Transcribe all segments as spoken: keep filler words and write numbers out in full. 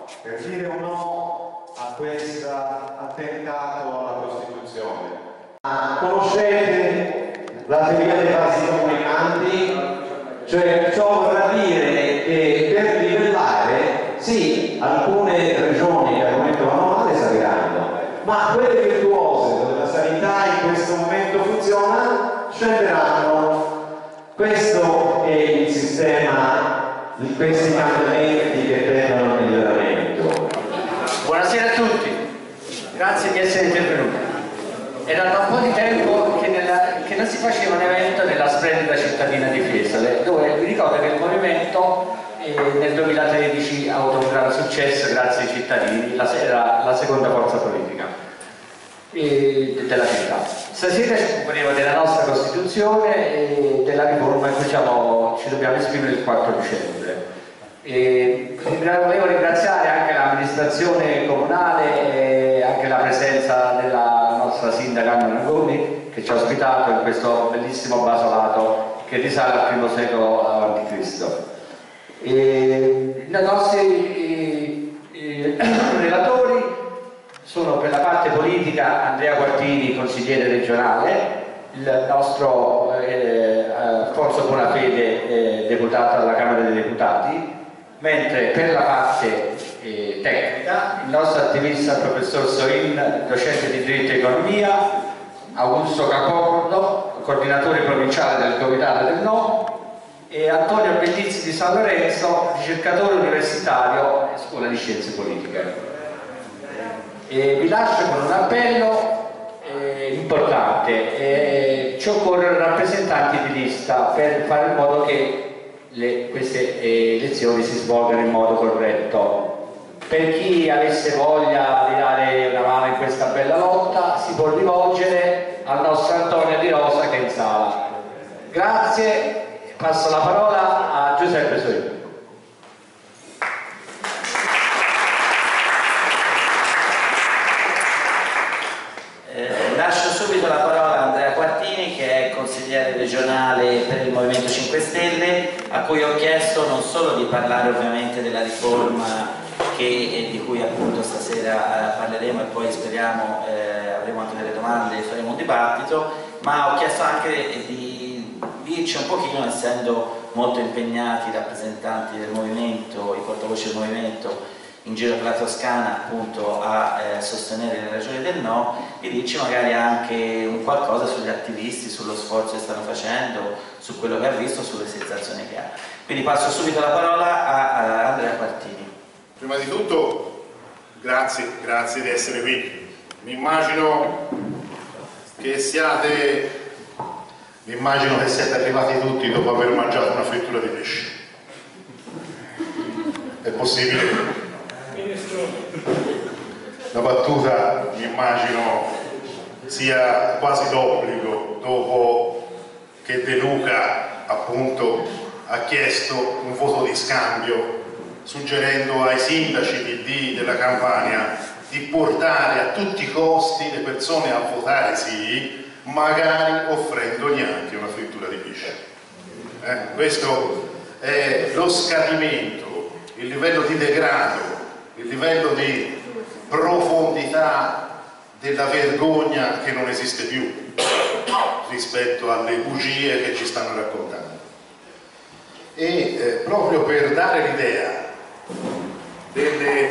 per dire un no a questo attentato alla Costituzione. Conoscete la teoria dei vasi comunicanti? Cioè, ciò vorrà dire che per livellare, sì, alcune regioni che al momento vanno male saliranno, ma quelle virtuose dove la sanità in questo momento funziona scenderanno. Questo è il sistema di questi cambiamenti che tendono al miglioramento. Buonasera a tutti, grazie di essere intervenuti. Era da un po' di tempo che, nella, che non si faceva un evento nella splendida cittadina di Fiesole, dove vi ricordo che il movimento eh, nel duemilatredici ha avuto un gran successo grazie ai cittadini, la, era la seconda forza politica eh, della città. Stasera ci occuperemo della nostra Costituzione e della riforma in cui siamo, ci dobbiamo esprimere il quattro dicembre. E volevo ringraziare anche l'amministrazione comunale e anche la presenza della nostra sindaca Anna Nangoni che ci ha ospitato in questo bellissimo basolato che risale al primo secolo avanti Cristo. I nostri i, i, relatori sono per la parte politica Andrea Quartini, consigliere regionale, il nostro eh, Alfonso Bonafede, eh, deputato alla Camera dei Deputati, mentre per la parte eh, tecnica il nostro attivista professor Sorin, docente di diritto e economia, Augusto Capordo, coordinatore provinciale del Comitato del No, e Antonio Bellizzi di San Lorenzo, ricercatore universitario e scuola di scienze politiche. E vi lascio con un appello eh, importante, eh, ci occorrono rappresentanti di lista per fare in modo che Le, queste eh, elezioni si svolgano in modo corretto. Per chi avesse voglia di dare una mano in questa bella lotta si può rivolgere al nostro Antonio Di Rosa che è in sala. Grazie, passo la parola a Giuseppe Sorini. Eh, lascio subito la parola a Andrea Quartini, che è consigliere regionale per il Movimento cinque Stelle, a cui ho chiesto non solo di parlare ovviamente della riforma che, eh, di cui appunto stasera eh, parleremo e poi speriamo eh, avremo anche delle domande e faremo un dibattito, ma ho chiesto anche di dirci un pochino, essendo molto impegnati i rappresentanti del movimento, i portavoce del movimento in giro per la Toscana appunto a eh, sostenere le ragioni del no, e dirci magari anche un qualcosa sugli attivisti, sullo sforzo che stanno facendo, su quello che ha visto, sulle sensazioni che ha. Quindi passo subito la parola a, a Andrea Quartini. Prima di tutto grazie, grazie di essere qui. Mi immagino che siate mi immagino che siete arrivati tutti dopo aver mangiato una frittura di pesce. È possibile? La battuta, mi immagino, sia quasi d'obbligo dopo che De Luca appunto ha chiesto un voto di scambio suggerendo ai sindaci P D della Campania di portare a tutti i costi le persone a votare sì, magari offrendogli anche una frittura di pesce. Eh, questo è lo scadimento, il livello di degrado, il livello di profondità della vergogna che non esiste più rispetto alle bugie che ci stanno raccontando. E eh, proprio per dare l'idea delle,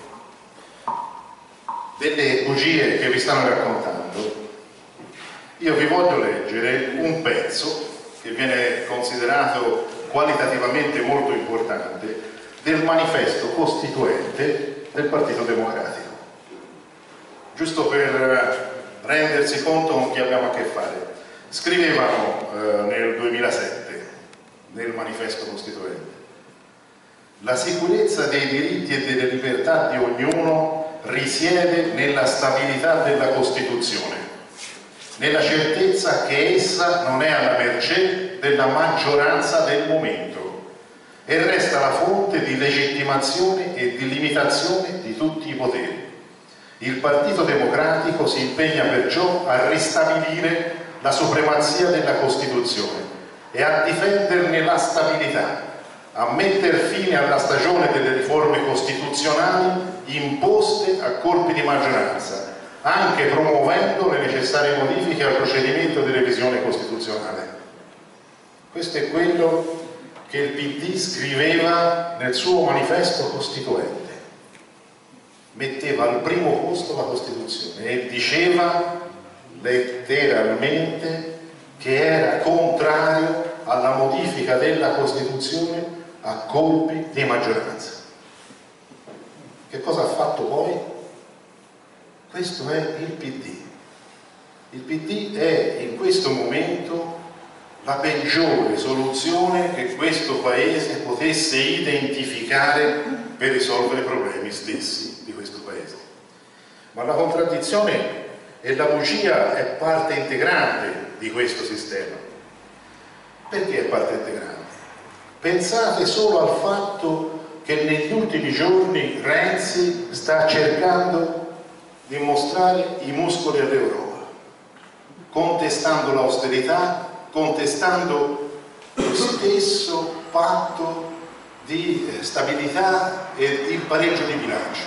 delle bugie che vi stanno raccontando, io vi voglio leggere un pezzo che viene considerato qualitativamente molto importante del manifesto costituente del Partito Democratico, giusto per rendersi conto con chi abbiamo a che fare. Scrivevano eh, nel duemilasette nel manifesto costituente: la sicurezza dei diritti e delle libertà di ognuno risiede nella stabilità della Costituzione, nella certezza che essa non è alla mercé della maggioranza del momento e resta la fonte di legittimazione e di limitazione di tutti i poteri. Il Partito Democratico si impegna perciò a ristabilire la supremazia della Costituzione e a difenderne la stabilità, a mettere fine alla stagione delle riforme costituzionali costituzionali imposte a colpi di maggioranza, anche promuovendo le necessarie modifiche al procedimento di revisione costituzionale. Questo è quello che il P D scriveva nel suo manifesto costituente. Metteva al primo posto la Costituzione e diceva letteralmente che era contrario alla modifica della Costituzione a colpi di maggioranza. Che cosa ha fatto poi? Questo è il P D. Il P D è in questo momento la peggiore soluzione che questo Paese potesse identificare per risolvere i problemi stessi di questo Paese. Ma la contraddizione e la bugia è parte integrante di questo sistema. Perché è parte integrante? Pensate solo al fatto che negli ultimi giorni Renzi sta cercando di mostrare i muscoli all'Europa, contestando l'austerità, contestando lo stesso patto di stabilità e il pareggio di bilancio.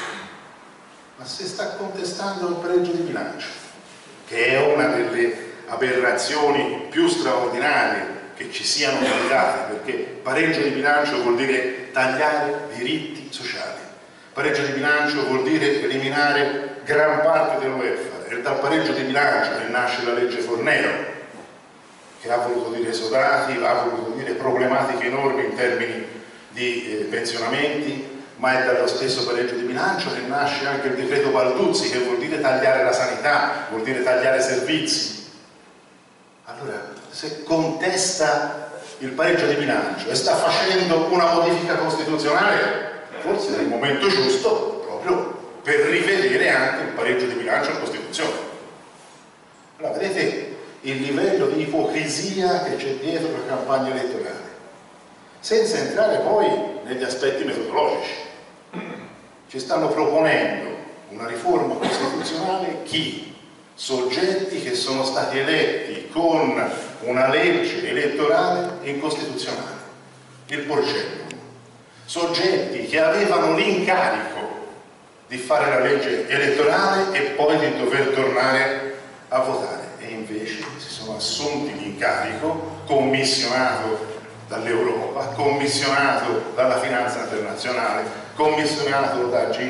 Ma se sta contestando il pareggio di bilancio, che è una delle aberrazioni più straordinarie che ci siano capitate, perché pareggio di bilancio vuol dire tagliare diritti sociali, pareggio di bilancio vuol dire eliminare gran parte del welfare, e dal pareggio di bilancio che nasce la legge Fornero, che ha voluto dire esodati, ha voluto dire problematiche enormi in termini di eh, pensionamenti, ma è dallo stesso pareggio di bilancio che nasce anche il decreto Balduzzi, che vuol dire tagliare la sanità, vuol dire tagliare servizi. Allora, se contesta il pareggio di bilancio e sta facendo una modifica costituzionale, forse è il momento giusto proprio per rivedere anche il pareggio di bilancio in Costituzione. Allora, vedete il livello di ipocrisia che c'è dietro la campagna elettorale, senza entrare poi negli aspetti metodologici. Ci stanno proponendo una riforma costituzionale chi? Soggetti che sono stati eletti con una legge elettorale incostituzionale, il Porcellum, soggetti che avevano l'incarico di fare la legge elettorale e poi di dover tornare a votare, e invece si sono assunti l'incarico commissionato dall'Europa, commissionato dalla finanza internazionale, commissionato da J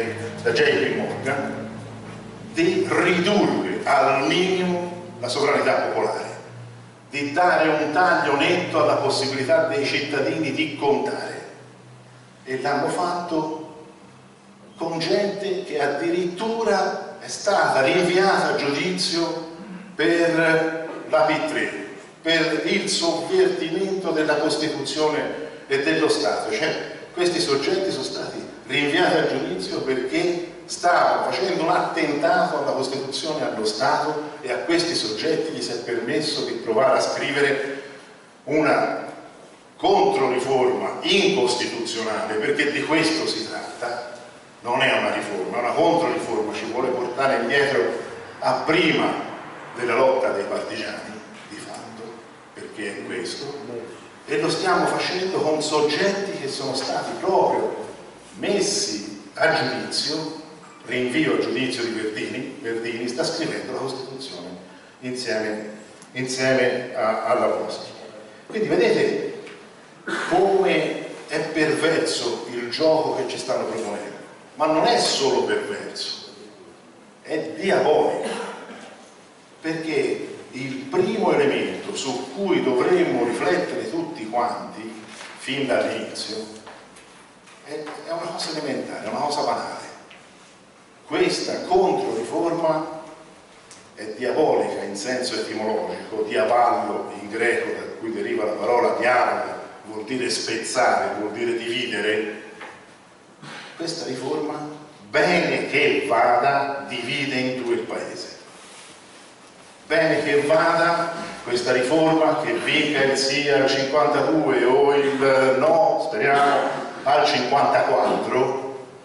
P Morgan, di ridurre al minimo la sovranità popolare, di dare un taglio netto alla possibilità dei cittadini di contare, e l'hanno fatto con gente che addirittura è stata rinviata a giudizio per la P tre, per il sovvertimento della Costituzione e dello Stato. Cioè, questi soggetti sono stati rinviati a giudizio perché stavano facendo un attentato alla Costituzione e allo Stato, e a questi soggetti gli si è permesso di provare a scrivere una controriforma incostituzionale, perché di questo si tratta. Non è una riforma, è una controriforma, ci vuole portare indietro a prima della lotta dei partigiani, di fatto, perché è questo, e lo stiamo facendo con soggetti che sono stati proprio messi a giudizio, rinvio a giudizio di Verdini. Verdini sta scrivendo la Costituzione insieme, insieme a, alla vostra. Quindi vedete come è perverso il gioco che ci stanno proponendo, ma non è solo perverso, è diabolico, perché il primo elemento su cui dovremmo riflettere tutti quanti fin dall'inizio è, è una cosa elementare, è una cosa banale. Questa controriforma è diabolica in senso etimologico, diaballo in greco, da cui deriva la parola diavolo, vuol dire spezzare, vuol dire dividere. Questa riforma, bene che vada, divide in due il Paese. Bene che vada questa riforma, che vinca il sì al cinquantadue o il no, speriamo, al cinquantaquattro,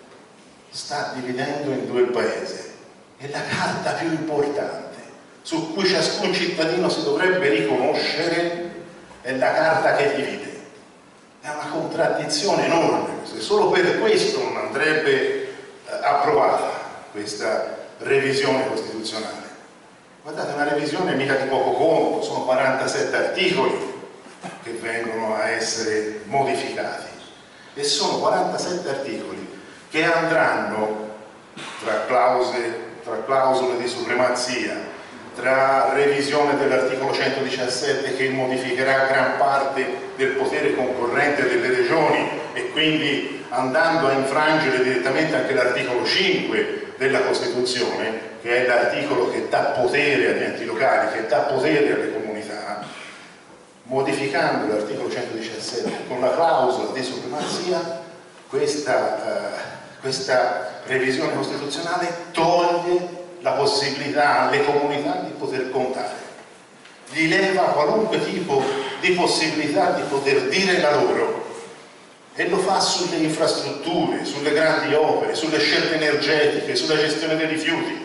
sta dividendo in due il Paese. È la carta più importante su cui ciascun cittadino si dovrebbe riconoscere, è la carta che divide. È una contraddizione enorme. Se solo per questo non andrebbe eh, approvata questa revisione costituzionale. Guardate, una revisione mica di poco conto, sono quarantasette articoli che vengono a essere modificati e sono quarantasette articoli che andranno tra clausole, tra clausole di supremazia, tra revisione dell'articolo centodiciassette che modificherà gran parte del potere concorrente delle regioni e quindi andando a infrangere direttamente anche l'articolo cinque della Costituzione, che è l'articolo che dà potere agli enti locali, che dà potere alle comunità, modificando l'articolo centodiciassette con la clausola di supremazia, questa, eh, questa revisione costituzionale toglie la possibilità alle comunità di poter contare, gli leva qualunque tipo di possibilità di poter dire la loro, e lo fa sulle infrastrutture, sulle grandi opere, sulle scelte energetiche, sulla gestione dei rifiuti.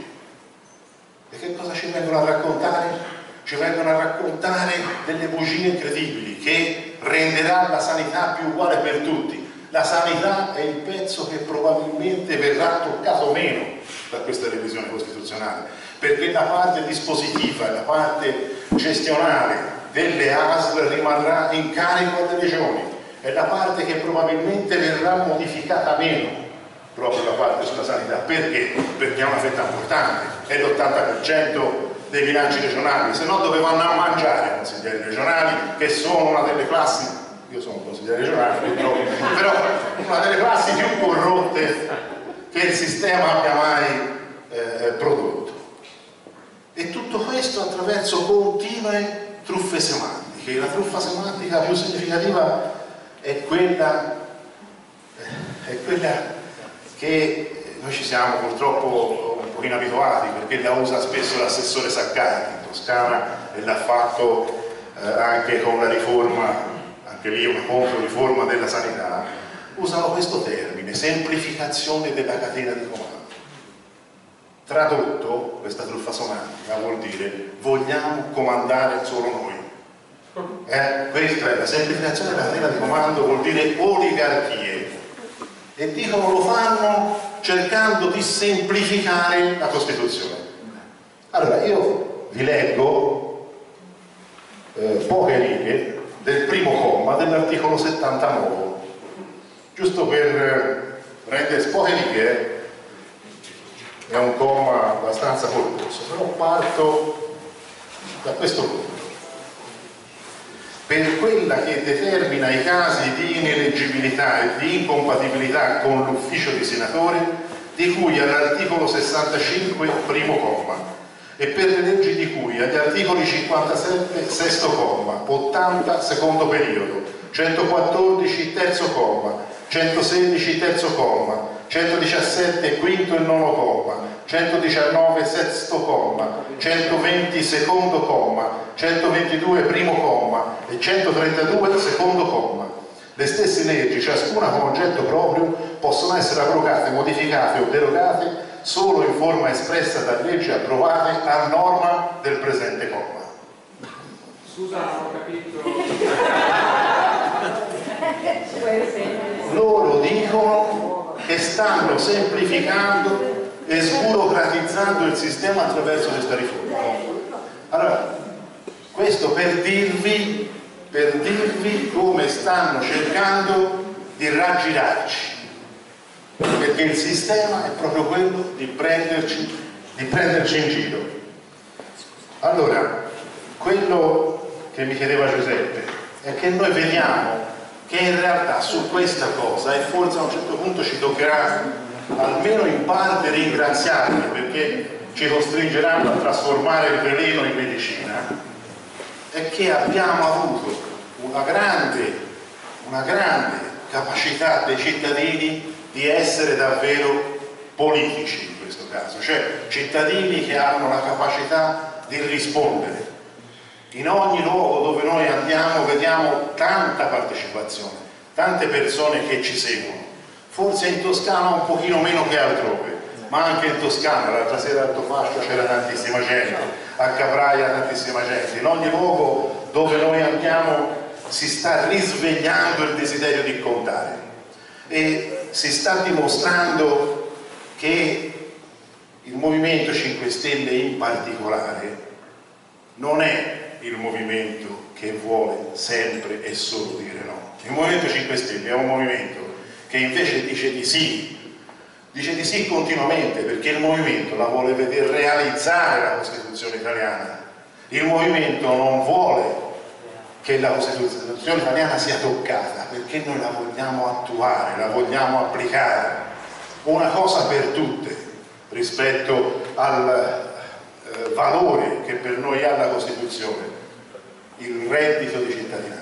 E che cosa ci vengono a raccontare? Ci vengono a raccontare delle bugie incredibili, che renderà la sanità più uguale per tutti. La sanità è il pezzo che probabilmente verrà toccato meno da questa revisione costituzionale, perché la parte dispositiva e la parte gestionale delle A S L rimarrà in carico alle regioni, è la parte che probabilmente verrà modificata meno, proprio la parte sulla sanità. Perché? Perché è una fetta importante, è l'ottanta per cento dei bilanci regionali, se no dove vanno a mangiare i consiglieri regionali, che sono una delle classi, io sono un consigliere regionale, però una delle classi più corrotte che il sistema abbia mai eh, prodotto. E tutto questo attraverso continue truffe semantiche. La truffa semantica più significativa è quella, è quella che noi ci siamo purtroppo un pochino abituati, perché la usa spesso l'assessore Saccardi in Toscana e l'ha fatto eh, anche con la riforma, anche lì una controriforma della sanità, usano questo termine, semplificazione della catena di comando. Tradotto, questa truffa semantica vuol dire vogliamo comandare solo noi. Eh, questa è la semplificazione della catena di comando, vuol dire oligarchie, e dicono lo fanno cercando di semplificare la Costituzione. Allora io vi leggo eh, poche righe del primo comma dell'articolo settantanove, giusto per eh, rendere poche righe, è un comma abbastanza corposo, però parto da questo punto. Per quella che determina i casi di ineleggibilità e di incompatibilità con l'ufficio di senatore, di cui all'articolo sessantacinque, primo comma, e per le leggi di cui agli articoli cinquantasette, sesto comma, ottanta, secondo periodo, centoquattordici, terzo comma, centosedici, terzo comma, centodiciassette, quinto e nono comma, centodiciannove, sesto comma, centoventi, secondo comma, centoventidue, primo comma e centotrentadue, secondo comma. Le stesse leggi, ciascuna con oggetto proprio, possono essere abrogate, modificate o derogate solo in forma espressa da leggi approvate a norma del presente comma. Scusa, non ho capito. Loro dicono che stanno semplificando e sburocratizzando il sistema attraverso questa riforma. Allora, questo per dirvi, per dirvi come stanno cercando di raggirarci, perché il sistema è proprio quello di prenderci, di prenderci in giro. Allora, quello che mi chiedeva Giuseppe è che noi vediamo che in realtà su questa cosa, e forse a un certo punto ci toccherà almeno in parte ringraziarli, perché ci costringeranno a trasformare il veleno in medicina, è che abbiamo avuto una grande, una grande capacità dei cittadini di essere davvero politici in questo caso, cioè cittadini che hanno la capacità di rispondere. In ogni luogo dove noi andiamo vediamo tanta partecipazione, tante persone che ci seguono. Forse in Toscana un pochino meno che altrove, ma anche in Toscana, l'altra sera a Tofascio c'era tantissima gente, a Capraia tantissima gente. In ogni luogo dove noi andiamo si sta risvegliando il desiderio di contare e si sta dimostrando che il Movimento cinque Stelle in particolare non è il movimento che vuole sempre e solo dire no. Il Movimento cinque Stelle è un movimento che invece dice di sì, dice di sì continuamente, perché il movimento la vuole vedere realizzare la Costituzione italiana. Il movimento non vuole che la Costituzione italiana sia toccata, perché noi la vogliamo attuare, la vogliamo applicare, una cosa per tutte rispetto al eh, valore che per noi ha la Costituzione, il reddito di cittadinanza.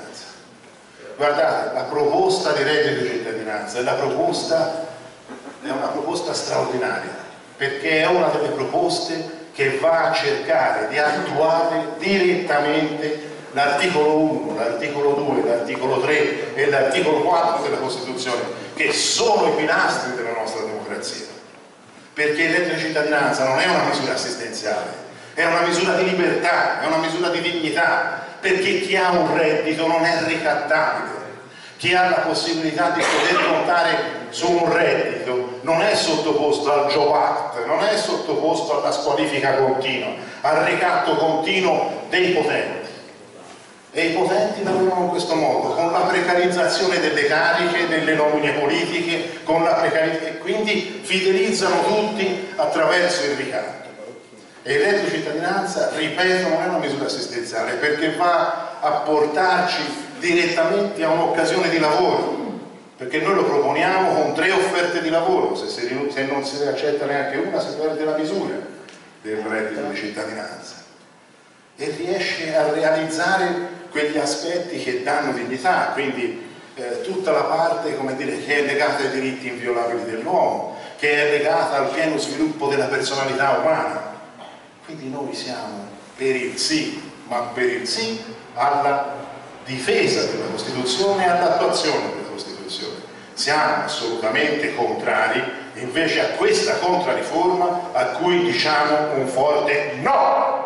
Guardate, la proposta di reddito di cittadinanza è, la proposta, è una proposta straordinaria, perché è una delle proposte che va a cercare di attuare direttamente l'articolo uno, l'articolo due, l'articolo tre e l'articolo quattro della Costituzione, che sono i pilastri della nostra democrazia. Perché il reddito di cittadinanza non è una misura assistenziale, è una misura di libertà, è una misura di dignità, perché chi ha un reddito non è ricattabile, chi ha la possibilità di poter contare su un reddito non è sottoposto al Job Act, non è sottoposto alla squalifica continua, al ricatto continuo dei potenti. E i potenti lavorano in questo modo, con la precarizzazione delle cariche, delle nomine politiche, con la precarizzazione, e quindi fidelizzano tutti attraverso il ricatto. E il reddito di cittadinanza, ripeto, non è una misura assistenziale, perché va a portarci direttamente a un'occasione di lavoro, perché noi lo proponiamo con tre offerte di lavoro. Se, si, se non si accetta neanche una, si perde la misura del reddito di cittadinanza e riesce a realizzare quegli aspetti che danno dignità, quindi eh, tutta la parte, come dire, che è legata ai diritti inviolabili dell'uomo, che è legata al pieno sviluppo della personalità umana. Quindi noi siamo per il sì, ma per il sì alla difesa della Costituzione e all'attuazione della Costituzione. Siamo assolutamente contrari invece a questa contrariforma, a cui diciamo un forte no!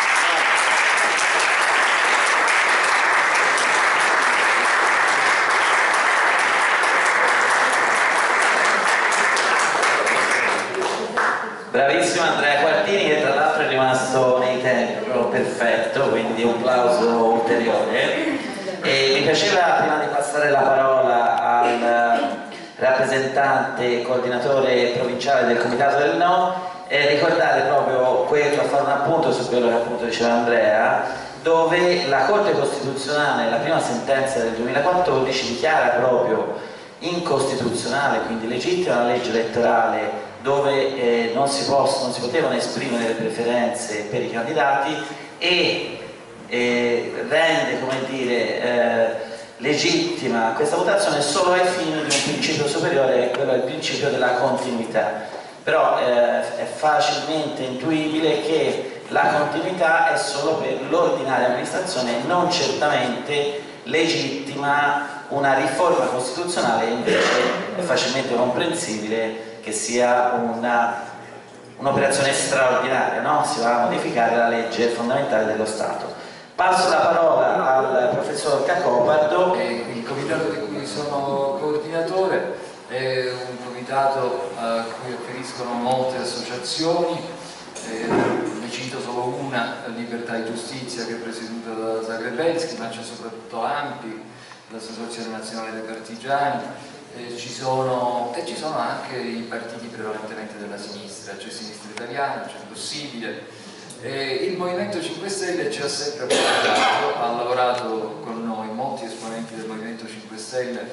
Bravissimo Andrea Quartini, che tra l'altro è rimasto nei tempi proprio perfetto, quindi un plauso ulteriore. E mi piaceva, prima di passare la parola al rappresentante coordinatore provinciale del Comitato del No, eh, ricordare proprio quello, a fare un appunto su quello che appunto diceva Andrea, dove la Corte Costituzionale, la prima sentenza del duemilaquattordici, dichiara proprio incostituzionale, quindi legittima, la legge elettorale dove eh, non, si possono, non si potevano esprimere le preferenze per i candidati e eh, rende, come dire, eh, legittima questa votazione solo ai fini di un principio superiore, quello è il principio della continuità. Però eh, è facilmente intuibile che la continuità è solo per l'ordinaria amministrazione, non certamente legittima una riforma costituzionale, invece è facilmente comprensibile che sia un'operazione un straordinaria, no? Si va a modificare la legge fondamentale dello Stato. Passo la parola al professor Cacopardo. Il comitato di cui sono coordinatore è un comitato a cui afferiscono molte associazioni, eh, ne cito solo una, Libertà e Giustizia, che è presieduta da Zagrebelski, ma c'è soprattutto AMPI, l'Associazione Nazionale dei Partigiani. Eh, ci sono, e ci sono anche i partiti prevalentemente della sinistra, c'è Sinistra Italiana, c'è Possibile. Eh, il Movimento cinque Stelle ci ha sempre portato, ha lavorato con noi, molti esponenti del Movimento cinque Stelle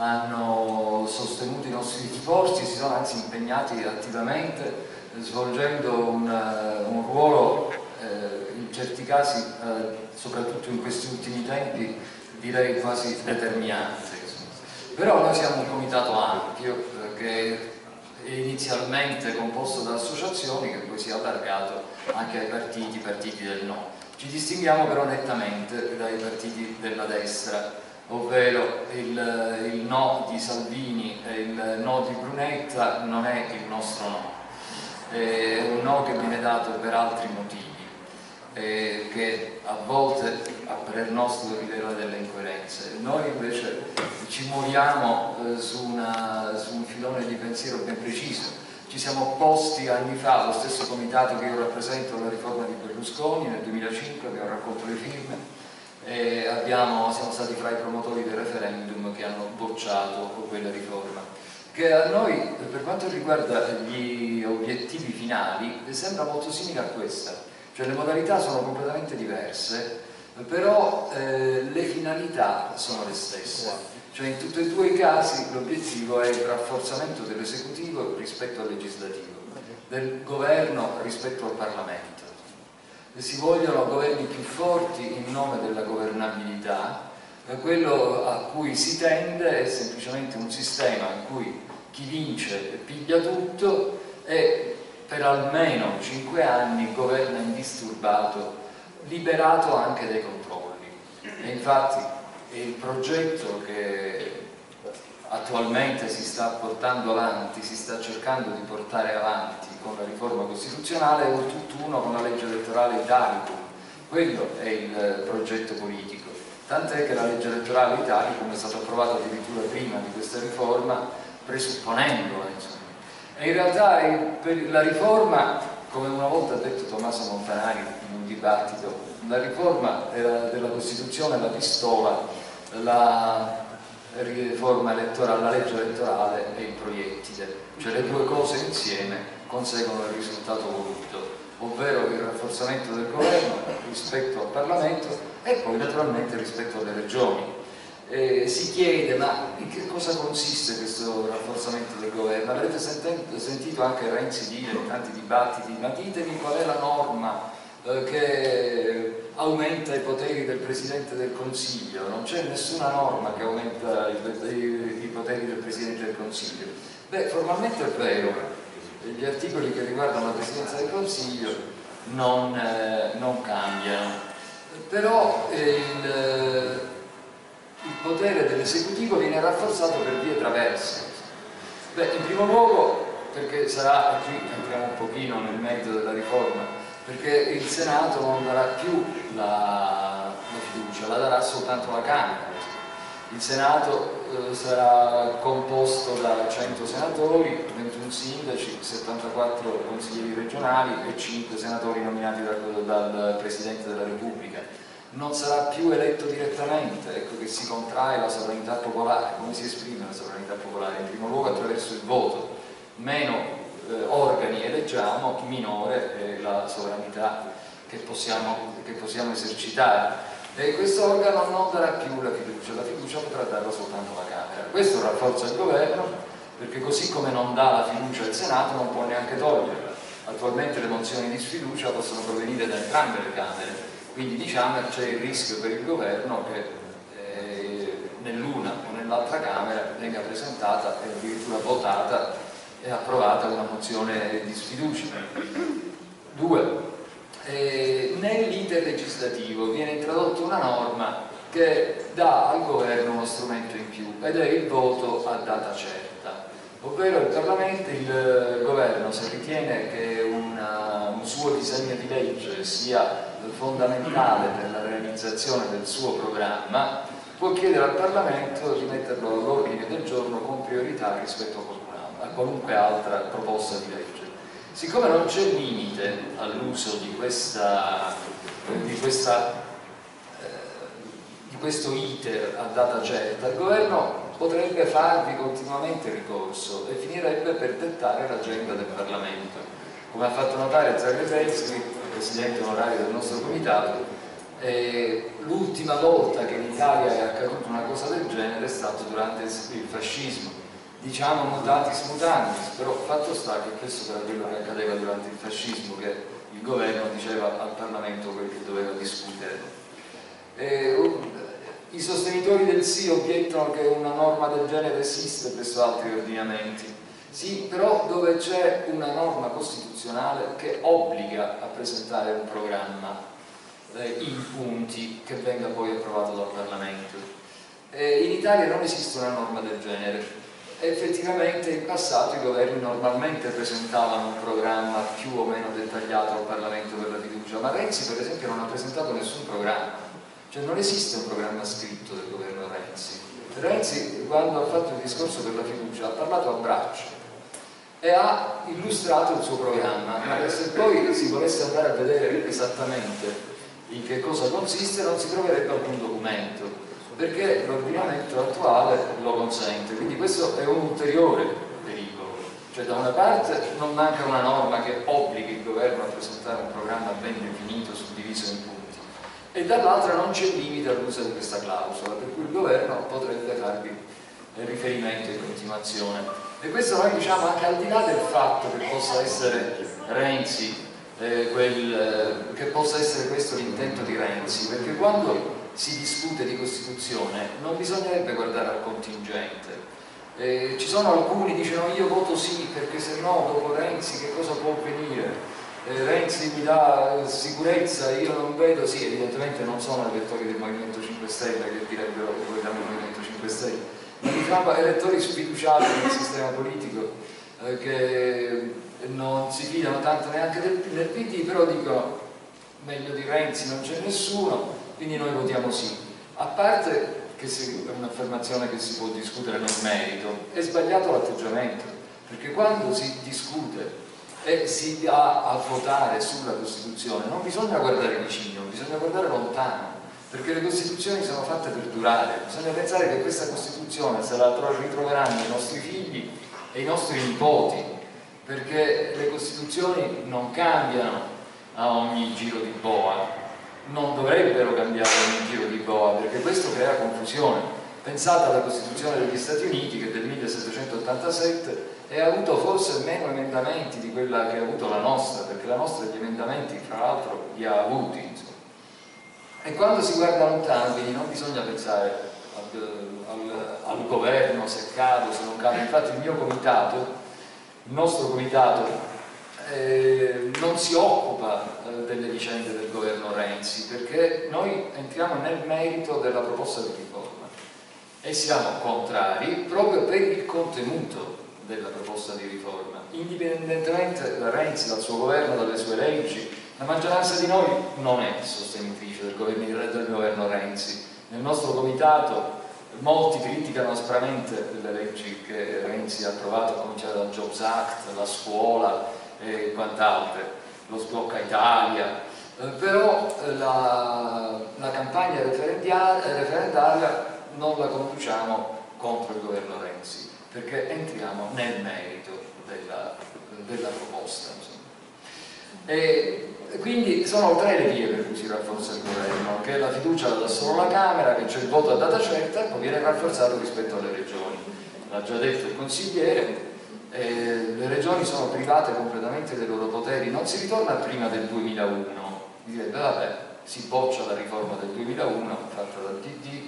hanno sostenuto i nostri sforzi, si sono anzi impegnati attivamente, svolgendo un, un ruolo eh, in certi casi, eh, soprattutto in questi ultimi tempi, direi quasi determinante. Però noi siamo un comitato ampio eh, che è inizialmente composto da associazioni, che poi si è allargato anche ai partiti, partiti del no. Ci distinguiamo però nettamente dai partiti della destra, ovvero il, il no di Salvini e il no di Brunetta non è il nostro no, è un no che viene dato per altri motivi, eh, che a volte a parer nostro rileva delle incoerenze. Noi invece ci muoviamo eh, su, una, su un filone di pensiero ben preciso. Ci siamo opposti anni fa, lo stesso comitato che io rappresento, alla riforma di Berlusconi nel duemilacinque, abbiamo raccolto le firme e abbiamo, siamo stati fra i promotori del referendum che hanno bocciato quella riforma, che a noi, per quanto riguarda gli obiettivi finali, sembra molto simile a questa, cioè le modalità sono completamente diverse, però eh, le finalità sono le stesse. Cioè in tutti e due i casi l'obiettivo è il rafforzamento dell'esecutivo rispetto al legislativo, del governo rispetto al Parlamento. Si vogliono governi più forti in nome della governabilità, quello a cui si tende è semplicemente un sistema in cui chi vince piglia tutto e per almeno cinque anni governa indisturbato, liberato anche dai controlli. E infatti il progetto che attualmente si sta portando avanti, si sta cercando di portare avanti con la riforma costituzionale è un tutt'uno con la legge elettorale Italicum. Quello è il progetto politico, tant'è che la legge elettorale Italicum è stata approvata addirittura prima di questa riforma, presupponendola insomma. E in realtà per la riforma, come una volta ha detto Tommaso Montanari in un dibattito, la riforma della Costituzione, la pistola, la riforma elettorale, la legge elettorale e il proiettile, cioè le due cose insieme conseguono il risultato voluto, ovvero il rafforzamento del governo rispetto al Parlamento e poi naturalmente rispetto alle regioni. Eh, si chiede ma in che cosa consiste questo rafforzamento del governo? Avete sentito anche Renzi dire in tanti dibattiti, ma ditemi qual è la norma eh, che aumenta i poteri del Presidente del Consiglio. Non c'è nessuna norma che aumenta i, i, i poteri del Presidente del Consiglio. Beh, formalmente è vero, gli articoli che riguardano la Presidenza del Consiglio non, eh, non cambiano, però eh, il, il potere dell'esecutivo viene rafforzato per vie traverse. Beh, in primo luogo perché sarà, qui entriamo un pochino nel merito della riforma, perché il Senato non darà più la, la fiducia, la darà soltanto la Camera. Il Senato eh, sarà composto da cento senatori, ventuno sindaci, settantaquattro consiglieri regionali e cinque senatori nominati dal, dal Presidente della Repubblica. Non sarà più eletto direttamente, ecco che si contrae la sovranità popolare. Come si esprime la sovranità popolare? In primo luogo attraverso il voto. Meno Eh, organi eleggiamo, minore è la sovranità che possiamo, che possiamo esercitare. E questo organo non darà più la fiducia, la fiducia potrà darla soltanto la Camera. Questo rafforza il governo, perché così come non dà la fiducia al Senato non può neanche toglierla. Attualmente le mozioni di sfiducia possono provenire da entrambe le Camere, quindi diciamo che c'è il rischio per il governo che eh, nell'una o nell'altra Camera venga presentata e addirittura votata è approvata una mozione di sfiducia. Due, eh, nell'iter legislativo viene introdotta una norma che dà al governo uno strumento in più ed è il voto a data certa, ovvero il Parlamento, il governo, se ritiene che una, un suo disegno di legge sia fondamentale per la realizzazione del suo programma, può chiedere al Parlamento di metterlo all'ordine del giorno con priorità rispetto a a qualunque altra proposta di legge. Siccome non c'è limite all'uso di, questa, di, questa, eh, di questo iter a data certa, il governo potrebbe farvi continuamente ricorso e finirebbe per dettare l'agenda del Parlamento. Come ha fatto notare Zagrebelsky, presidente onorario del nostro comitato, eh, l'ultima volta che in Italia è accaduta una cosa del genere è stato durante il fascismo. Diciamo mutatis mutandis, però fatto sta che questo era quello che accadeva durante il fascismo, che il governo diceva al Parlamento quello che doveva discutere. Eh, I sostenitori del sì obiettano che una norma del genere esiste presso altri ordinamenti. Sì, però dove c'è una norma costituzionale che obbliga a presentare un programma eh, in punti che venga poi approvato dal Parlamento. Eh, in Italia non esiste una norma del genere. Effettivamente in passato i governi normalmente presentavano un programma più o meno dettagliato al Parlamento per la fiducia, ma Renzi per esempio non ha presentato nessun programma, Cioè non esiste un programma scritto del governo Renzi. Renzi, quando ha fatto il discorso per la fiducia, ha parlato a braccio e ha illustrato il suo programma, ma se poi si volesse andare a vedere esattamente in che cosa consiste non si troverebbe alcun documento, perché l'ordinamento attuale lo consente. Quindi questo è un ulteriore pericolo. Cioè da una parte non manca una norma che obblighi il governo a presentare un programma ben definito, suddiviso in punti, e dall'altra non c'è limite all'uso di questa clausola, per cui il governo potrebbe farvi riferimento in continuazione. E questo noi diciamo anche al di là del fatto che possa essere Renzi, eh, quel, eh, che possa essere questo l'intento di Renzi, perché quando si discute di Costituzione non bisognerebbe guardare al contingente. Eh, ci sono alcuni che dicono io voto sì perché se no dopo Renzi che cosa può avvenire? Eh, Renzi mi dà sicurezza, io non vedo, sì evidentemente non sono elettori del Movimento cinque Stelle che direbbero che vogliamo il Movimento cinque Stelle, ma diciamo elettori sfiduciati nel sistema politico eh, che non si fidano tanto neanche del, del P D, però dicono meglio di Renzi non c'è nessuno, quindi noi votiamo sì. A parte che è un'affermazione che si può discutere nel merito, è sbagliato l'atteggiamento, perché quando si discute e si va a votare sulla Costituzione non bisogna guardare vicino, bisogna guardare lontano, perché le Costituzioni sono fatte per durare. Bisogna pensare che questa Costituzione se la ritroveranno i nostri figli e i nostri nipoti, perché le Costituzioni non cambiano a ogni giro di boa, non dovrebbero cambiare ogni giro di boa, perché questo crea confusione. Pensate alla Costituzione degli Stati Uniti che è del millesettecentottantasette e ha avuto forse meno emendamenti di quella che ha avuto la nostra, perché la nostra gli emendamenti fra l'altro li ha avuti, insomma. E quando si guarda lontano, quindi non bisogna pensare al, al, al governo, se cade o se non cade. Infatti il mio comitato, il nostro comitato Eh, non si occupa eh, delle vicende del governo Renzi, perché noi entriamo nel merito della proposta di riforma e siamo contrari proprio per il contenuto della proposta di riforma. Indipendentemente da Renzi, dal suo governo, dalle sue leggi, la maggioranza di noi non è sostenitrice del governo, del governo Renzi. Nel nostro comitato molti criticano aspramente le leggi che Renzi ha approvato, a cominciare dal Jobs Act, la scuola e quant'altre, lo sblocca Italia, eh, però eh, la, la campagna referendaria non la conduciamo contro il governo Renzi, perché entriamo nel merito della, della proposta, insomma. E quindi sono tre le vie per cui si rafforza il governo, che la fiducia la dà solo la Camera, che c'è il voto a data certa e poi viene rafforzato rispetto alle regioni. L'ha già detto il consigliere. Eh, le regioni sono private completamente dei loro poteri, non si ritorna prima del duemilauno, direbbe vabbè, si boccia la riforma del duemilauno fatta dal P D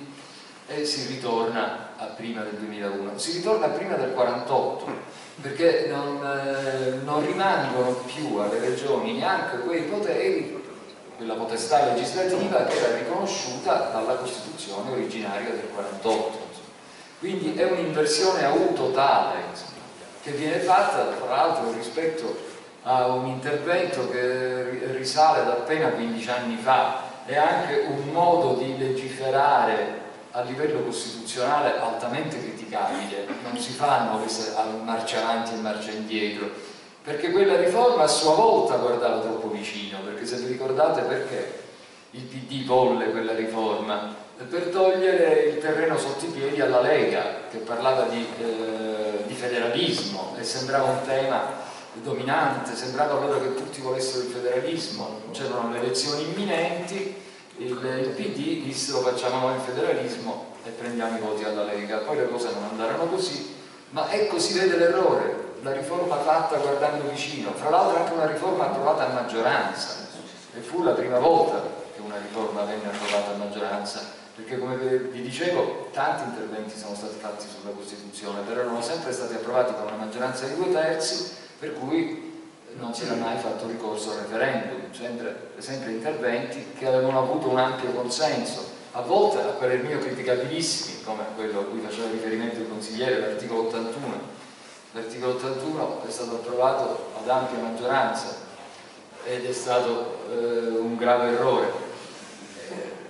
e si ritorna a prima del duemilauno, si ritorna a prima del quarantotto, perché non, eh, non rimangono più alle regioni neanche quei poteri, quella potestà legislativa che era riconosciuta dalla Costituzione originaria del quarantotto. Quindi è un'inversione a U totale, insomma, che viene fatta tra l'altro rispetto a un intervento che risale da appena quindici anni fa. È anche un modo di legiferare a livello costituzionale altamente criticabile, non si fanno marcia avanti e marcia indietro, perché quella riforma a sua volta guardava troppo vicino, perché se vi ricordate perché il P D volle quella riforma? Per togliere il terreno sotto i piedi alla Lega, che parlava di, eh, di federalismo e sembrava un tema dominante, sembrava allora che tutti volessero il federalismo, c'erano le elezioni imminenti, il, il P D dissero facciamo noi il federalismo e prendiamo i voti alla Lega, poi le cose non andarono così, ma ecco si vede l'errore, la riforma fatta guardando vicino, fra l'altro anche una riforma approvata a maggioranza, e fu la prima volta che una riforma venne approvata a maggioranza, perché come vi dicevo tanti interventi sono stati fatti sulla Costituzione, però erano sempre stati approvati con una maggioranza di due terzi, per cui non si era mai fatto ricorso al referendum, sempre, sempre interventi che avevano avuto un ampio consenso, a volte a quelli mio criticabilissimi, come quello a cui faceva riferimento il consigliere, l'articolo ottantuno. L'articolo ottantuno è stato approvato ad ampia maggioranza ed è stato eh, un grave errore.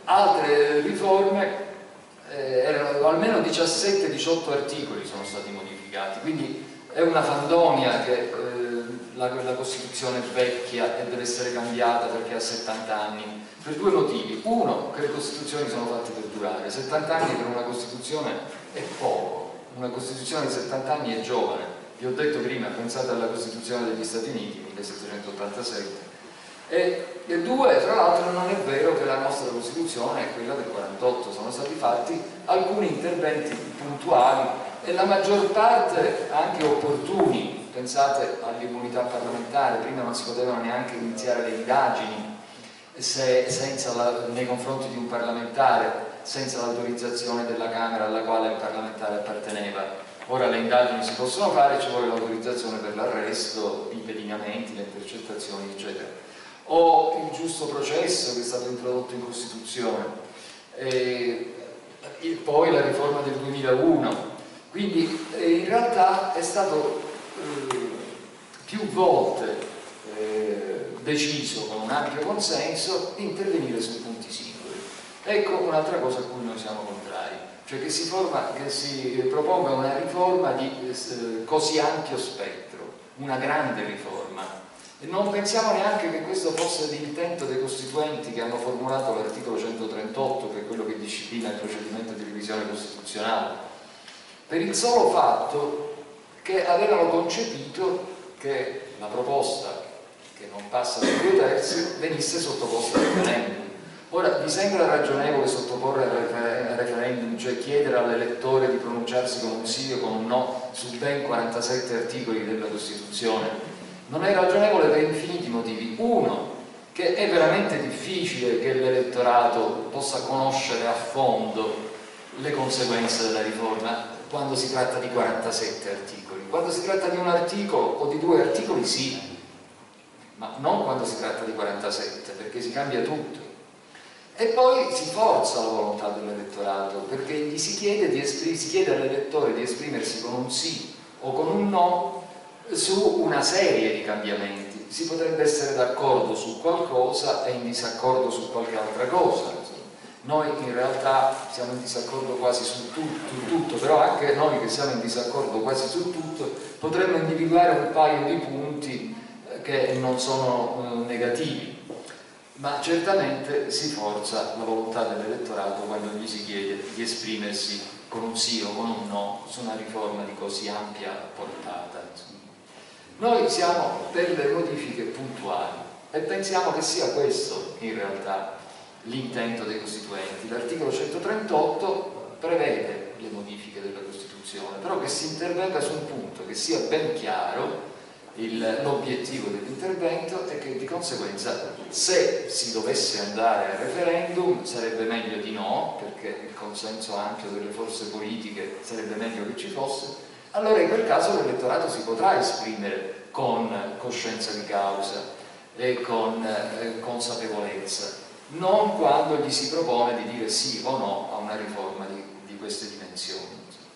Altre riforme, eh, erano almeno diciassette diciotto articoli sono stati modificati, quindi è una fandonia che eh, la, la Costituzione è vecchia e deve essere cambiata perché ha settanta anni, per due motivi. Uno, che le Costituzioni sono fatte per durare, settanta anni per una Costituzione è poco, una Costituzione di settanta anni è giovane. Vi ho detto prima, pensate alla Costituzione degli Stati Uniti, millesettecentottantasette. E, e due, tra l'altro, non è vero che la nostra Costituzione è quella del quarantotto, sono stati fatti alcuni interventi puntuali e la maggior parte anche opportuni. Pensate all'immunità parlamentare, prima non si potevano neanche iniziare le indagini se, senza la, nei confronti di un parlamentare senza l'autorizzazione della Camera alla quale il parlamentare apparteneva. Ora le indagini si possono fare, ci vuole l'autorizzazione per l'arresto, i pedinamenti, le intercettazioni, eccetera. O il giusto processo che è stato introdotto in Costituzione, e poi la riforma del duemilauno. Quindi eh, in realtà è stato eh, più volte eh, deciso con un ampio consenso di intervenire su punti singoli. Ecco un'altra cosa a cui noi siamo contrari, cioè che si, forma, che si proponga una riforma di eh, così ampio spettro, una grande riforma. E non pensiamo neanche che questo fosse l'intento dei costituenti che hanno formulato l'articolo centotrentotto, che è quello che disciplina il procedimento di revisione costituzionale, per il solo fatto che avevano concepito che la proposta che non passa dai due terzi venisse sottoposta al referendum. Ora, vi sembra ragionevole sottoporre al referendum, cioè chiedere all'elettore di pronunciarsi con un sì o con un no su ben quarantasette articoli della Costituzione? Non è ragionevole per infiniti motivi. Uno, che è veramente difficile che l'elettorato possa conoscere a fondo le conseguenze della riforma quando si tratta di quarantasette articoli. Quando si tratta di un articolo o di due articoli sì, ma non quando si tratta di quarantasette, perché si cambia tutto. E poi si forza la volontà dell'elettorato, perché gli si chiede, di si chiede all'elettore di esprimersi con un sì o con un no su una serie di cambiamenti. Si potrebbe essere d'accordo su qualcosa e in disaccordo su qualche altra cosa. Noi in realtà siamo in disaccordo quasi su tutto, tutto, però anche noi che siamo in disaccordo quasi su tutto potremmo individuare un paio di punti che non sono eh, negativi, ma certamente si forza la volontà dell'elettorato quando gli si chiede di esprimersi con un sì o con un no su una riforma di così ampia portata. Noi siamo per le modifiche puntuali e pensiamo che sia questo in realtà l'intento dei costituenti. L'articolo centotrentotto prevede le modifiche della Costituzione, però che si intervenga su un punto, che sia ben chiaro l'obiettivo dell'intervento e che di conseguenza, se si dovesse andare al referendum, sarebbe meglio di no, perché il consenso ampio delle forze politiche sarebbe meglio che ci fosse. Allora in quel caso l'elettorato si potrà esprimere con coscienza di causa e con eh, consapevolezza, non quando gli si propone di dire sì o no a una riforma di, di queste dimensioni.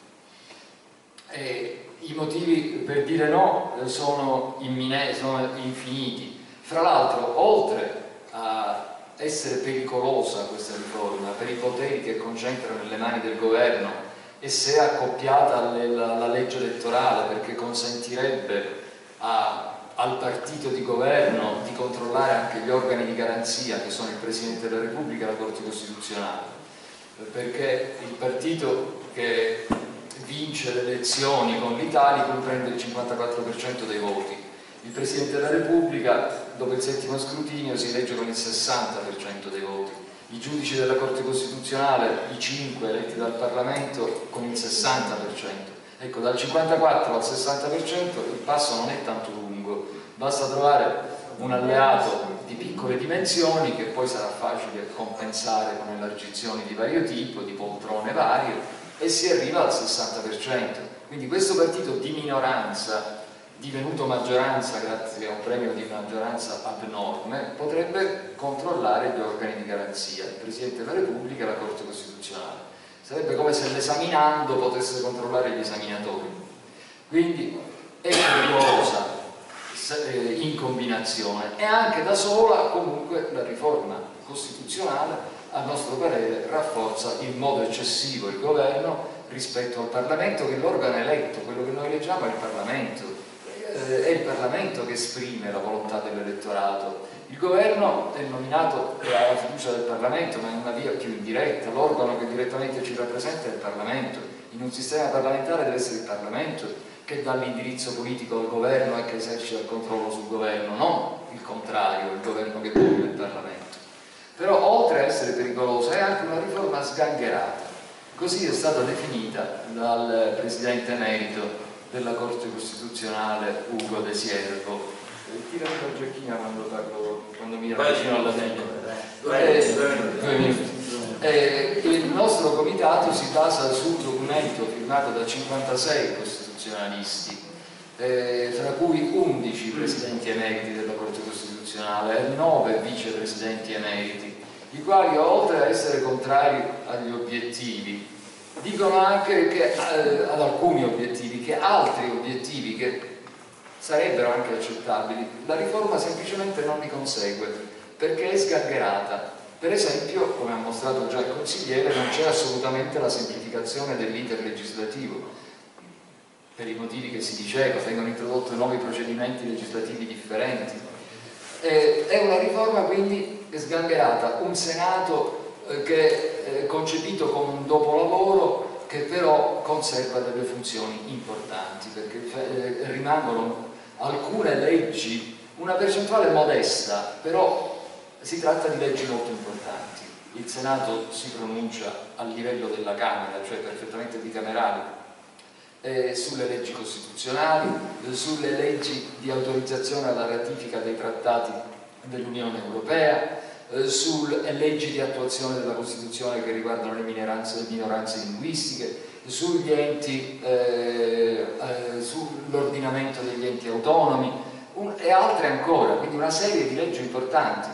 E i motivi per dire no sono, sono infiniti. Fra l'altro, oltre a essere pericolosa questa riforma per i poteri che concentra nelle mani del governo, e se accoppiata alla, alla legge elettorale, perché consentirebbe a, al partito di governo di controllare anche gli organi di garanzia che sono il Presidente della Repubblica e la Corte Costituzionale, perché il partito che vince le elezioni con l'Italicum prende il cinquantaquattro per cento dei voti, il Presidente della Repubblica dopo il settimo scrutinio si elegge con il sessanta per cento dei voti, i giudici della Corte Costituzionale, i cinque eletti dal Parlamento, con il sessanta per cento. Ecco, dal cinquantaquattro al sessanta per cento il passo non è tanto lungo, basta trovare un alleato di piccole dimensioni che poi sarà facile compensare con elargizioni di vario tipo, di poltrone varie, e si arriva al sessanta per cento. Quindi questo partito di minoranza, divenuto maggioranza grazie a un premio di maggioranza abnorme, potrebbe controllare gli organi di garanzia, il Presidente della Repubblica e la Corte Costituzionale. Sarebbe come se l'esaminando potesse controllare gli esaminatori. Quindi è pericolosa in combinazione, e anche da sola comunque la riforma costituzionale a nostro parere rafforza in modo eccessivo il governo rispetto al Parlamento, che è l'organo eletto. Quello che noi eleggiamo è il Parlamento, eh, è il Parlamento che esprime la volontà dell'elettorato. Il governo è nominato alla fiducia del Parlamento, ma in una via più indiretta. L'organo che direttamente ci rappresenta è il Parlamento. In un sistema parlamentare deve essere il Parlamento che dà l'indirizzo politico al governo e che esercita il controllo sul governo, non il contrario, il governo che domina il Parlamento. Però oltre a essere pericolosa è anche una riforma sgangherata. Così è stata definita dal presidente emerito della Corte Costituzionale Ugo De Siervo. Tirami la giacchina quando parlo, quando mi avvicino alla sedia. Eh, due minuti. Eh, il nostro comitato si basa su un documento firmato da cinquantasei costituzionalisti, eh, tra cui undici presidenti emeriti della Corte Costituzionale e nove vicepresidenti emeriti, i quali, oltre a essere contrari agli obiettivi, dicono anche che, eh, ad alcuni obiettivi, che altri obiettivi che sarebbero anche accettabili, la riforma semplicemente non li consegue, perché è sgangherata. Per esempio, come ha mostrato già il consigliere, non c'è assolutamente la semplificazione dell'iter legislativo, per i motivi che si diceva, vengono introdotti nuovi procedimenti legislativi differenti. Eh, è una riforma quindi sgangherata, un Senato eh, che è concepito come un dopolavoro, che però conserva delle funzioni importanti, perché eh, rimangono alcune leggi, una percentuale modesta, però si tratta di leggi molto importanti. Il Senato si pronuncia a livello della Camera, cioè perfettamente bicamerali, eh, sulle leggi costituzionali, eh, sulle leggi di autorizzazione alla ratifica dei trattati dell'Unione Europea, eh, sulle leggi di attuazione della Costituzione che riguardano le minoranze, le minoranze linguistiche, sugli enti, eh, eh, sull'ordinamento degli enti autonomi un, e altre ancora, quindi una serie di leggi importanti.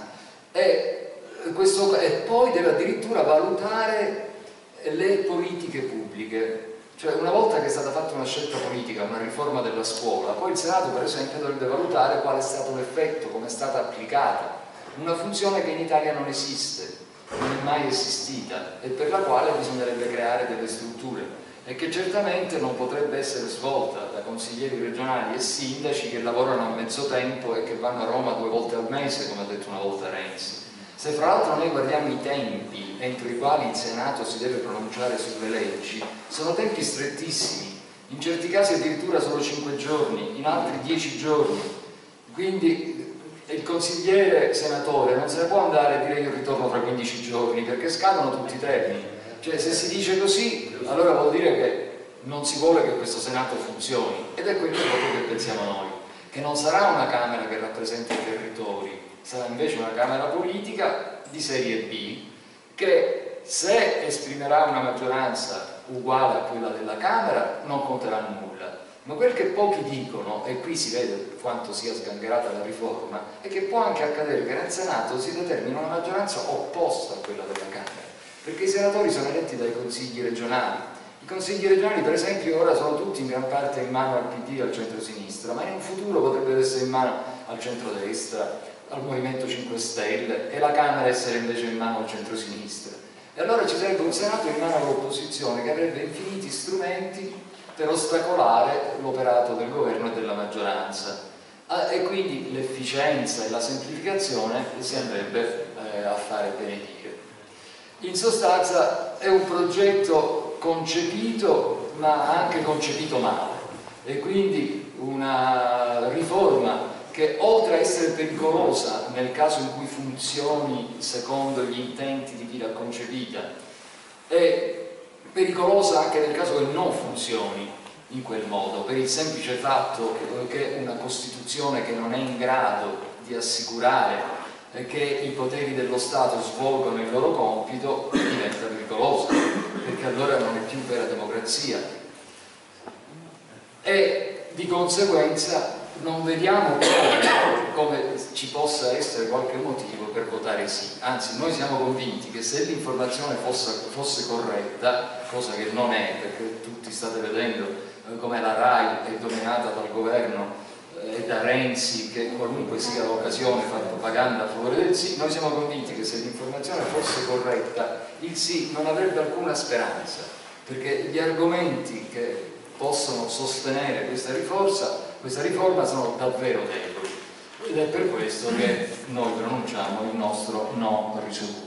E, questo, e poi deve addirittura valutare le politiche pubbliche, cioè una volta che è stata fatta una scelta politica, una riforma della scuola, poi il Senato per esempio dovrebbe valutare qual è stato l'effetto, come è stata applicata, una funzione che in Italia non esiste, non è mai esistita e per la quale bisognerebbe creare delle strutture e che certamente non potrebbe essere svolta da consiglieri regionali e sindaci che lavorano a mezzo tempo e che vanno a Roma due volte al mese, come ha detto una volta Renzi. Se fra l'altro noi guardiamo i tempi entro i quali il Senato si deve pronunciare sulle leggi, sono tempi strettissimi, in certi casi addirittura solo cinque giorni, in altri dieci giorni, quindi il consigliere senatore non se ne può andare a dire io ritorno fra quindici giorni perché scadono tutti i termini. Cioè, se si dice così, allora vuol dire che non si vuole che questo Senato funzioni, ed è quello che pensiamo noi, che non sarà una Camera che rappresenta i territori, sarà invece una Camera politica di serie B, che se esprimerà una maggioranza uguale a quella della Camera non conterà nulla. Ma quel che pochi dicono, e qui si vede quanto sia sgangherata la riforma, è che può anche accadere che nel Senato si determini una maggioranza opposta a quella della Camera, perché i senatori sono eletti dai consigli regionali. I consigli regionali per esempio ora sono tutti in gran parte in mano al P D e al centro-sinistra, ma in un futuro potrebbero essere in mano al centro-destra, al Movimento cinque Stelle, e la Camera essere invece in mano al centro-sinistra. E allora ci sarebbe un Senato in mano all'opposizione che avrebbe infiniti strumenti per ostacolare l'operato del governo e della maggioranza. E quindi l'efficienza e la semplificazione si andrebbe eh, a fare benedire. In sostanza è un progetto concepito ma anche concepito male, e quindi una riforma che oltre a essere pericolosa nel caso in cui funzioni secondo gli intenti di chi l'ha concepita, è pericolosa anche nel caso che non funzioni in quel modo, per il semplice fatto che una Costituzione che non è in grado di assicurare che i poteri dello Stato svolgono il loro compito diventa pericolosa, perché allora non è più vera democrazia. E di conseguenza non vediamo come, come ci possa essere qualche motivo per votare sì. Anzi, noi siamo convinti che se l'informazione fosse, fosse corretta, cosa che non è, perché tutti state vedendo come la RAI è dominata dal governo e da Renzi che qualunque sia l'occasione fa propaganda a favore del sì. Noi siamo convinti che se l'informazione fosse corretta il sì non avrebbe alcuna speranza, perché gli argomenti che possono sostenere questa riforma, questa riforma sono davvero deboli, ed è per questo che noi pronunciamo il nostro no risoluto.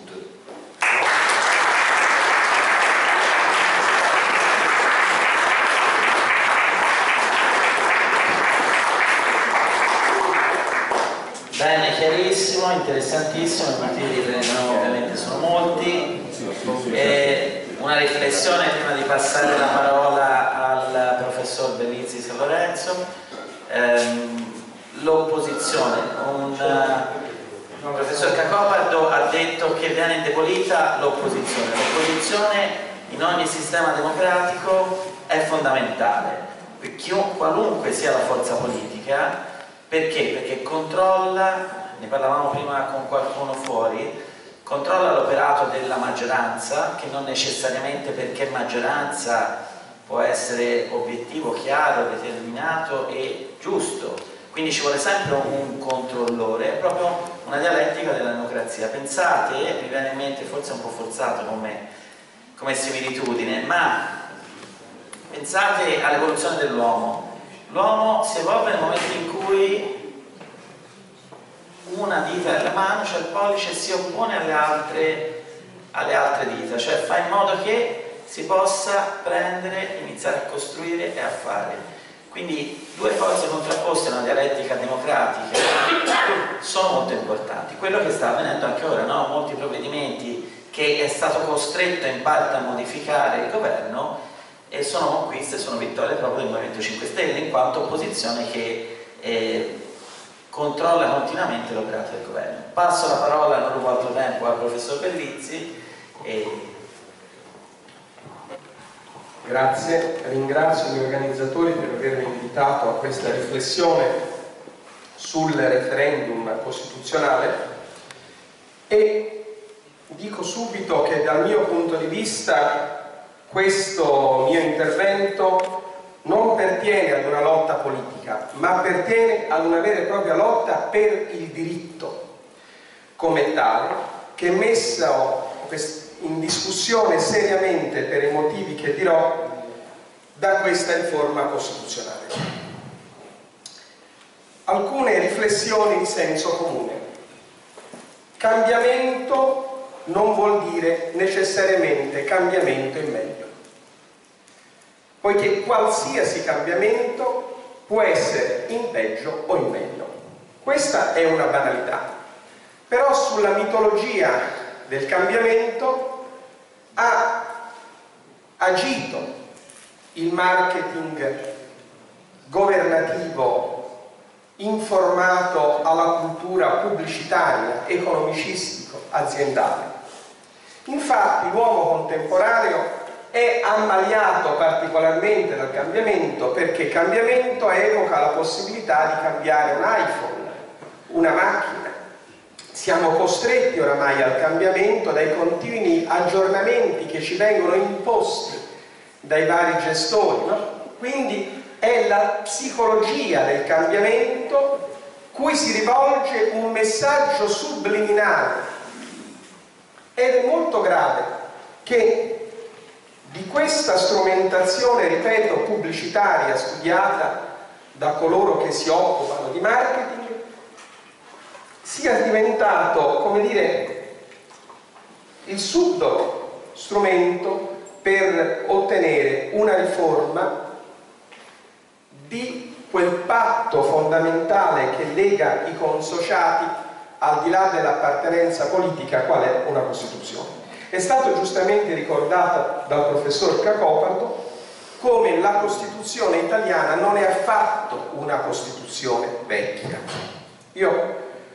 Bene, chiarissimo, interessantissimo, i motivi di prendono ovviamente sono molti. E una riflessione prima di passare la parola al professor Bellizzi San Lorenzo. Ehm, l'opposizione, un, uh, il professor Cacopardo ha detto che viene indebolita l'opposizione. L'opposizione in ogni sistema democratico è fondamentale, per chiunque, qualunque sia la forza politica. Perché? Perché controlla, ne parlavamo prima con qualcuno fuori, controlla l'operato della maggioranza, che non necessariamente perché maggioranza può essere obiettivo, chiaro, determinato e giusto. Quindi ci vuole sempre un controllore, è proprio una dialettica della democrazia. Pensate, mi viene in mente, forse un po' forzato come, come similitudine, ma pensate all'evoluzione dell'uomo. L'uomo si evolve nel momento in cui una dita della mano, cioè il pollice, si oppone alle altre, alle altre dita, cioè fa in modo che si possa prendere, iniziare a costruire e a fare. Quindi due forze contrapposte in una dialettica democratica sono molto importanti. Quello che sta avvenendo anche ora, no? Molti provvedimenti che è stato costretto in parte a modificare il governo, e sono conquiste, sono vittorie proprio del Movimento cinque Stelle, in quanto opposizione che eh, controlla continuamente l'operato del governo. Passo la parola, non rubo altro tempo, al professor Bellizzi. E... Grazie, ringrazio gli organizzatori per avermi invitato a questa riflessione sul referendum costituzionale e dico subito che dal mio punto di vista questo mio intervento non pertiene ad una lotta politica, ma pertiene ad una vera e propria lotta per il diritto come tale, che è messa in discussione seriamente per i motivi che dirò da questa riforma costituzionale. Alcune riflessioni di senso comune. Cambiamento non vuol dire necessariamente cambiamento in meglio, poiché qualsiasi cambiamento può essere in peggio o in meglio. Questa è una banalità, però sulla mitologia del cambiamento ha agito il marketing governativo informato alla cultura pubblicitaria, economicistico, aziendale. Infatti l'uomo contemporaneo è ammaliato particolarmente dal cambiamento, perché cambiamento evoca la possibilità di cambiare un iPhone, una macchina. Siamo costretti oramai al cambiamento dai continui aggiornamenti che ci vengono imposti dai vari gestori, no? Quindi è la psicologia del cambiamento cui si rivolge un messaggio subliminale, ed è molto grave che di questa strumentazione, ripeto, pubblicitaria studiata da coloro che si occupano di marketing sia diventato, come dire, il subdolo strumento per ottenere una riforma di quel patto fondamentale che lega i consociati al di là dell'appartenenza politica, qual è una Costituzione. È stato giustamente ricordato dal professor Cacopardo come la Costituzione italiana non è affatto una Costituzione vecchia. Io,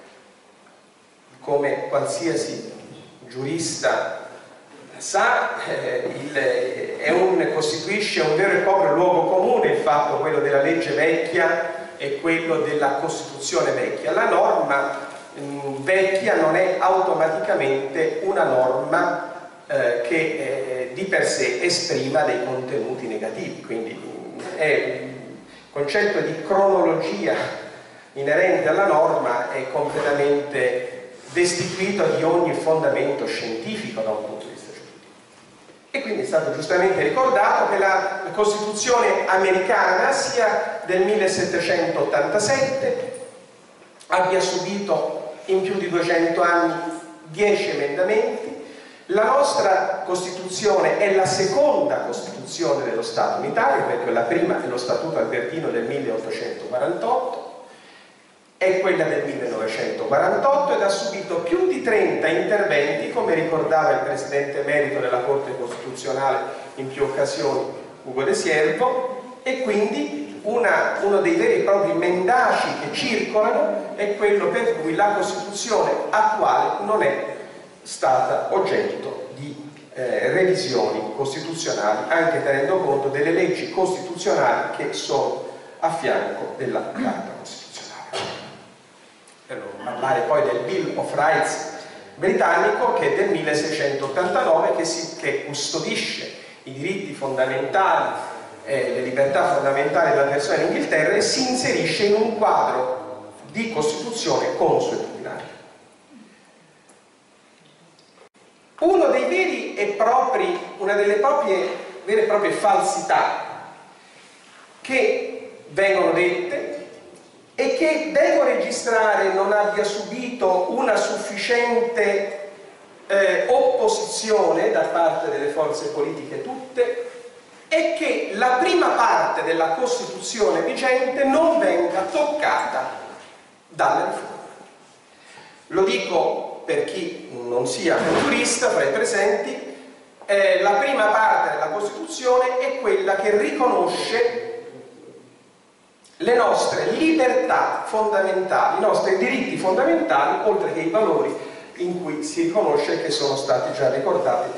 come qualsiasi giurista sa, eh, il, è un, costituisce un vero e proprio luogo comune il fatto, quello della legge vecchia e quello della Costituzione vecchia. La norma mh, vecchia non è automaticamente una norma eh, che eh, di per sé esprima dei contenuti negativi, quindi mh, è un concetto di cronologia inerente alla norma è completamente destituito di ogni fondamento scientifico da un punto di vista giuridico. E quindi è stato giustamente ricordato che la Costituzione americana, sia del millesettecentottantasette, abbia subito in più di duecento anni dieci emendamenti. La nostra Costituzione è la seconda Costituzione dello Stato unitario, perché la prima è lo Statuto Albertino del milleottocentoquarantotto, è quella del millenovecentoquarantotto ed ha subito più di trenta interventi, come ricordava il Presidente emerito della Corte Costituzionale in più occasioni, Ugo De Siervo, e quindi una, uno dei veri e propri mendaci che circolano è quello per cui la Costituzione attuale non è stata oggetto di eh, revisioni costituzionali, anche tenendo conto delle leggi costituzionali che sono a fianco della Carta Costituzionale. Per non parlare poi del Bill of Rights britannico, che è del milleseicentottantanove, che, si, che custodisce i diritti fondamentali e eh, le libertà fondamentali della persona in Inghilterra e si inserisce in un quadro di Costituzione consuetudinaria. Uno dei veri e propri, una delle proprie, vere e proprie falsità che vengono dette e che devo registrare non abbia subito una sufficiente eh, opposizione da parte delle forze politiche tutte, è che la prima parte della Costituzione vigente non venga toccata dalla riforma. Lo dico per chi non sia un giurista fra i presenti, eh, la prima parte della Costituzione è quella che riconosce le nostre libertà fondamentali, i nostri diritti fondamentali, oltre che i valori in cui si riconosce che sono stati già ricordati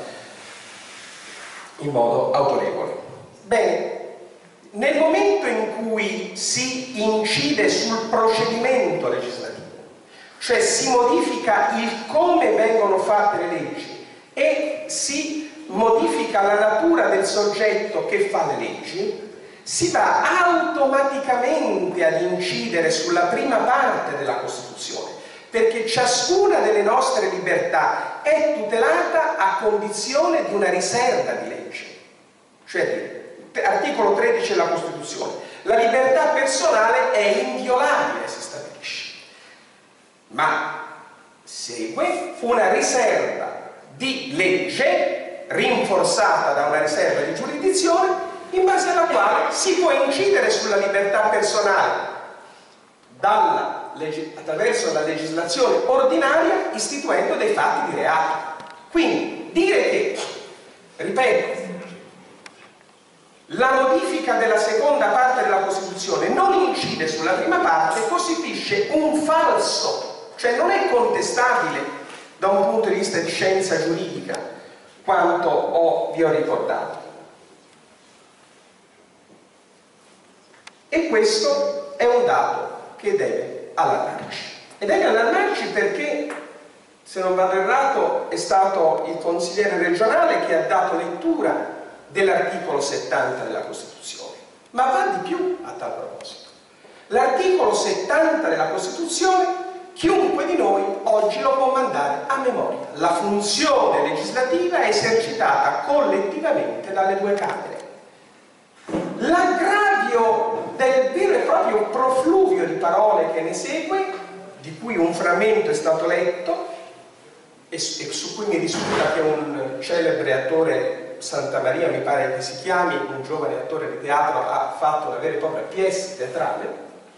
in modo autorevole. Bene, nel momento in cui si incide sul procedimento legislativo, cioè si modifica il come vengono fatte le leggi e si modifica la natura del soggetto che fa le leggi, si va automaticamente ad incidere sulla prima parte della Costituzione, perché ciascuna delle nostre libertà è tutelata a condizione di una riserva di legge. Cioè, articolo tredici della Costituzione, la libertà personale è inviolabile, si stabilisce, ma segue una riserva di legge rinforzata da una riserva di giurisdizione in base alla quale si può incidere sulla libertà personale dalla, attraverso la legislazione ordinaria, istituendo dei fatti di reato. Quindi dire che, ripeto, la modifica della seconda parte della Costituzione non incide sulla prima parte costituisce un falso, cioè non è contestabile da un punto di vista di scienza giuridica quanto ho, vi ho ricordato. E questo è un dato che deve allarmarci. E deve allarmarci perché, se non vado errato, è stato il consigliere regionale che ha dato lettura dell'articolo settanta della Costituzione. Ma va di più a tal proposito. L'articolo settanta della Costituzione, chiunque di noi oggi lo può mandare a memoria. La funzione legislativa è esercitata collettivamente dalle due Camere. L'aggravio del vero e proprio profluvio di parole che ne segue, di cui un frammento è stato letto e su cui mi risulta che un celebre attore, Santamaria mi pare che si chiami, un giovane attore di teatro, ha fatto una vera e propria pièce teatrale,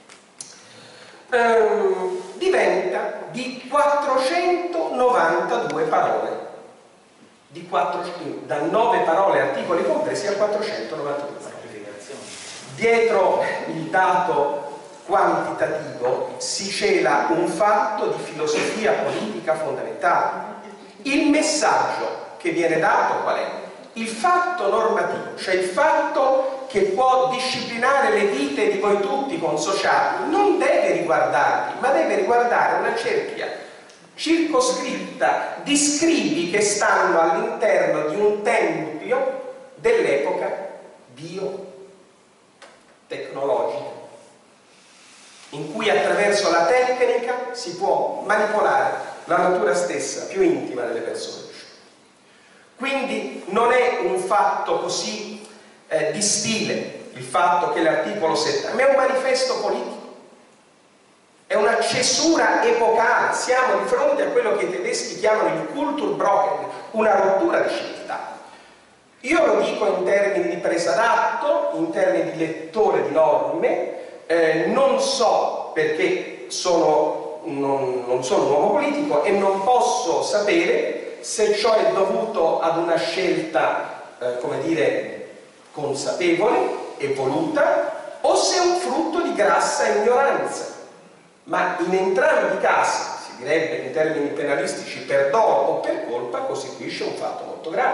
ehm, diventa di quattrocentonovantadue parole, di quattro, da nove parole articoli compresi a quattrocentonovantadue parole. Dietro il dato quantitativo si cela un fatto di filosofia politica fondamentale. Il messaggio che viene dato qual è? Il fatto normativo, cioè il fatto che può disciplinare le vite di voi tutti consociati, non deve riguardarvi, ma deve riguardare una cerchia circoscritta di scribi che stanno all'interno di un tempio dell'epoca biotecnologica. in cui attraverso la tecnica si può manipolare la natura stessa più intima delle persone. Quindi non è un fatto così eh, di stile il fatto che l'articolo settanta, ma è un manifesto politico, è una cesura epocale. Siamo di fronte a quello che i tedeschi chiamano il Kulturbrochen, una rottura di civiltà. Io lo dico in termini di presa d'atto, in termini di lettore di norme, eh, non so perché sono, non, non sono un uomo politico e non posso sapere se ciò è dovuto ad una scelta, eh, come dire, consapevole e voluta, o se è un frutto di grassa ignoranza. Ma in entrambi i casi, si direbbe in termini penalistici per dolo o per colpa, costituisce un fatto molto grave.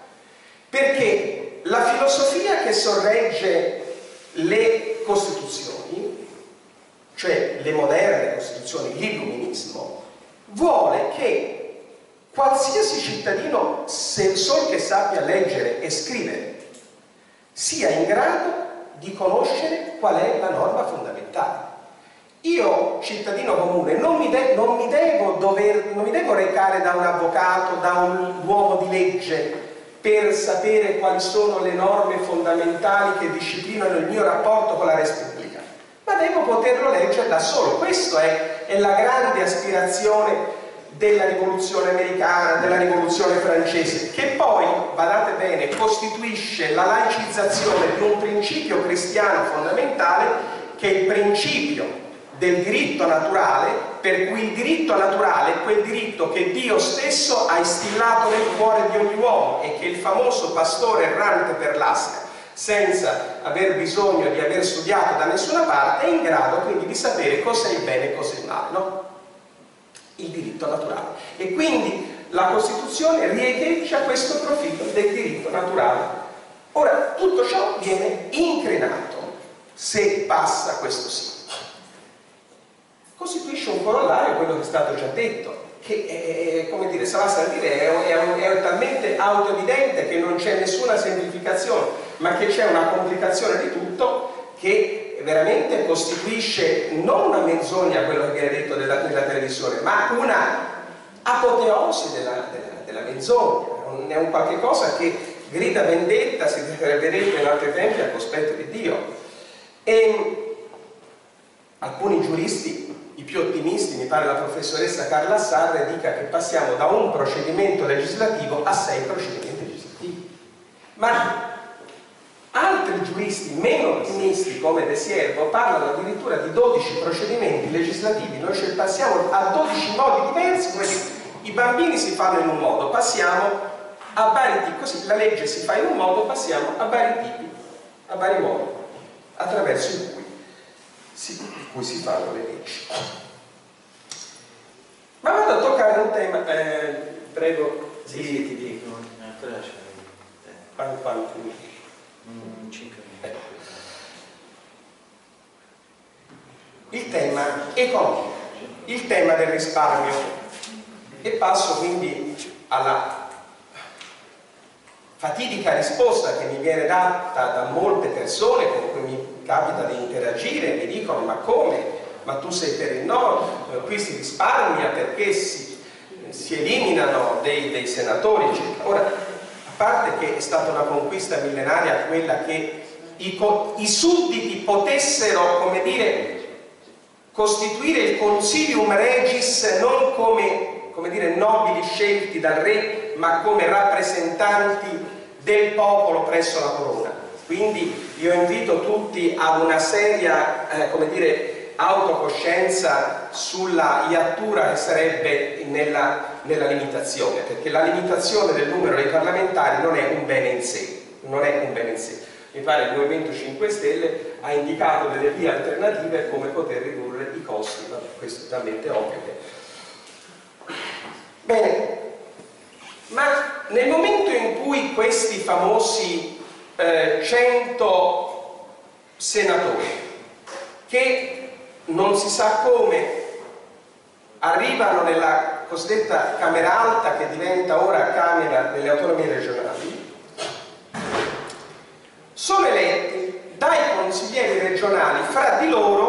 Perché la filosofia che sorregge le Costituzioni, cioè le moderne Costituzioni, l'illuminismo, vuole che qualsiasi cittadino, se sol che sappia leggere e scrivere, sia in grado di conoscere qual è la norma fondamentale. Io, cittadino comune, non mi, de non mi, devo, dover, non mi devo recare da un avvocato, da un uomo di legge, per sapere quali sono le norme fondamentali che disciplinano il mio rapporto con la res pubblica, ma devo poterlo leggere da solo. Questa è, è la grande aspirazione della rivoluzione americana, della rivoluzione francese, che poi, badate bene, costituisce la laicizzazione di un principio cristiano fondamentale, che è il principio del diritto naturale, per cui il diritto naturale è quel diritto che Dio stesso ha instillato nel cuore di ogni uomo e che il famoso pastore errante per l'Asia, senza aver bisogno di aver studiato da nessuna parte, è in grado quindi di sapere cosa è il bene e cosa è il male, no? Il diritto naturale. E quindi la Costituzione riecheggia questo profilo del diritto naturale. Ora, tutto ciò viene increnato se passa questo sì. Costituisce un corollario, quello che è stato già detto, che è, come dire, Savassa a dire, è, è, è talmente autoevidente che non c'è nessuna semplificazione, ma che c'è una complicazione di tutto che veramente costituisce non una menzogna, quello che viene detto nella, nella televisione, ma una apoteosi della, della, della menzogna. È un qualche cosa che grida vendetta, si sarebbe detto in altri tempi, al cospetto di Dio. E alcuni giuristi, i più ottimisti, mi pare la professoressa Carla Sarre, dica che passiamo da un procedimento legislativo a sei procedimenti legislativi. Ma altri giuristi meno ottimisti, come De Siervo, parlano addirittura di dodici procedimenti legislativi. Noi cioè passiamo a dodici modi diversi, come i bambini si fanno in un modo, passiamo a vari tipi, così la legge si fa in un modo, passiamo a vari tipi, a vari modi, attraverso i cui si, cui si fanno le leggi. Ma vado a toccare un tema, eh, prego. Sì, sì, ti dico, ancora c'è Quanti, quanti? mm, cinque minuti. Il tema economico, il tema del risparmio, e passo quindi alla fatidica risposta che mi viene data da molte persone con cui mi capita di interagire. Mi dicono: ma come? Ma tu sei per il no, qui si risparmia perché si, si eliminano dei, dei senatori, eccetera. Ora, a parte che è stata una conquista millenaria quella che i, i sudditi potessero, come dire, costituire il Consilium Regis non come, come dire, nobili scelti dal re, ma come rappresentanti del popolo presso la corona. Quindi io invito tutti ad una seria, eh, come dire, autocoscienza sulla iattura che sarebbe nella, nella limitazione, perché la limitazione del numero dei parlamentari non è un bene in sé, non è un bene in sé. Mi pare il Movimento cinque Stelle ha indicato delle vie alternative come poter ridurre i costi. Vabbè, questo è talmente ovvio che... Bene, ma nel momento in cui questi famosi eh, cento senatori, che non si sa come arrivano nella cosiddetta Camera Alta, che diventa ora Camera delle Autonomie Regionali, sono eletti dai consiglieri regionali fra di loro e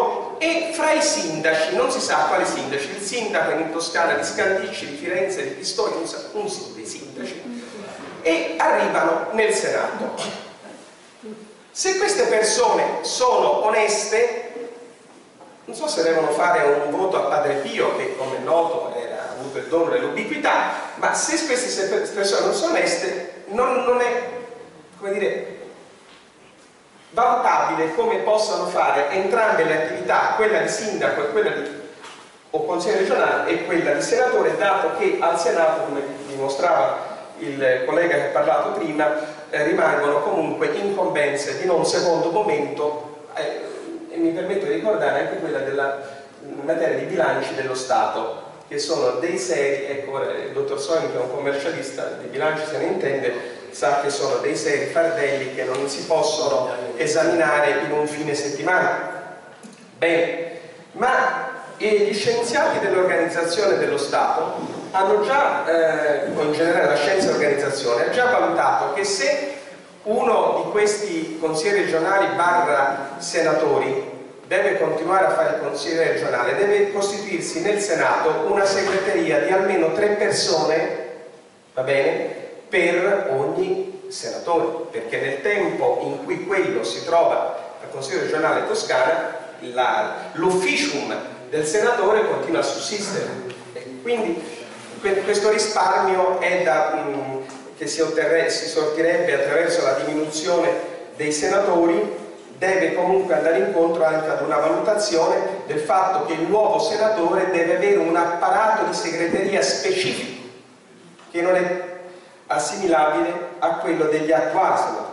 e fra i sindaci, non si sa quali sindaci, il sindaco in Toscana di Scandicci, di Firenze, di Pistoia, non si sa, un dei sindaci, e arrivano nel Senato. Se queste persone sono oneste, non so se devono fare un voto a Padre Pio, che come è noto era, ha avuto il dono dell'ubiquità, ma se queste persone non sono oneste, non, non è, come dire, valutabile come possano fare entrambe le attività, quella di sindaco e quella di o consigliere regionale e quella di senatore, dato che al Senato, come dimostrava il collega che ha parlato prima, eh, rimangono comunque incombenze di non secondo momento, eh, e mi permetto di ricordare anche quella della materia di bilanci dello Stato, che sono dei seri, ecco, il dottor Soin, che è un commercialista di bilanci se ne intende, sa che sono dei seri fardelli che non si possono esaminare in un fine settimana. Bene, ma gli scienziati dell'organizzazione dello Stato hanno già, eh, o in generale la scienza dell'organizzazione, ha già valutato che se uno di questi consiglieri regionali barra senatori deve continuare a fare il consigliere regionale, deve costituirsi nel Senato una segreteria di almeno tre persone, va bene, per ogni senatore, perché nel tempo in cui quello si trova al Consiglio regionale Toscana, l'ufficium del senatore continua a sussistere. E quindi questo risparmio è da, mh, che si, otterre, si sortirebbe attraverso la diminuzione dei senatori, deve comunque andare incontro anche ad una valutazione del fatto che il nuovo senatore deve avere un apparato di segreteria specifico che non è assimilabile a quello degli attuali senatori,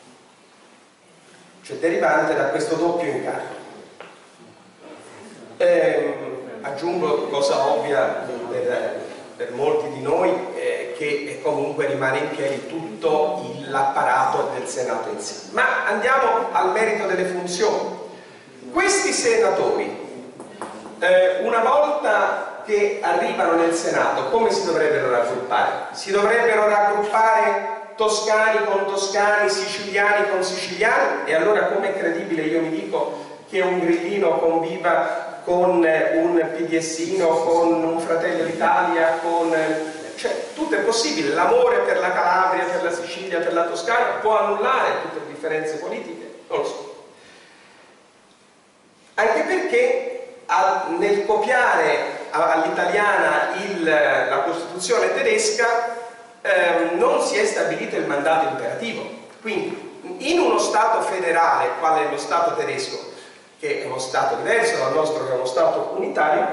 cioè derivante da questo doppio incarico. Ehm, aggiungo cosa ovvia per, per molti di noi, eh, che comunque rimane in piedi tutto l'apparato del Senato in sé. Ma andiamo al merito delle funzioni. Questi senatori, eh, una volta che arrivano nel Senato, come si dovrebbero raggruppare? Si dovrebbero raggruppare toscani con toscani, siciliani con siciliani, e allora com'è credibile, io mi dico, che un grillino conviva con un pdsino, con un Fratelli d'Italia, con... cioè tutto è possibile. L'amore per la Calabria, per la Sicilia, per la Toscana può annullare tutte le differenze politiche? Non lo so. Anche perché nel copiare all'italiana la Costituzione tedesca ehm, non si è stabilito il mandato imperativo. Quindi in uno Stato federale, quale è lo Stato tedesco, che è uno Stato diverso dal nostro, che è uno Stato unitario,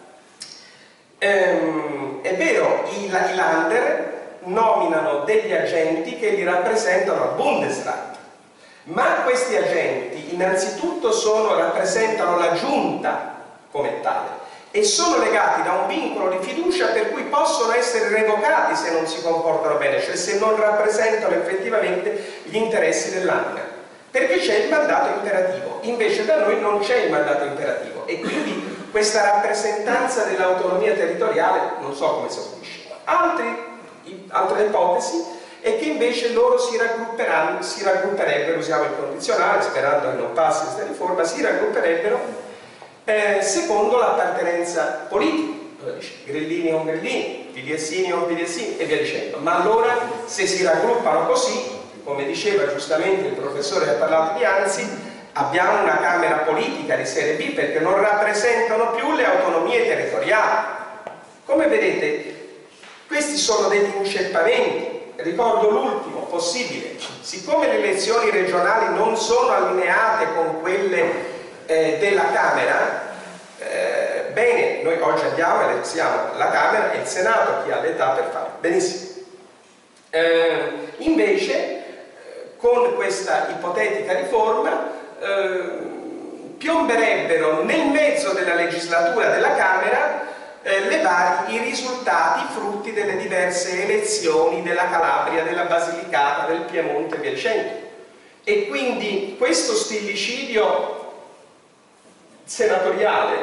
ehm, è vero, i, i Länder nominano degli agenti che li rappresentano al Bundesrat, ma questi agenti innanzitutto sono, rappresentano la giunta come tale e sono legati da un vincolo di fiducia per cui possono essere revocati se non si comportano bene, cioè se non rappresentano effettivamente gli interessi dell'Anca, perché c'è il mandato imperativo. Invece da noi non c'è il mandato imperativo e quindi questa rappresentanza dell'autonomia territoriale non so come si esaurisce. Altra ipotesi è che invece loro si raggrupperanno, si raggrupperebbero, usiamo il condizionale sperando che non passi questa riforma, si raggrupperebbero eh, secondo l'appartenenza politica. Allora dice, grillini o grillini, PDSini o PDSini e via dicendo. Ma allora se si raggruppano così, come diceva giustamente il professore che ha parlato di Anzi, abbiamo una Camera politica di serie B perché non rappresentano più le autonomie territoriali. Come vedete, questi sono degli inceppamenti. Ricordo l'ultimo possibile: siccome le elezioni regionali non sono allineate con quelle eh, della Camera, eh, bene, noi oggi andiamo e eleziamo la Camera e il Senato, chi ha l'età per farlo. Benissimo. Eh, invece, eh, con questa ipotetica riforma, eh, piomberebbero nel mezzo della legislatura della Camera Eh, le vari, i risultati frutti delle diverse elezioni della Calabria, della Basilicata, del Piemonte e via dicendo. E quindi questo stillicidio senatoriale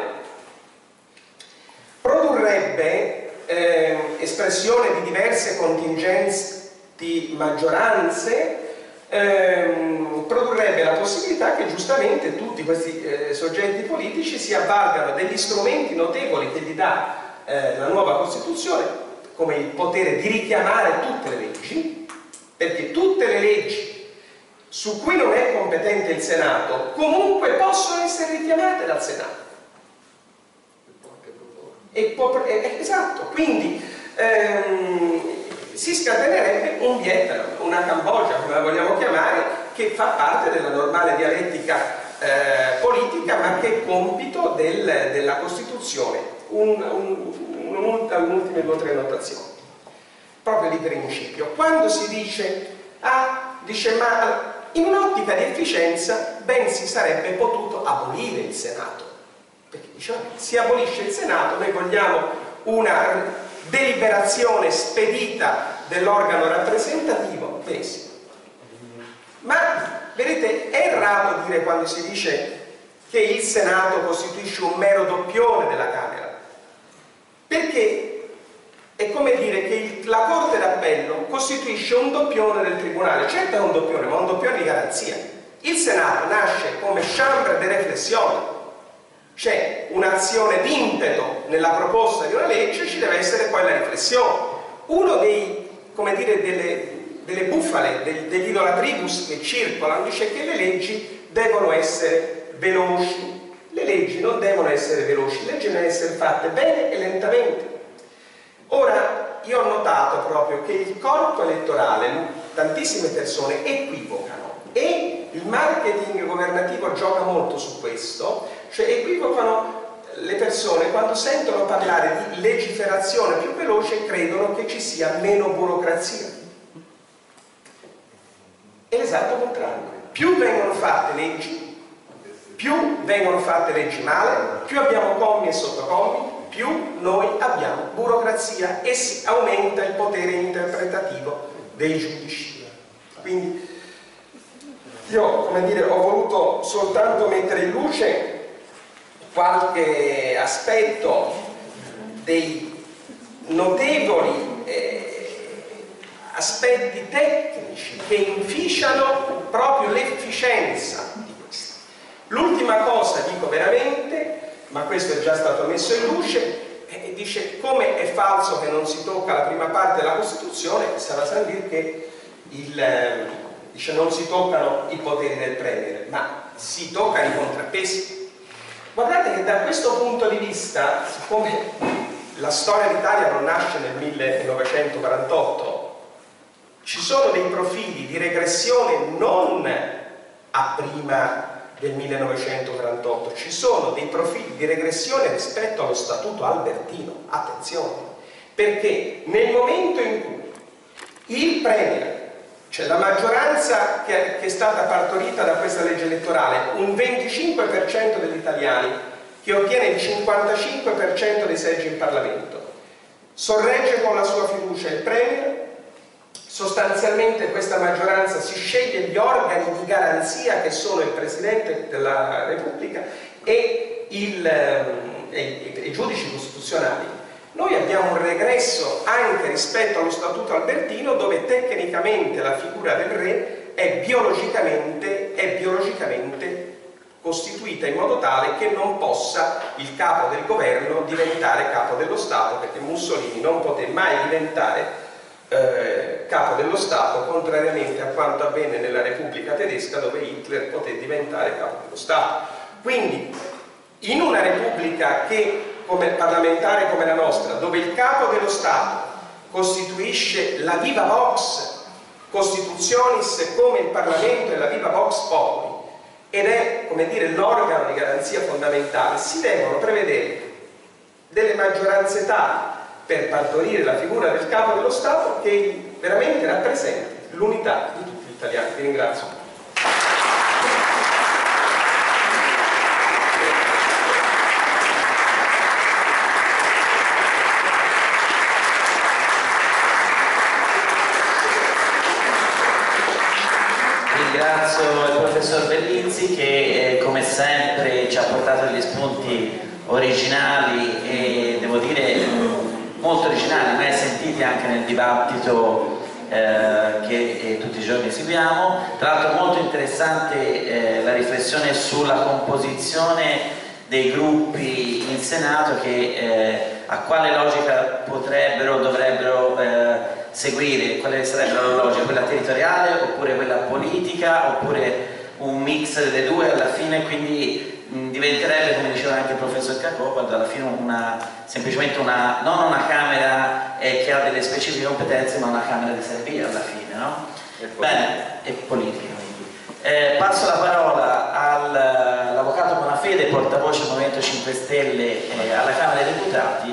produrrebbe eh, espressione di diverse contingenti maggioranze ehm, produrrebbe la possibilità che giustamente tutti questi eh, soggetti politici si avvalgano degli strumenti notevoli che gli dà eh, la nuova Costituzione, come il potere di richiamare tutte le leggi, perché tutte le leggi su cui non è competente il Senato comunque possono essere richiamate dal Senato. E può, eh, esatto, quindi ehm, si scatenerebbe un Vietnam, una Cambogia, come la vogliamo chiamare, che fa parte della normale dialettica eh, politica, ma che è compito del, della Costituzione. Un, un, un'ultima due o tre notazioni, proprio di principio. Quando si dice, ah, dice, ma in un'ottica di efficienza ben si sarebbe potuto abolire il Senato, perché diciamo, si abolisce il Senato, noi vogliamo una deliberazione spedita dell'organo rappresentativo, benissimo. Ma vedete, è errato dire quando si dice che il Senato costituisce un mero doppione della Camera, perché è come dire che il, la Corte d'Appello costituisce un doppione del Tribunale. Certo è un doppione, ma un doppione di garanzia. Il Senato nasce come chambre de réflexion. C'è un'azione d'impeto nella proposta di una legge, ci deve essere poi la riflessione. Uno dei, come dire, delle, delle bufale, del, degli idolatribus che circolano, dice che le leggi devono essere veloci. Le leggi non devono essere veloci, le leggi devono essere fatte bene e lentamente. Ora, io ho notato proprio che il corpo elettorale, tantissime persone equivocano, e il marketing governativo gioca molto su questo, cioè equivocano le persone quando sentono parlare di legiferazione più veloce, credono che ci sia meno burocrazia. È l'esatto contrario. Più vengono fatte leggi, più vengono fatte leggi male, più abbiamo commi e sottocommi, più noi abbiamo burocrazia e si aumenta il potere interpretativo dei giudici. Quindi io, come dire, ho voluto soltanto mettere in luce qualche aspetto dei notevoli eh, aspetti tecnici che inficiano proprio l'efficienza di questo. L'ultima cosa, dico veramente, ma questo è già stato messo in luce, e dice come è falso che non si tocca la prima parte della Costituzione, sarà a dire che il, eh, dice non si toccano i poteri del Premier, ma si toccano i contrappesi. Guardate che da questo punto di vista, siccome la storia d'Italia non nasce nel millenovecentoquarantotto, ci sono dei profili di regressione non a prima del millenovecentoquarantotto, ci sono dei profili di regressione rispetto allo Statuto albertino, attenzione, perché nel momento in cui il Premier, cioè la maggioranza che è stata partorita da questa legge elettorale, un venticinque per cento degli italiani che ottiene il cinquantacinque per cento dei seggi in Parlamento, sorregge con la sua fiducia il Premier, sostanzialmente questa maggioranza si sceglie gli organi di garanzia che sono il Presidente della Repubblica e, il, e, e i giudici costituzionali. Noi abbiamo un regresso anche rispetto allo Statuto albertino, dove tecnicamente la figura del re è biologicamente, è biologicamente costituita in modo tale che non possa il capo del governo diventare capo dello Stato, perché Mussolini non poté mai diventare eh, capo dello Stato, contrariamente a quanto avvenne nella Repubblica Tedesca, dove Hitler poté diventare capo dello Stato. Quindi in una Repubblica che come parlamentare come la nostra, dove il capo dello Stato costituisce la viva vox Constitutionis come il Parlamento è la viva vox populi ed è, come dire, l'organo di garanzia fondamentale, si devono prevedere delle maggioranze tali per partorire la figura del capo dello Stato che veramente rappresenti l'unità di tutti gli italiani. Vi ringrazio. Ringrazio il professor Bellizzi che eh, come sempre ci ha portato degli spunti originali e devo dire molto originali, mai sentiti anche nel dibattito eh, che eh, tutti i giorni seguiamo. Tra l'altro molto interessante eh, la riflessione sulla composizione dei gruppi in Senato, che eh, a quale logica potrebbero o dovrebbero eh, seguire, quale sarebbe la loro logica, quella territoriale oppure quella politica oppure un mix delle due alla fine, quindi mh, diventerebbe, come diceva anche il professor Cacobaldo, alla fine una, semplicemente una, non una Camera eh, che ha delle specifiche competenze, ma una Camera di Serie B alla fine, no? Bene, e politica. Eh, passo la parola all'avvocato Bonafede, portavoce del Movimento cinque Stelle eh, alla Camera dei Deputati.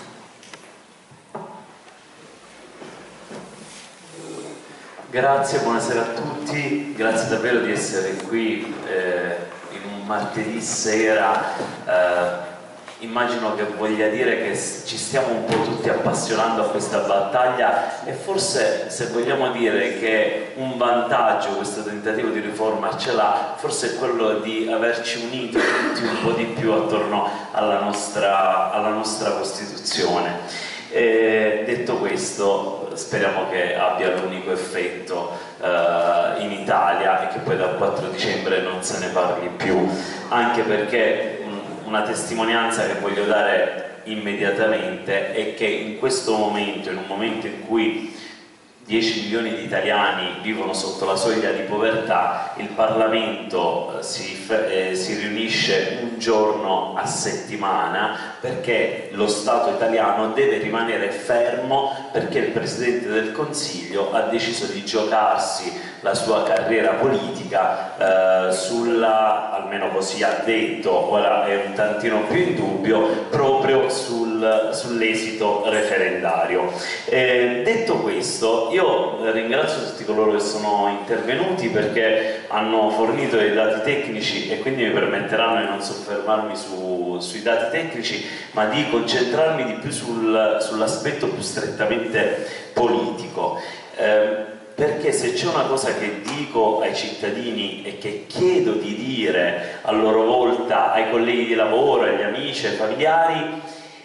Grazie, buonasera a tutti, grazie davvero di essere qui eh, in un martedì sera. Eh, immagino che voglia dire che ci stiamo un po' tutti appassionando a questa battaglia, e forse, se vogliamo dire che un vantaggio questo tentativo di riforma ce l'ha, forse è quello di averci unito tutti un po' di più attorno alla nostra, alla nostra Costituzione. E detto questo, speriamo che abbia l'unico effetto uh, in Italia e che poi dal quattro dicembre non se ne parli più, anche perché mh, una testimonianza che voglio dare immediatamente è che in questo momento, in un momento in cui dieci milioni di italiani vivono sotto la soglia di povertà, il Parlamento si, eh, si riunisce un giorno a settimana perché lo Stato italiano deve rimanere fermo, perché il Presidente del Consiglio ha deciso di giocarsi la sua carriera politica eh, sulla, almeno così ha detto, ora è un tantino più in dubbio, proprio sul, sull'esito referendario. Eh, detto questo, io ringrazio tutti coloro che sono intervenuti perché hanno fornito dei dati tecnici e quindi mi permetteranno di non soffermarmi su, sui dati tecnici, ma di concentrarmi di più sul, sull'aspetto più strettamente politico. Eh, perché se c'è una cosa che dico ai cittadini e che chiedo di dire a loro volta ai colleghi di lavoro, agli amici, ai familiari,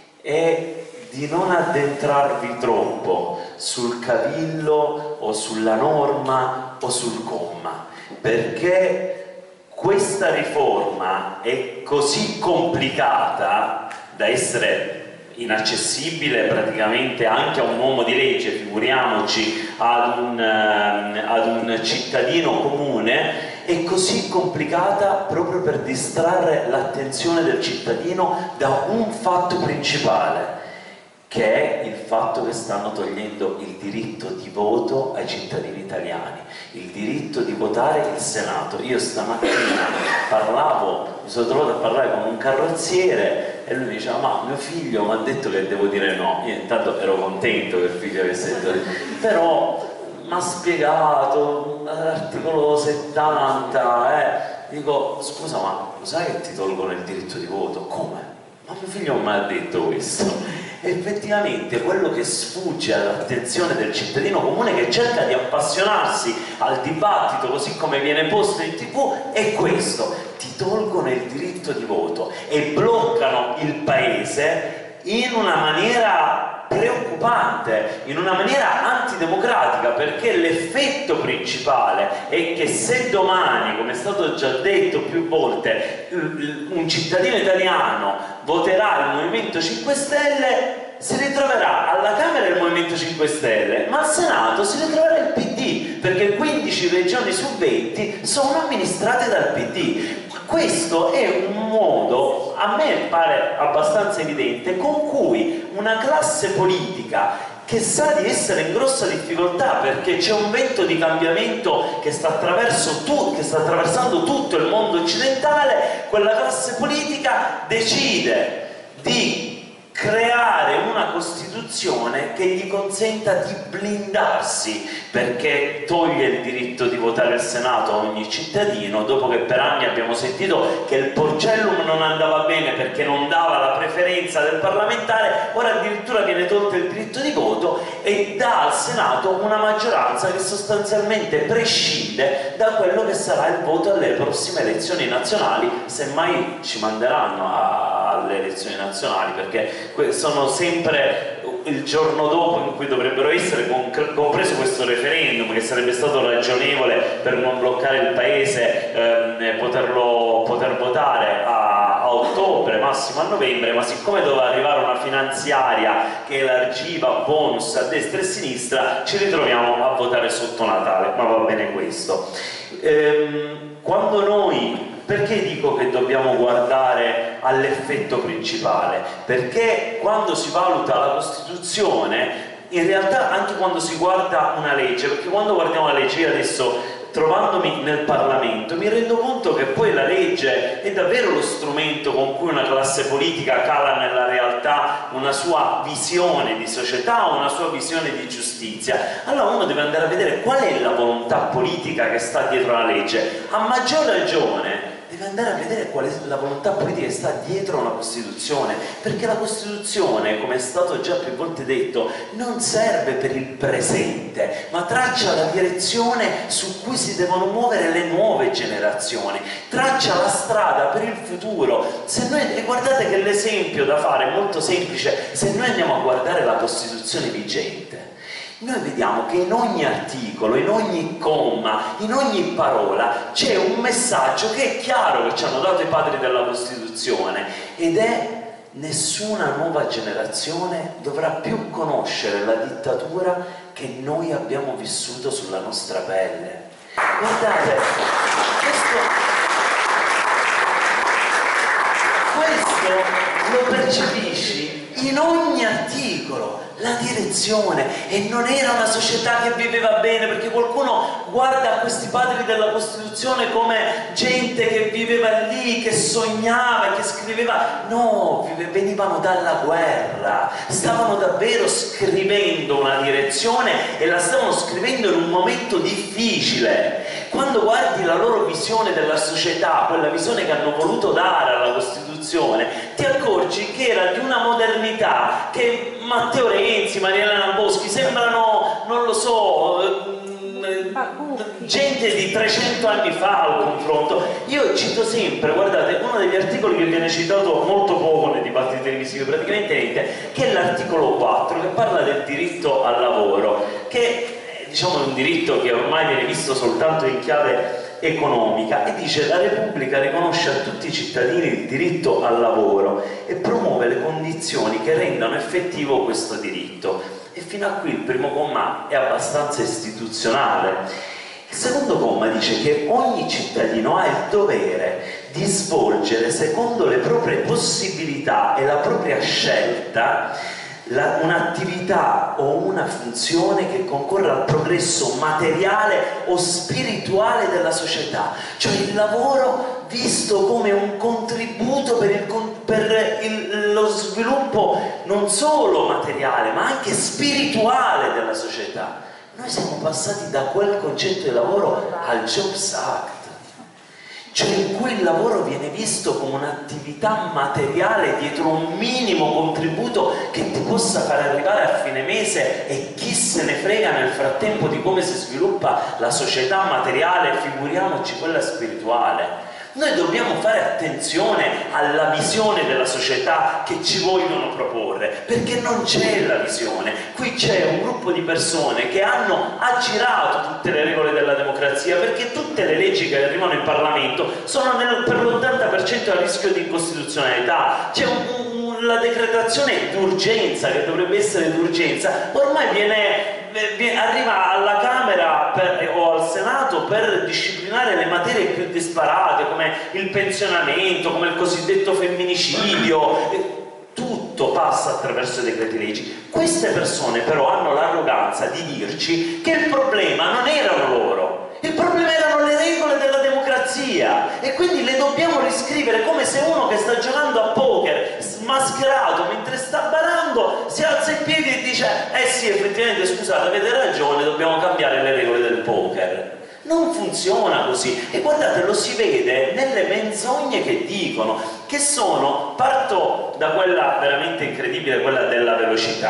è di non addentrarvi troppo sul cavillo o sulla norma o sul comma, perché questa riforma è così complicata da essere inaccessibile praticamente anche a un uomo di legge, figuriamoci ad un, eh, ad un cittadino comune, è così complicata proprio per distrarre l'attenzione del cittadino da un fatto principale, che è il fatto che stanno togliendo il diritto di voto ai cittadini italiani, il diritto di votare il Senato. Io stamattina parlavo, mi sono trovato a parlare con un carrozziere e lui mi diceva: ma mio figlio mi ha detto che devo dire no. Io intanto ero contento che il figlio avesse detto, però mi ha spiegato l'articolo settanta, eh. Dico: scusa, ma lo sai che ti tolgono il diritto di voto? Come? Ma mio figlio non mi ha detto questo. Effettivamente quello che sfugge all'attenzione del cittadino comune che cerca di appassionarsi al dibattito così come viene posto in tv è questo: ti tolgono il diritto di voto e bloccano il paese in una maniera preoccupante, in una maniera antidemocratica, perché l'effetto principale è che se domani, come è stato già detto più volte, un cittadino italiano voterà il Movimento cinque Stelle, si ritroverà alla Camera il Movimento cinque Stelle, ma al Senato si ritroverà il P D, perché quindici regioni su venti sono amministrate dal P D. Questo è un modo, a me pare abbastanza evidente, con cui una classe politica che sa di essere in grossa difficoltà perché c'è un vento di cambiamento che sta, attraverso tu, che sta attraversando tutto il mondo occidentale, quella classe politica decide di creare una Costituzione che gli consenta di blindarsi, perché toglie il diritto di votare il Senato a ogni cittadino, dopo che per anni abbiamo sentito che il Porcellum non andava bene perché non dava la preferenza del parlamentare, ora addirittura viene tolto il diritto di voto e dà al Senato una maggioranza che sostanzialmente prescinde da quello che sarà il voto alle prossime elezioni nazionali, se mai ci manderanno a alle elezioni nazionali, perché sono sempre il giorno dopo in cui dovrebbero essere, compreso questo referendum che sarebbe stato ragionevole per non bloccare il paese, ehm, poterlo, poter votare a, a ottobre, massimo a novembre, ma siccome doveva arrivare una finanziaria che elargiva bonus a destra e a sinistra, ci ritroviamo a votare sotto Natale, ma va bene questo. Ehm, quando noi Perché dico che dobbiamo guardare all'effetto principale? Perché quando si valuta la Costituzione, in realtà anche quando si guarda una legge, perché quando guardiamo la legge, io adesso trovandomi nel Parlamento mi rendo conto che poi la legge è davvero lo strumento con cui una classe politica cala nella realtà una sua visione di società, una sua visione di giustizia. Allora uno deve andare a vedere qual è la volontà politica che sta dietro la legge. A maggior ragione deve andare a vedere qual è la volontà politica che sta dietro una Costituzione, perché la Costituzione, come è stato già più volte detto, non serve per il presente, ma traccia la direzione su cui si devono muovere le nuove generazioni, traccia la strada per il futuro. Se noi, e guardate che l'esempio da fare è molto semplice, se noi andiamo a guardare la Costituzione vigente, noi vediamo che in ogni articolo, in ogni comma, in ogni parola c'è un messaggio che è chiaro che ci hanno dato i padri della Costituzione, ed è: nessuna nuova generazione dovrà più conoscere la dittatura che noi abbiamo vissuto sulla nostra pelle. Guardate, questo, questo lo percepisci in ogni articolo, la direzione. E non era una società che viveva bene, perché qualcuno guarda a questi padri della Costituzione come gente che viveva lì, che sognava, che scriveva. No, venivano dalla guerra, stavano davvero scrivendo una direzione e la stavano scrivendo in un momento difficile. Quando guardi la loro visione della società, quella visione che hanno voluto dare alla Costituzione, ti accorgi che era di una modernità che Matteo Renzi, Marielena Boschi sembrano, non lo so, gente di trecento anni fa al confronto. Io cito sempre, guardate, uno degli articoli che viene citato molto poco nei dibattiti televisivi, praticamente niente, che è l'articolo quattro, che parla del diritto al lavoro, che diciamo è un diritto che ormai viene visto soltanto in chiave economica, e dice: la Repubblica riconosce a tutti i cittadini il diritto al lavoro e promuove le condizioni che rendano effettivo questo diritto. E fino a qui il primo comma è abbastanza istituzionale. Il secondo comma dice che ogni cittadino ha il dovere di svolgere secondo le proprie possibilità e la propria scelta un'attività o una funzione che concorra al progresso materiale o spirituale della società, cioè il lavoro visto come un contributo per, il, per il, lo sviluppo non solo materiale ma anche spirituale della società. Noi siamo passati da quel concetto di lavoro al Jobs Act, cioè in cui il lavoro viene visto come un'attività materiale dietro un minimo contributo che ti possa far arrivare a fine mese, e chi se ne frega nel frattempo di come si sviluppa la società materiale, figuriamoci quella spirituale. Noi dobbiamo fare attenzione alla visione della società che ci vogliono proporre, perché non c'è la visione. Qui c'è un gruppo di persone che hanno aggirato tutte le regole della democrazia, perché tutte le leggi che arrivano in Parlamento sono nel, per l'ottanta per cento a rischio di incostituzionalità. C'è un, un, la decretazione d'urgenza, che dovrebbe essere d'urgenza, ormai viene... arriva alla Camera per, o al Senato per disciplinare le materie più disparate, come il pensionamento, come il cosiddetto femminicidio. Tutto passa attraverso i decreti leggi. Queste persone però hanno l'arroganza di dirci che il problema non erano loro, il problema erano le regole della democrazia, e quindi le dobbiamo riscrivere, come se uno che sta giocando a poker mascherato mentre sta barando si alza in piedi e dice: eh sì, effettivamente, scusate, avete ragione, dobbiamo cambiare le regole del poker. Non funziona così, e guardate, lo si vede nelle menzogne che dicono, che sono, parto da quella veramente incredibile, quella della velocità.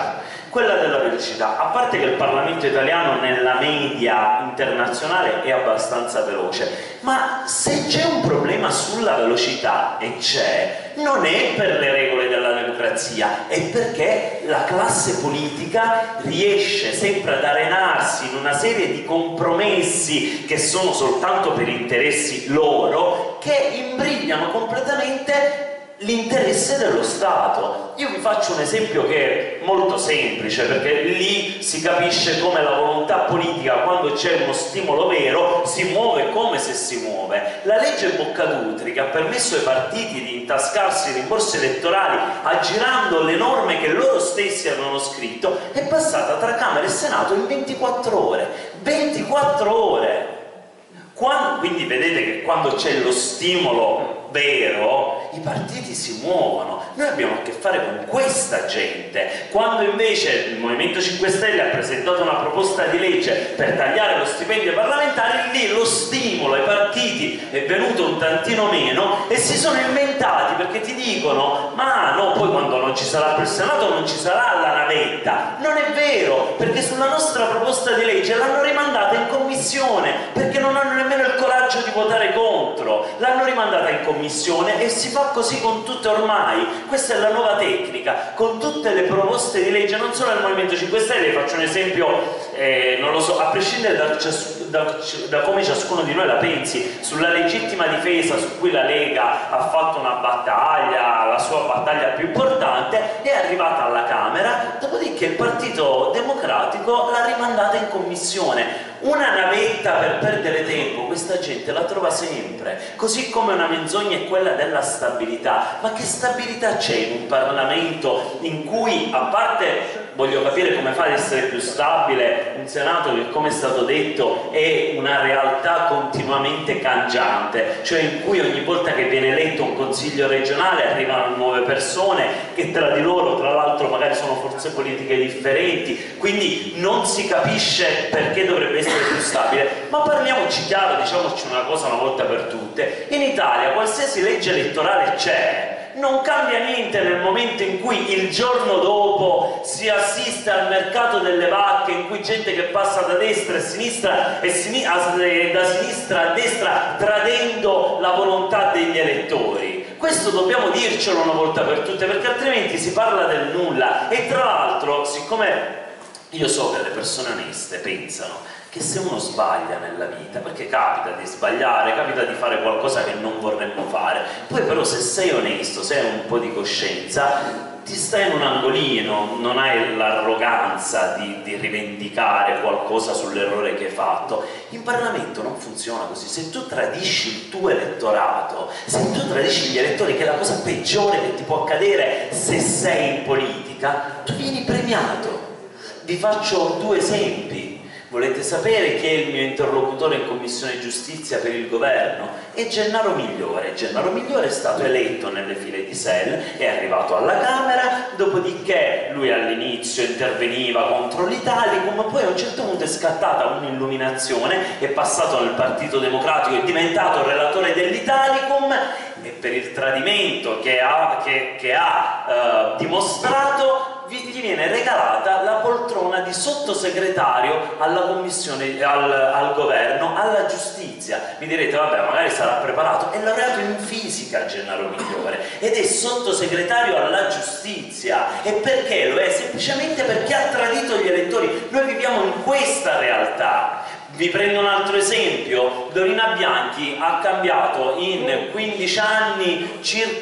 quella della velocità. A parte che il Parlamento italiano nella media internazionale è abbastanza veloce, ma se c'è un problema sulla velocità, e c'è, non è per le regole della democrazia, è perché la classe politica riesce sempre ad arenarsi in una serie di compromessi che sono soltanto per interessi loro, che imbrigliano completamente l'interesse dello Stato. Io vi faccio un esempio che è molto semplice, perché lì si capisce come la volontà politica, quando c'è uno stimolo vero, si muove come se si muove. La legge Boccadutri, che ha permesso ai partiti di intascarsi i rimborsi elettorali aggirando le norme che loro stessi avevano scritto, è passata tra Camera e Senato in ventiquattro ore. ventiquattro ore! Quando, quindi vedete che quando c'è lo stimolo vero, i partiti si muovono. Noi abbiamo a che fare con questa gente. Quando invece il Movimento cinque Stelle ha presentato una proposta di legge per tagliare lo stipendio parlamentare, lì lo stimolo ai partiti è venuto un tantino meno e si sono inventati, perché ti dicono: ma no, poi quando non ci sarà per il Senato non ci sarà la navetta. Non è vero, perché sulla nostra proposta di legge l'hanno rimandata in commissione, perché non hanno nemmeno il coraggio di votare contro. L'hanno rimandata in commissione e si fa così con tutte ormai. Questa è la nuova tecnica, con tutte le proposte di legge, non solo del Movimento cinque Stelle. Faccio un esempio, eh, non lo so, a prescindere da, da, da come ciascuno di noi la pensi, sulla legittima difesa, su cui la Lega ha fatto una battaglia, la sua battaglia più importante, è arrivata alla Camera, dopodiché il Partito Democratico l'ha rimandata in commissione. Una navetta per perdere tempo, questa gente la trova sempre, così come una menzogna è quella della stabilità. Ma che stabilità c'è in un Parlamento in cui, a parte, voglio capire come fa ad essere più stabile un Senato che, come è stato detto, è una realtà continuamente cangiante, cioè in cui ogni volta che viene eletto un consiglio regionale arrivano nuove persone che tra di loro, tra l'altro, magari sono forze politiche differenti, quindi non si capisce perché dovrebbe essere più stabile. Ma parliamoci chiaro, diciamoci una cosa una volta per tutte: in Italia qualsiasi legge elettorale c'è, non cambia niente nel momento in cui il giorno dopo si assiste al mercato delle vacche, in cui gente che passa da destra a sinistra e sini da sinistra a destra tradendo la volontà degli elettori. Questo dobbiamo dircelo una volta per tutte, perché altrimenti si parla del nulla. E tra l'altro, siccome io so che le persone oneste pensano che se uno sbaglia nella vita, perché capita di sbagliare, capita di fare qualcosa che non vorremmo fare, poi però se sei onesto, se hai un po' di coscienza, ti stai in un angolino, non hai l'arroganza di, di rivendicare qualcosa sull'errore che hai fatto. In Parlamento non funziona così. Se tu tradisci il tuo elettorato, se tu tradisci gli elettori, che è la cosa peggiore che ti può accadere se sei in politica, tu vieni premiato. Vi faccio due esempi. Volete sapere chi è il mio interlocutore in Commissione Giustizia per il governo? È Gennaro Migliore. Gennaro Migliore è stato eletto nelle file di S E L, è arrivato alla Camera, dopodiché lui all'inizio interveniva contro l'Italicum, poi a un certo punto è scattata un'illuminazione, è passato nel Partito Democratico, è diventato relatore dell'Italicum e per il tradimento che ha, che, che ha eh, dimostrato gli viene regalata la poltrona di sottosegretario alla commissione, al, al governo, alla giustizia. Mi direte, vabbè, magari sarà preparato. È laureato in fisica Gennaro Migliore ed è sottosegretario alla giustizia. E perché lo è? Semplicemente perché ha tradito gli elettori. Noi viviamo in questa realtà. Vi prendo un altro esempio: Dorina Bianchi ha cambiato in quindici anni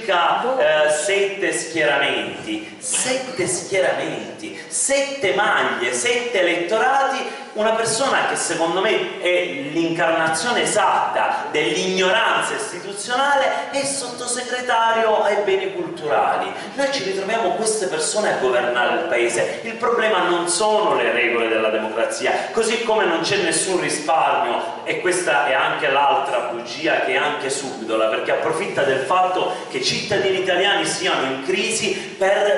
circa eh, sette schieramenti, sette schieramenti, sette maglie, sette elettorati. Una persona che secondo me è l'incarnazione esatta dell'ignoranza istituzionale è sottosegretario ai beni culturali. Noi ci ritroviamo queste persone a governare il paese. Il problema non sono le regole della democrazia, così come non c'è nessun risparmio, e questa è anche l'altra bugia che è anche subdola, perché approfitta del fatto che i cittadini italiani siano in crisi per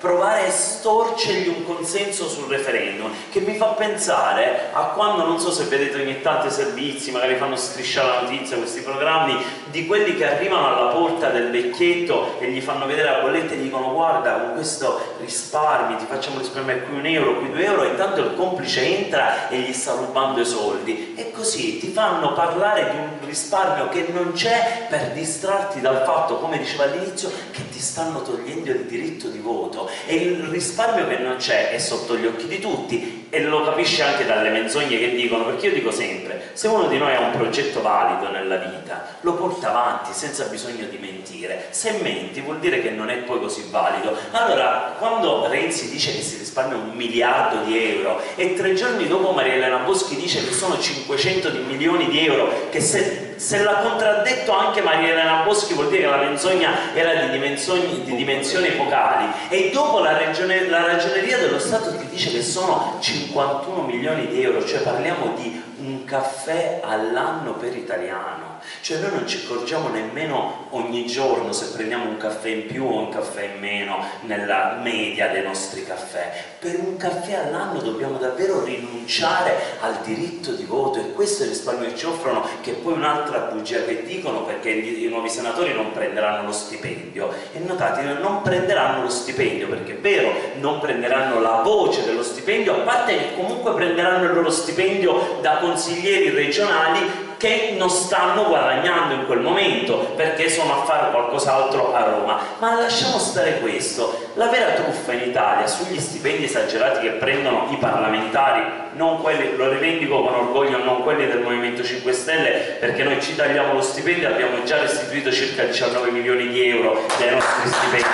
provare a estorcergli un consenso sul referendum, che mi fa pensare a quando, non so se vedete ogni tanto i servizi, magari fanno strisciare la notizia, questi programmi, di quelli che arrivano alla porta del vecchietto e gli fanno vedere la bolletta e gli dicono guarda con questo risparmi, ti facciamo risparmiare qui un euro, qui due euro, e intanto il complice entra e gli sta rubando i soldi, e così ti fanno parlare di un risparmio che non c'è per distrarti dal fatto, come diceva all'inizio, che ti stanno togliendo il diritto di voto. E il risparmio che non c'è è sotto gli occhi di tutti, e lo capisci anche dalle menzogne che dicono, perché io dico sempre, se uno di noi ha un progetto valido nella vita lo porta avanti senza bisogno di mentire. Se menti vuol dire che non è poi così valido. Allora quando Renzi dice che si risparmia un miliardo di euro e tre giorni dopo Maria Elena Boschi dice che sono cinquecento di milioni di euro, che se, se l'ha contraddetto anche Maria Elena Boschi vuol dire che la menzogna era di dimensioni, di dimensioni epocali, e dopo la, regione, la ragioneria dello Stato ti dice che sono cinquantuno milioni di euro, cioè parliamo di un caffè all'anno per italiano. Cioè noi non ci accorgiamo nemmeno ogni giorno se prendiamo un caffè in più o un caffè in meno nella media dei nostri caffè. Per un caffè all'anno dobbiamo davvero rinunciare al diritto di voto, e questo è il risparmio che ci offrono, che è poi un'altra bugia che dicono, perché i nuovi senatori non prenderanno lo stipendio. E notate, non prenderanno lo stipendio perché è vero, non prenderanno la voce dello stipendio, a parte che comunque prenderanno il loro stipendio da consiglieri regionali che non stanno guadagnando in quel momento perché sono a fare qualcos'altro a Roma. Ma lasciamo stare questo. La vera truffa in Italia sugli stipendi esagerati che prendono i parlamentari, non quelli, lo rivendico con orgoglio, non quelli del Movimento cinque Stelle, perché noi ci tagliamo lo stipendio, abbiamo già restituito circa diciannove milioni di euro dai nostri stipendi.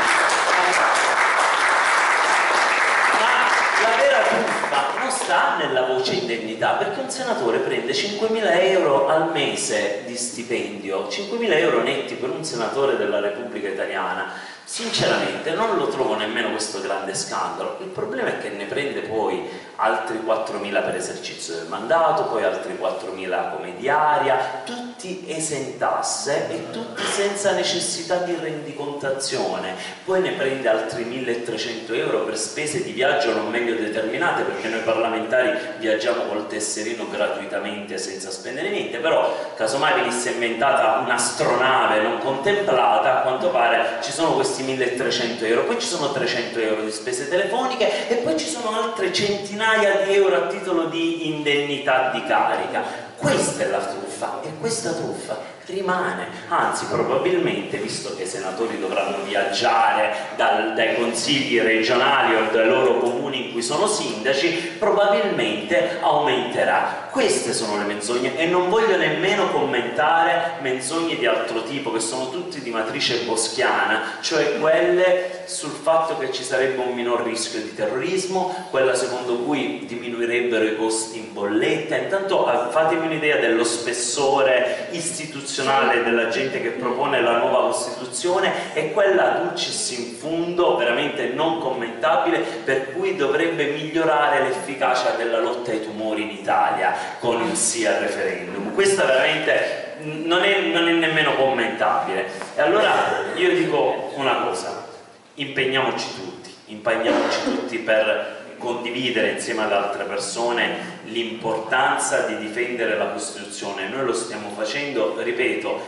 Sta nella voce indennità, perché un senatore prende cinquemila euro al mese di stipendio, cinquemila euro netti per un senatore della Repubblica Italiana. Sinceramente non lo trovo nemmeno questo grande scandalo. Il problema è che ne prende poi altri quattromila per esercizio del mandato, poi altri quattromila come diaria, tutti esentasse e tutti senza necessità di rendicontazione. Poi ne prende altri milletrecento euro per spese di viaggio non meglio determinate, perché noi parlamentari viaggiamo col tesserino gratuitamente senza spendere niente, però casomai venisse inventata un'astronave non contemplata, a quanto pare ci sono questi milletrecento euro, poi ci sono trecento euro di spese telefoniche e poi ci sono altre centinaia di euro a titolo di indennità di carica. Questa è la truffa, e questa truffa rimane, anzi probabilmente, visto che i senatori dovranno viaggiare dal, dai consigli regionali o dai loro comuni in cui sono sindaci, probabilmente aumenterà. Queste sono le menzogne, e non voglio nemmeno commentare menzogne di altro tipo che sono tutte di matrice boschiana, cioè quelle sul fatto che ci sarebbe un minor rischio di terrorismo, quella secondo cui diminuirebbero i costi in bolletta. Intanto fatemi un'idea dello spessore istituzionale della gente che propone la nuova Costituzione, e quella dulcis in fundo, veramente non commentabile, per cui dovrebbe migliorare l'efficacia della lotta ai tumori in Italia con il sì al referendum. Questa veramente non è, non è nemmeno commentabile. E allora io dico una cosa: impegniamoci tutti, impegniamoci tutti per condividere insieme ad altre persone l'importanza di difendere la Costituzione. Noi lo stiamo facendo, ripeto,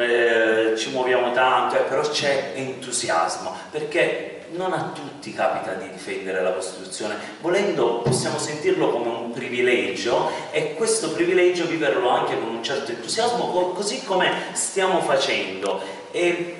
eh, ci muoviamo tanto, eh, però c'è entusiasmo, perché non a tutti capita di difendere la Costituzione. Volendo possiamo sentirlo come un privilegio, e questo privilegio viverlo anche con un certo entusiasmo, così come stiamo facendo. E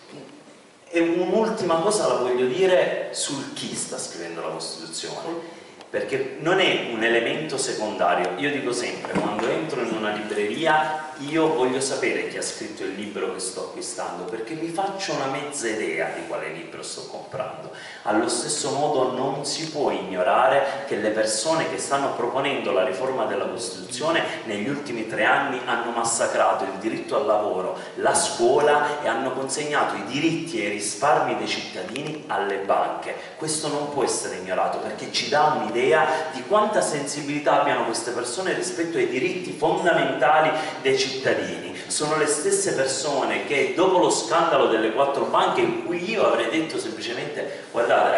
E un'ultima cosa la voglio dire sul chi sta scrivendo la Costituzione, perché non è un elemento secondario. Io dico sempre, quando entro in una libreria, io voglio sapere chi ha scritto il libro che sto acquistando, perché mi faccio una mezza idea di quale libro sto comprando. Allo stesso modo non si può ignorare che le persone che stanno proponendo la riforma della Costituzione negli ultimi tre anni hanno massacrato il diritto al lavoro, la scuola, e hanno consegnato i diritti e i risparmi dei cittadini alle banche. Questo non può essere ignorato, perché ci dà un'idea di quanta sensibilità abbiano queste persone rispetto ai diritti fondamentali dei cittadini. Sono le stesse persone che dopo lo scandalo delle quattro banche, in cui io avrei detto semplicemente: guardate ragazzi,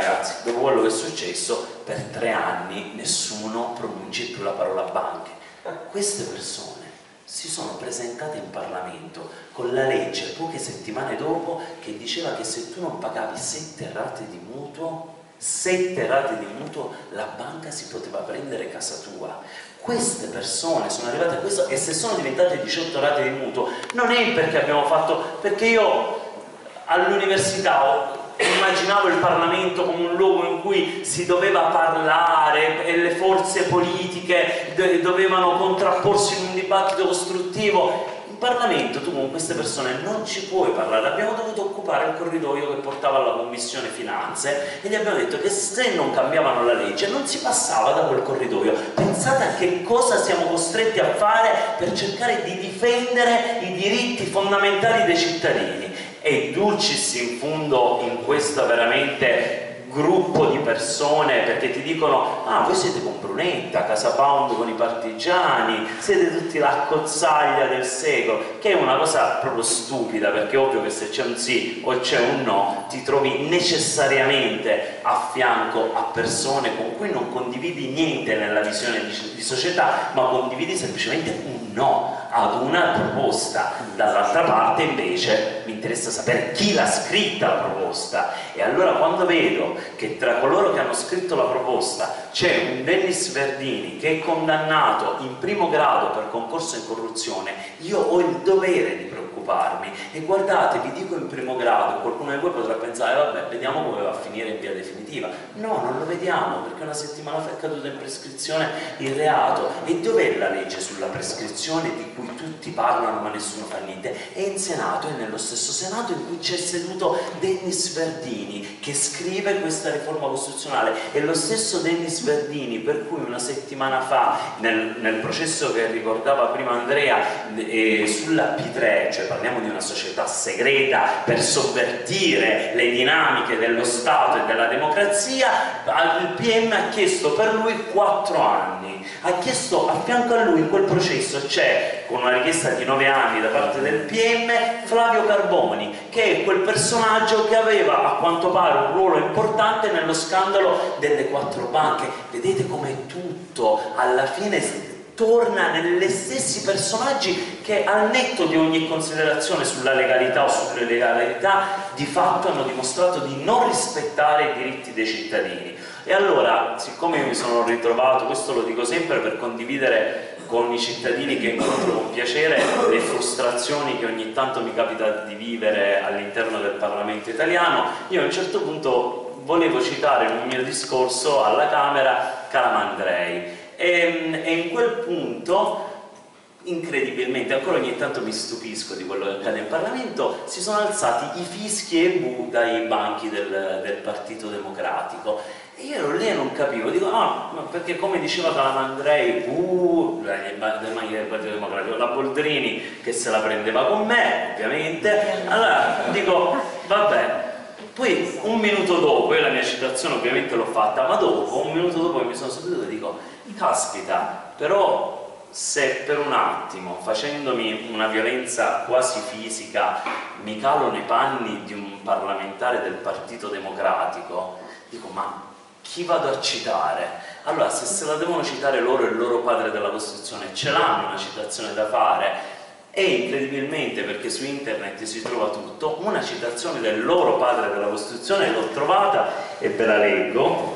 dopo quello che è successo, per tre anni nessuno pronunci più la parola banche. Queste persone si sono presentate in Parlamento con la legge poche settimane dopo che diceva che se tu non pagavi sette rate di mutuo, sette rate di mutuo, la banca si poteva prendere casa tua. Queste persone sono arrivate a questo, e se sono diventate diciotto rate di mutuo non è perché abbiamo fatto, perché io all'università immaginavo il Parlamento come un luogo in cui si doveva parlare e le forze politiche dovevano contrapporsi in un dibattito costruttivo. In Parlamento tu con queste persone non ci puoi parlare. Abbiamo dovuto occupare il corridoio che portava alla Commissione Finanze e gli abbiamo detto che se non cambiavano la legge non si passava da quel corridoio. Pensate a che cosa siamo costretti a fare per cercare di difendere i diritti fondamentali dei cittadini. E dulcis in fundo in questo veramente gruppo di persone, perché ti dicono: ah, voi siete con Brunetta, Casa Pound con i partigiani, siete tutti la cozzaglia del secolo, che è una cosa proprio stupida, perché è ovvio che se c'è un sì o c'è un no ti trovi necessariamente a fianco a persone con cui non condividi niente nella visione di, di società, ma condividi semplicemente un no ad una proposta. Dall'altra parte invece mi interessa sapere chi l'ha scritta la proposta, e allora quando vedo che tra coloro che hanno scritto la proposta c'è un Dennis Verdini che è condannato in primo grado per concorso in corruzione, io ho il dovere di preoccuparmi. E guardate, vi dico in primo grado, qualcuno di voi potrà pensare: vabbè, vediamo come va a finire in via definitiva. No, non lo vediamo, perché una settimana fa è caduto in prescrizione il reato. E dov'è la legge sulla prescrizione di cui tutti parlano ma nessuno fa niente? È in Senato, è nello stesso Senato in cui c'è seduto Dennis Verdini che scrive questa riforma costituzionale. È lo stesso Dennis Verdini per cui una settimana fa nel, nel processo che ricordava prima Andrea eh, sulla P tre, cioè parliamo di una società segreta per sovvertire le dinamiche dello Stato e della democrazia, il P M ha chiesto per lui quattro anni. Ha chiesto, a fianco a lui in quel processo c'è, con una richiesta di nove anni da parte del P M, Flavio Carboni, che è quel personaggio che aveva a quanto pare un ruolo importante nello scandalo delle quattro banche. Vedete come tutto alla fine torna negli stessi personaggi che, al netto di ogni considerazione sulla legalità o sulle legalità, di fatto hanno dimostrato di non rispettare i diritti dei cittadini. E allora, siccome io mi sono ritrovato, questo lo dico sempre per condividere con i cittadini che incontro con piacere le frustrazioni che ogni tanto mi capita di vivere all'interno del Parlamento italiano, io a un certo punto volevo citare in un mio discorso alla Camera Calamandrei. E, e in quel punto, incredibilmente, ancora ogni tanto mi stupisco di quello che accade in Parlamento, si sono alzati i fischi e bu dai banchi del, del Partito Democratico. E io ero lì e non capivo, dico no, ma perché come diceva Calamandrei, bu, dai banchi del Partito Democratico, la Boldrini che se la prendeva con me, ovviamente, allora dico vabbè. Poi un minuto dopo, io la mia citazione ovviamente l'ho fatta, ma dopo, un minuto dopo che mi sono seduto e dico, caspita, però se per un attimo, facendomi una violenza quasi fisica, mi calo nei panni di un parlamentare del Partito Democratico, dico, ma chi vado a citare? Allora, se se la devono citare loro e il loro padre della Costituzione, ce l'hanno una citazione da fare? E incredibilmente, perché su internet si trova tutto, una citazione del loro padre della Costituzione, l'ho trovata e ve la leggo,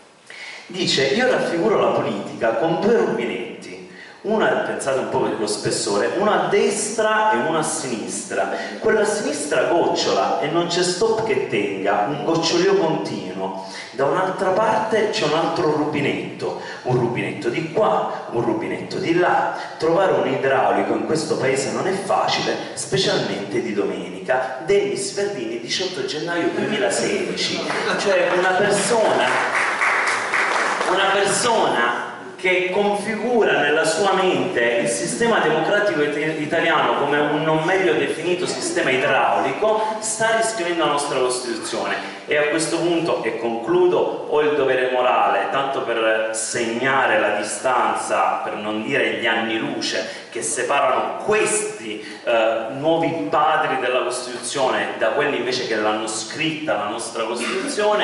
dice: io raffiguro la politica con due rubinetti, una, pensate un po' per lo spessore, una a destra e una a sinistra. Quella a sinistra gocciola e non c'è stop che tenga, un gocciolio continuo. Da un'altra parte c'è un altro rubinetto, un rubinetto di qua, un rubinetto di là. Trovare un idraulico in questo paese non è facile, specialmente di domenica. Dennis Verdini, diciotto gennaio duemilasedici. Cioè una persona, una persona che configura nella sua mente il sistema democratico italiano come un non meglio definito sistema idraulico, sta riscrivendo la nostra Costituzione. E a questo punto, e concludo, ho il dovere morale, tanto per segnare la distanza, per non dire gli anni luce, che separano questi eh, nuovi padri della Costituzione da quelli invece che l'hanno scritta la nostra Costituzione,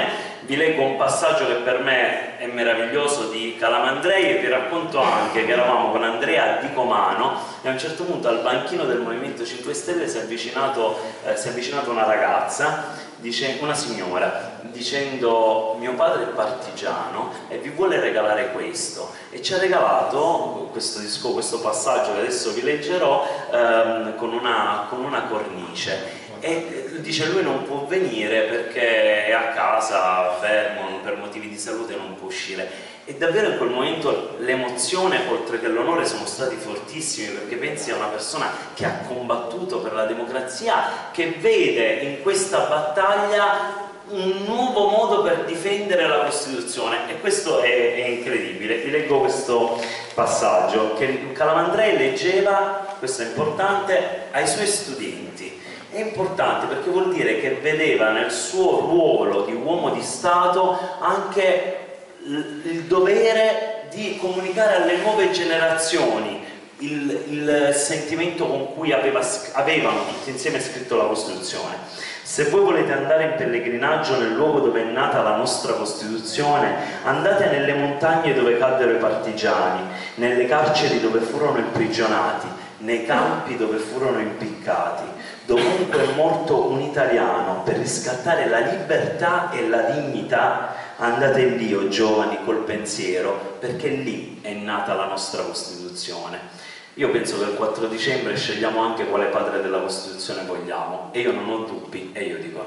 Vi leggo un passaggio che per me è meraviglioso di Calamandrei e vi racconto anche che eravamo con Andrea a Dicomano e a un certo punto al banchino del Movimento cinque Stelle si è avvicinato, eh, si è avvicinata una ragazza, dice, una signora, dicendo mio padre è partigiano e vi vuole regalare questo, e ci ha regalato questo, disco, questo passaggio che adesso vi leggerò ehm, con, una, con una cornice. E dice lui non può venire perché è a casa fermo per motivi di salute, non può uscire. E davvero in quel momento l'emozione oltre che l'onore sono stati fortissimi, perché pensi a una persona che ha combattuto per la democrazia, che vede in questa battaglia un nuovo modo per difendere la Costituzione, e questo è, è incredibile. Vi leggo questo passaggio che Calamandrei leggeva, questo è importante, ai suoi studenti. È importante perché vuol dire che vedeva nel suo ruolo di uomo di Stato anche il dovere di comunicare alle nuove generazioni il, il sentimento con cui aveva, avevano tutti insieme scritto la Costituzione. Se voi volete andare in pellegrinaggio nel luogo dove è nata la nostra Costituzione, andate nelle montagne dove caddero i partigiani, nelle carceri dove furono imprigionati, nei campi dove furono impiccati. Dovunque è morto un italiano per riscattare la libertà e la dignità, andate lì, o giovani, col pensiero, perché lì è nata la nostra Costituzione. Io penso che il quattro dicembre scegliamo anche quale padre della Costituzione vogliamo, e io non ho dubbi e io dico no.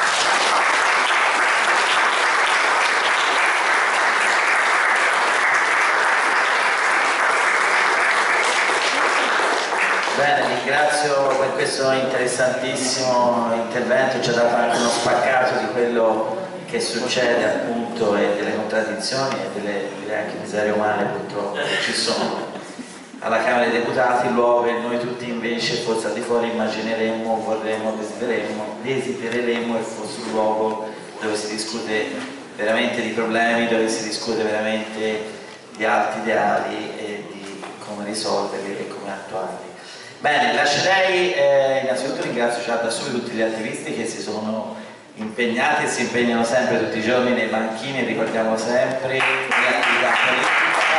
Bene, ringrazio per questo interessantissimo intervento, ci ha dato anche uno spaccato di quello che succede appunto e delle contraddizioni e delle, direi anche miserie umane purtroppo che ci sono alla Camera dei Deputati, il luogo che noi tutti invece forse al di fuori immagineremmo, vorremmo, desidereremmo, desidereremmo e fosse un luogo dove si discute veramente di problemi, dove si discute veramente di alti ideali e di come risolverli e come attuarli. Bene, lascerei, eh, innanzitutto ringrazio già da subito tutti gli attivisti che si sono impegnati e si impegnano sempre tutti i giorni nei banchini, ricordiamo sempre le attività politiche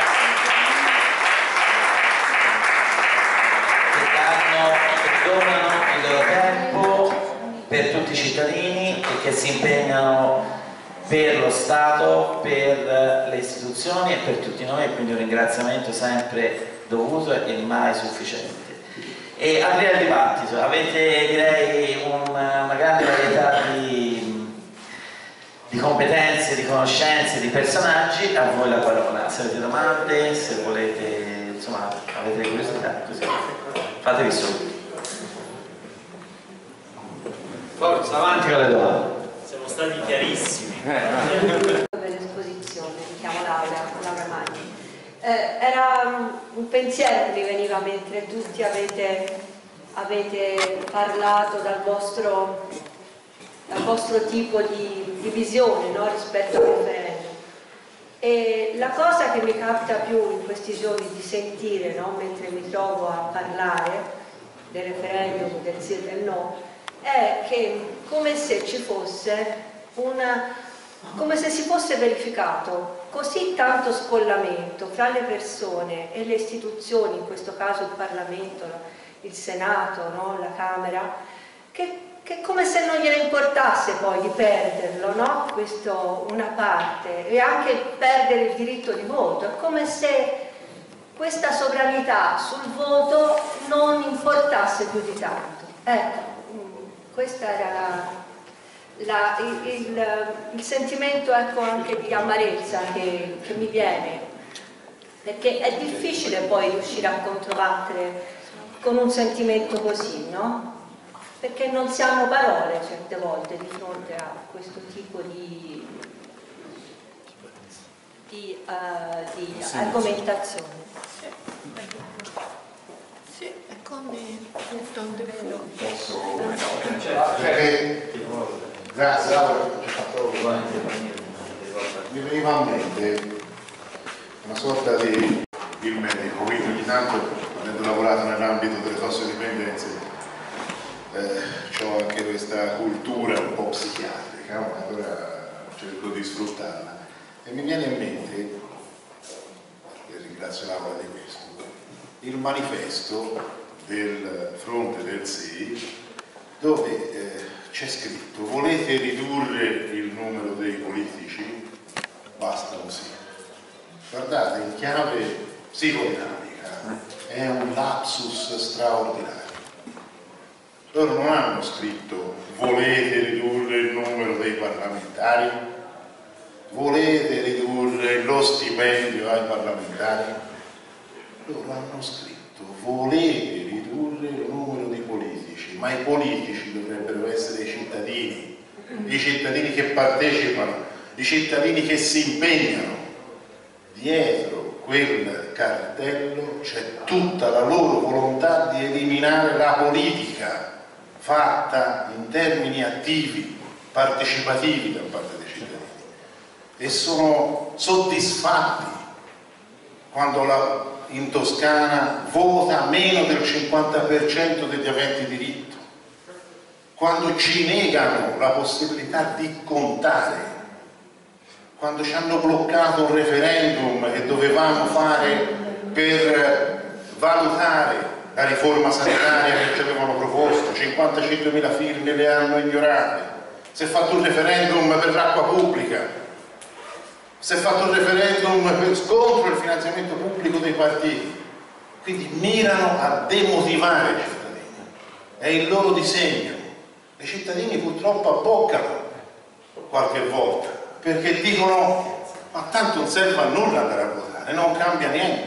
che danno e donano il loro tempo per tutti i cittadini e che si impegnano per lo Stato, per le istituzioni e per tutti noi, e quindi un ringraziamento sempre dovuto e mai sufficiente. E aprire il dibattito, avete direi una, una grande varietà di, di competenze, di conoscenze, di personaggi, a voi la parola, se avete domande, se volete, insomma, avete curiosità, così, fatevi subito. Forza, avanti con le domande. Siamo stati chiarissimi. L'esposizione, mi chiamo Laura, Laura Magni. Eh, era un pensiero che mi veniva mentre tutti avete, avete parlato dal vostro, dal vostro tipo di, di visione, no, rispetto al referendum. E la cosa che mi capita più in questi giorni di sentire, no, mentre mi trovo a parlare del referendum, del sì e del no, è che come se ci fosse una... come se si fosse verificato così tanto scollamento fra le persone e le istituzioni, in questo caso il Parlamento, il Senato, no? La Camera, che, che come se non gliene importasse poi di perderlo, no? Questo, una parte, e anche perdere il diritto di voto. È come se questa sovranità sul voto non importasse più di tanto. Ecco, questa era la... La, il, il, il sentimento, ecco, anche di amarezza che, che mi viene, perché è difficile poi riuscire a controbattere con un sentimento così, no? Perché non si hanno parole certe volte di fronte a questo tipo di, di, uh, di sì, argomentazione. Sì, è come tutto vero. Grazie, Laura. Mi veniva a mente una sorta di il medico, quindi ogni tanto, avendo lavorato nell'ambito delle tossicodipendenze, eh, ho anche questa cultura un po' psichiatrica, allora cerco di sfruttarla, e mi viene in mente, e ringrazio l'Aula di questo, il manifesto del fronte del S E I, dove eh, c'è scritto: volete ridurre il numero dei politici? Basta così. Guardate, in chiave psicodinamica è un lapsus straordinario. Loro non hanno scritto volete ridurre il numero dei parlamentari, volete ridurre lo stipendio ai parlamentari. Loro hanno scritto volete ridurre il numero di politici, ma i politici dovrebbero essere i cittadini, i cittadini che partecipano, i cittadini che si impegnano. Dietro quel cartello c'è tutta la loro volontà di eliminare la politica fatta in termini attivi, partecipativi da parte dei cittadini, e sono soddisfatti quando la, in Toscana vota meno del cinquanta per cento degli aventi diritto, quando ci negano la possibilità di contare, quando ci hanno bloccato un referendum che dovevamo fare per valutare la riforma sanitaria che ci avevano proposto, cinquantacinquemila firme le hanno ignorate. Si è fatto un referendum per l'acqua pubblica, si è fatto un referendum per, contro il finanziamento pubblico dei partiti. Quindi mirano a demotivare i cittadini, è il loro disegno. I cittadini purtroppo abboccano qualche volta, perché dicono ma tanto non serve a nulla andare a votare, non cambia niente.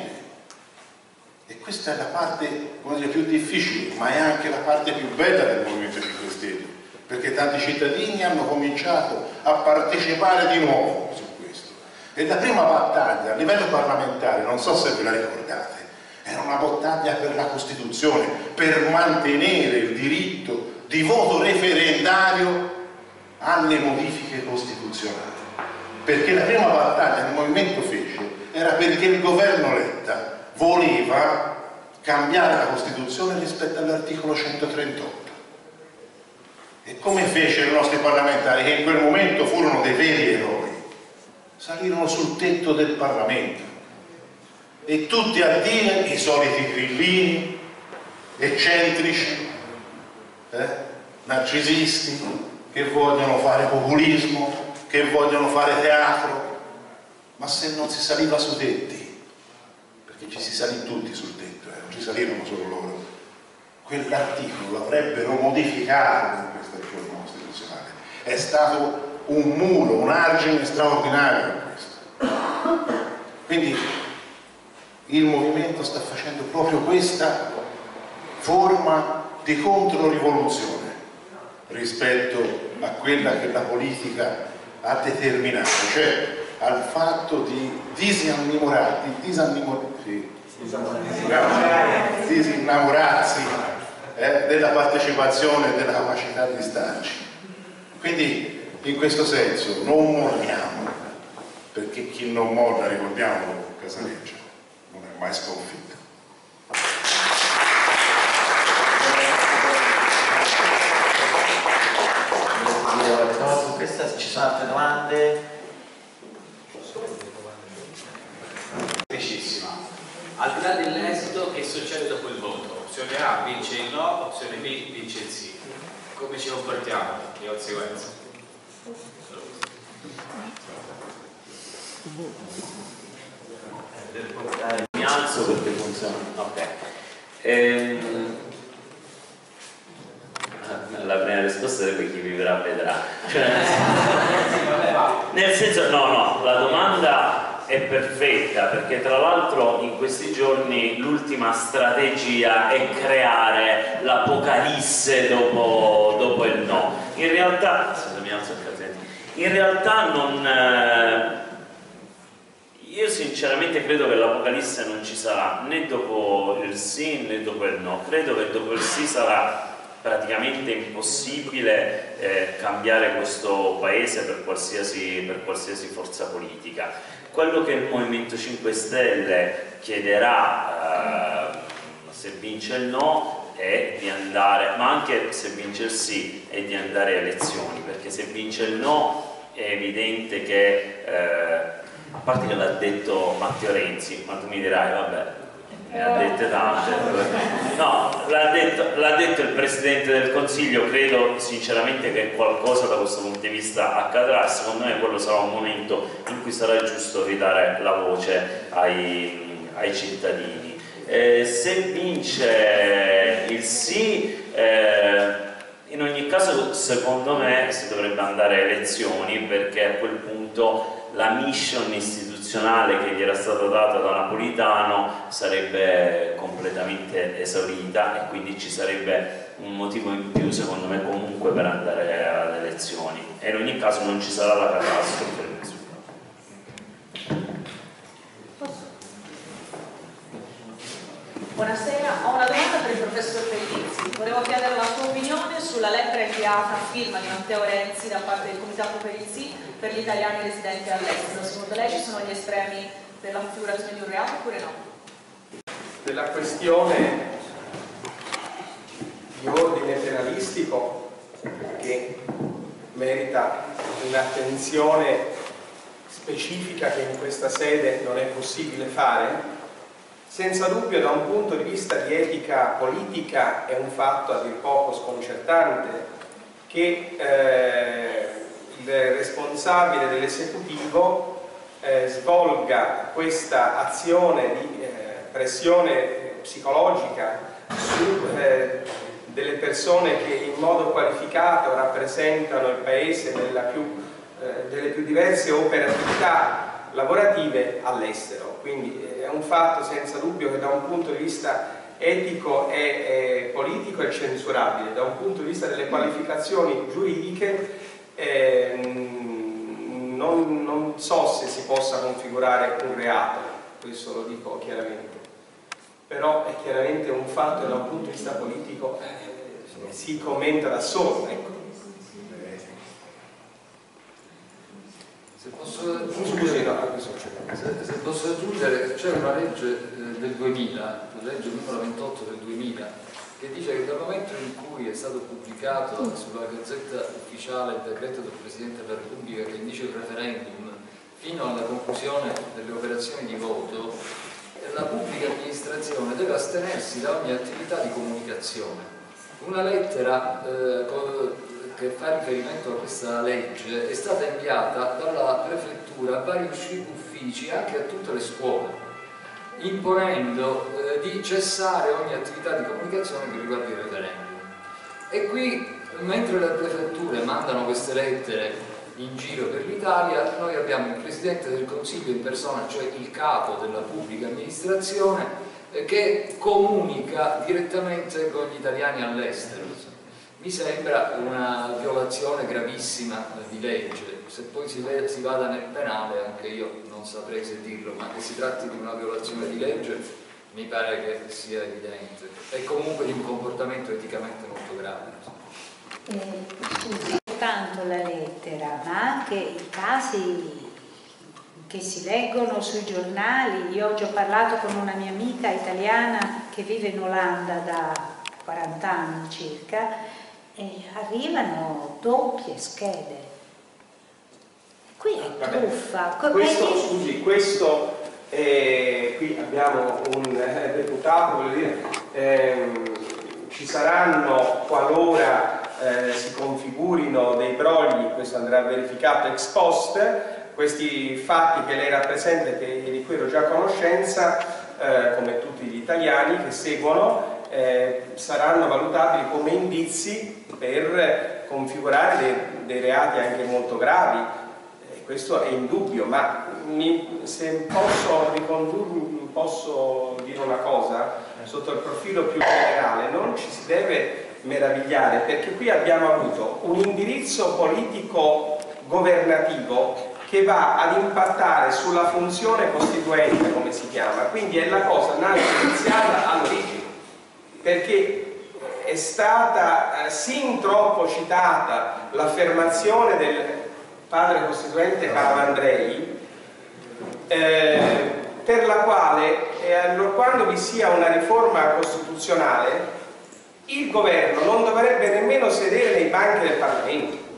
E questa è la parte, come dire, più difficile, ma è anche la parte più bella del Movimento cinque Stelle, perché tanti cittadini hanno cominciato a partecipare di nuovo su questo. E la prima battaglia a livello parlamentare, non so se ve la ricordate, era una battaglia per la Costituzione, per mantenere il diritto di voto referendario alle modifiche costituzionali. Perché la prima battaglia che il Movimento fece era perché il governo Letta voleva cambiare la Costituzione rispetto all'articolo centotrentotto. E come fecero i nostri parlamentari, che in quel momento furono dei veri eroi? Salirono sul tetto del Parlamento e tutti a dire, i soliti grillini, eccentrici, eh, narcisisti, che vogliono fare populismo, che vogliono fare teatro. Ma se non si saliva sui tetti, perché ci si salì tutti sul tetto, eh, non ci salirono solo loro, quell'articolo l'avrebbero modificato in questa riforma costituzionale. È stato un muro, un argine straordinario in questo. Quindi il movimento sta facendo proprio questa forma di controrivoluzione rispetto a quella che la politica ha determinato, cioè al fatto di disinnamorarsi, sì, disinnamorarsi eh, della partecipazione e della capacità di starci. Quindi in questo senso non molliamo, perché chi non molla, ricordiamo Casaleggio, non è mai sconfitto. Su questa ci sono altre domande? Semplicissima. Al di là dell'esito, che succede dopo il voto? Opzione A vince il no, opzione B vince il sì. Come ci comportiamo di conseguenza? Mi alzo perché funziona. Ok. Ehm... La prima risposta sarebbe chi vivrà vedrà. Cioè, nel senso, no, no, la domanda è perfetta, perché tra l'altro in questi giorni l'ultima strategia è creare l'apocalisse dopo, dopo il no. In realtà, se mi alzo in realtà non... Eh, io sinceramente credo che l'apocalisse non ci sarà né dopo il sì né dopo il no. Credo che dopo il sì sarà praticamente impossibile eh, cambiare questo paese per qualsiasi, per qualsiasi forza politica. Quello che il Movimento cinque Stelle chiederà eh, se vince il no è di andare, ma anche se vince il sì, è di andare a elezioni, perché se vince il no è evidente che, eh, a parte che l'ha detto Matteo Renzi, ma tu mi dirai, vabbè, ne ha dette tante. No, l'ha detto, l'ha detto il Presidente del Consiglio, credo sinceramente che qualcosa da questo punto di vista accadrà. Secondo me quello sarà un momento in cui sarà giusto ridare la voce ai, ai cittadini. Eh, se vince il sì, eh, in ogni caso secondo me si dovrebbe andare a elezioni, perché a quel punto la mission istituzionale che gli era stata data da Napolitano sarebbe completamente esaurita, e quindi ci sarebbe un motivo in più secondo me comunque per andare alle elezioni, e in ogni caso non ci sarà la catastrofe. Buonasera, ho una domanda per il professor Pellizzi. Volevo chiedere la sua opinione sulla lettera inviata a firma di Matteo Renzi da parte del Comitato per il Sì per gli italiani residenti all'estero. Secondo lei ci sono gli estremi per la configurazione di un reato oppure no? Della questione di ordine penalistico, che merita un'attenzione specifica che in questa sede non è possibile fare, senza dubbio da un punto di vista di etica politica è un fatto a dir poco sconcertante che eh, il responsabile dell'esecutivo eh, svolga questa azione di eh, pressione psicologica su eh, delle persone che in modo qualificato rappresentano il Paese nella più, eh, delle più diverse operatività lavorative all'estero. Quindi è un fatto senza dubbio che da un punto di vista etico e politico è censurabile, da un punto di vista delle qualificazioni giuridiche eh, non, non so se si possa configurare un reato, questo lo dico chiaramente, però è chiaramente un fatto che da un punto di vista politico eh, si commenta da solo, ecco. Se posso aggiungere, se, se posso aggiungere, c'è una legge eh, del duemila, la legge numero ventotto del duemila, che dice che dal momento in cui è stato pubblicato sulla Gazzetta Ufficiale il decreto del Presidente della Repubblica che indice il referendum fino alla conclusione delle operazioni di voto, la pubblica amministrazione deve astenersi da ogni attività di comunicazione. Una lettera eh, che fa riferimento a questa legge è stata inviata dalla prefettura a vari uffici, anche a tutte le scuole, imponendo eh, di cessare ogni attività di comunicazione che riguarda il referendum. E qui, mentre le prefetture mandano queste lettere in giro per l'Italia, noi abbiamo il Presidente del Consiglio in persona, cioè il capo della pubblica amministrazione, eh, che comunica direttamente con gli italiani all'estero. Mi sembra una violazione gravissima di legge. Se poi si, si vada nel penale, anche io non saprei se dirlo, ma che si tratti di una violazione di legge mi pare che sia evidente, e comunque di un comportamento eticamente molto grave. Eh, non tanto la lettera, ma anche i casi che si leggono sui giornali. Io oggi ho parlato con una mia amica italiana che vive in Olanda da quaranta anni circa, e arrivano doppie schede. Qui è truffa. Questo, scusi, questo eh, qui abbiamo un eh, deputato, voglio dire, ehm, ci saranno, qualora eh, si configurino dei brogli, questo andrà verificato ex post, questi fatti che lei rappresenta e che, di cui ero già a conoscenza, eh, come tutti gli italiani che seguono, Eh, saranno valutabili come indizi per configurare dei, dei reati anche molto gravi, eh, questo è indubbio, ma mi, se posso ricondurmi, posso dire una cosa sotto il profilo più generale, non ci si deve meravigliare, perché qui abbiamo avuto un indirizzo politico governativo che va ad impattare sulla funzione costituente, come si chiama, quindi è la cosa nata iniziata all'origine, perché è stata eh, sin troppo citata l'affermazione del padre costituente Calamandrei, eh, per la quale eh, quando vi sia una riforma costituzionale il governo non dovrebbe nemmeno sedere nei banchi del Parlamento,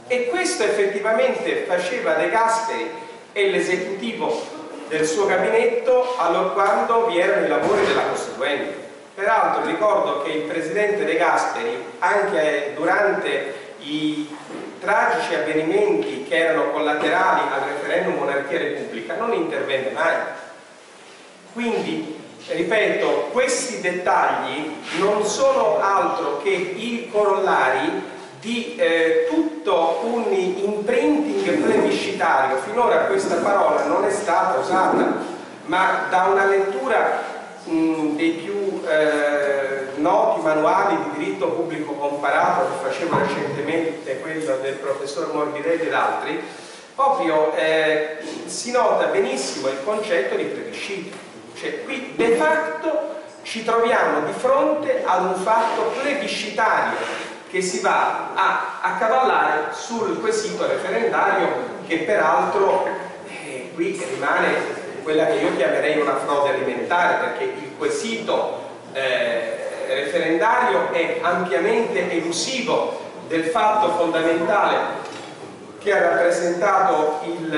E questo effettivamente faceva De Gasperi e l'esecutivo del suo gabinetto allorquando vi erano i lavori della Costituente. Peraltro ricordo che il presidente De Gasperi, anche durante i tragici avvenimenti che erano collaterali al referendum monarchia-repubblica, non intervenne mai. Quindi, ripeto, questi dettagli non sono altro che i corollari di eh, tutto un imprinting plebiscitario. Finora questa parola non è stata usata, ma da una lettura mh, dei più eh, noti manuali di diritto pubblico comparato che facevo recentemente, quello del professor Morbidelli ed altri, proprio eh, si nota benissimo il concetto di plebiscito. Cioè, qui de facto ci troviamo di fronte ad un fatto plebiscitario che si va a accavallare sul quesito referendario, che peraltro eh, qui rimane quella che io chiamerei una frode alimentare, perché il quesito eh, referendario è ampiamente elusivo del fatto fondamentale che ha rappresentato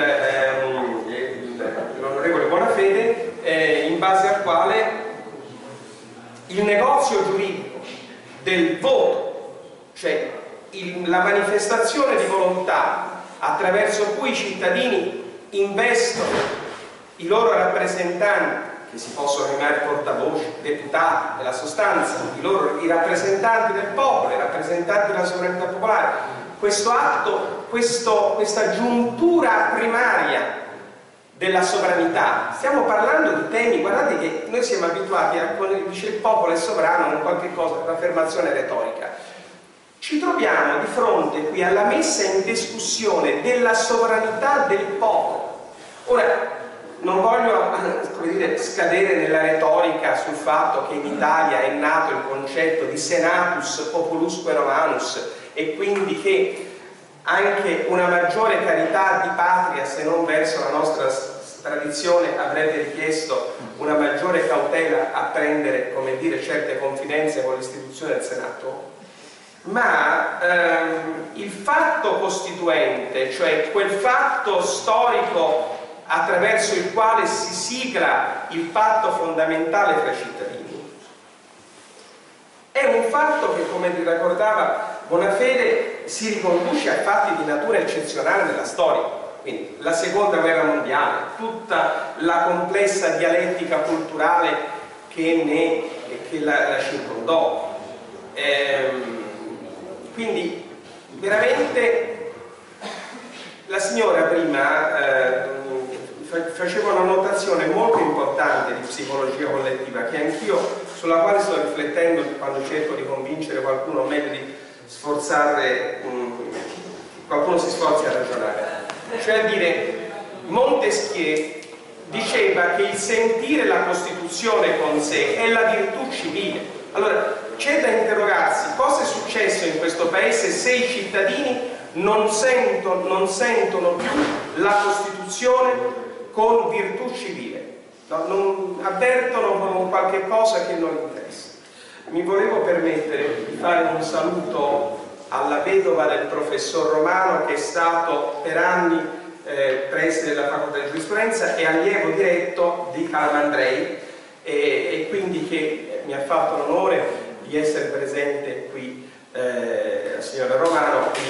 l'onorevole Bonafede, eh, in base al quale il negozio giuridico del voto, cioè il, la manifestazione di volontà attraverso cui i cittadini investono i loro rappresentanti, che si possono chiamare portavoce, deputati, nella sostanza i, loro, i rappresentanti del popolo, i rappresentanti della sovranità popolare, questo atto, questo, questa giuntura primaria della sovranità. Stiamo parlando di temi, guardate che noi siamo abituati a quando dice il popolo è sovrano, non qualche cosa, un'affermazione retorica. Ci troviamo di fronte qui alla messa in discussione della sovranità del popolo. Ora, non voglio, come dire, scadere nella retorica sul fatto che in Italia è nato il concetto di senatus populusque romanus e quindi che anche una maggiore carità di patria, se non verso la nostra tradizione, avrebbe richiesto una maggiore cautela a prendere, come dire, certe confidenze con l'istituzione del Senato. Ma ehm, il fatto costituente, cioè quel fatto storico attraverso il quale si sigla il patto fondamentale fra i cittadini, è un fatto che, come ricordava Bonafede, si riconduce a fatti di natura eccezionale nella storia. Quindi la seconda guerra mondiale, tutta la complessa dialettica culturale che, ne, che la, la circondò. Ehm, quindi veramente la signora prima eh, faceva una notazione molto importante di psicologia collettiva, che anch'io, sulla quale sto riflettendo quando cerco di convincere qualcuno, o meglio di sforzare, um, qualcuno si sforzi a ragionare. Cioè a dire, Montesquieu diceva che il sentire la Costituzione con sé è la virtù civile. Allora, c'è da interrogarsi cosa è successo in questo paese se i cittadini non sentono, non sentono più la Costituzione con virtù civile, no? Non avvertono con qualche cosa che non interessa. Mi volevo permettere di fare un saluto alla vedova del professor Romano, che è stato per anni eh, preside della facoltà di giurisprudenza e allievo diretto di Calamandrei, e, e quindi che mi ha fatto l'onore di essere presente qui, eh, la signora Romano. Qui.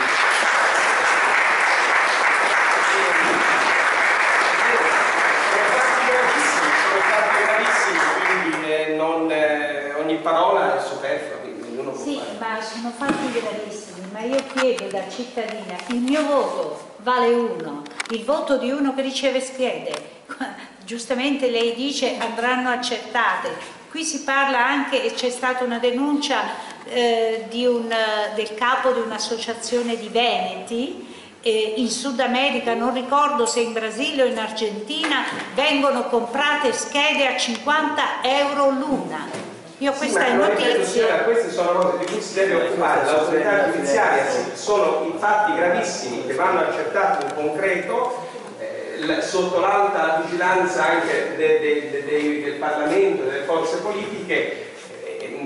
Sono stati bravissimi, quindi eh, non, eh, ogni parola è superflua, quindi ognuno può sì, fare. ma sono fatti gravissimi, ma io chiedo da cittadina, il mio voto vale uno, il voto di uno che riceve schede, giustamente lei dice andranno accertate. Qui si parla anche, e c'è stata una denuncia eh, di un, del capo di un'associazione di Veneti eh, in Sud America, non ricordo se in Brasile o in Argentina, vengono comprate schede a cinquanta euro l'una. Io Sì, questa è notizia. Queste sono cose di cui si deve occupare l'autorità giudiziaria, sono i fatti gravissimi che vanno accertati in concreto, sotto l'alta vigilanza anche de, de, de, de, del Parlamento e delle forze politiche, eh,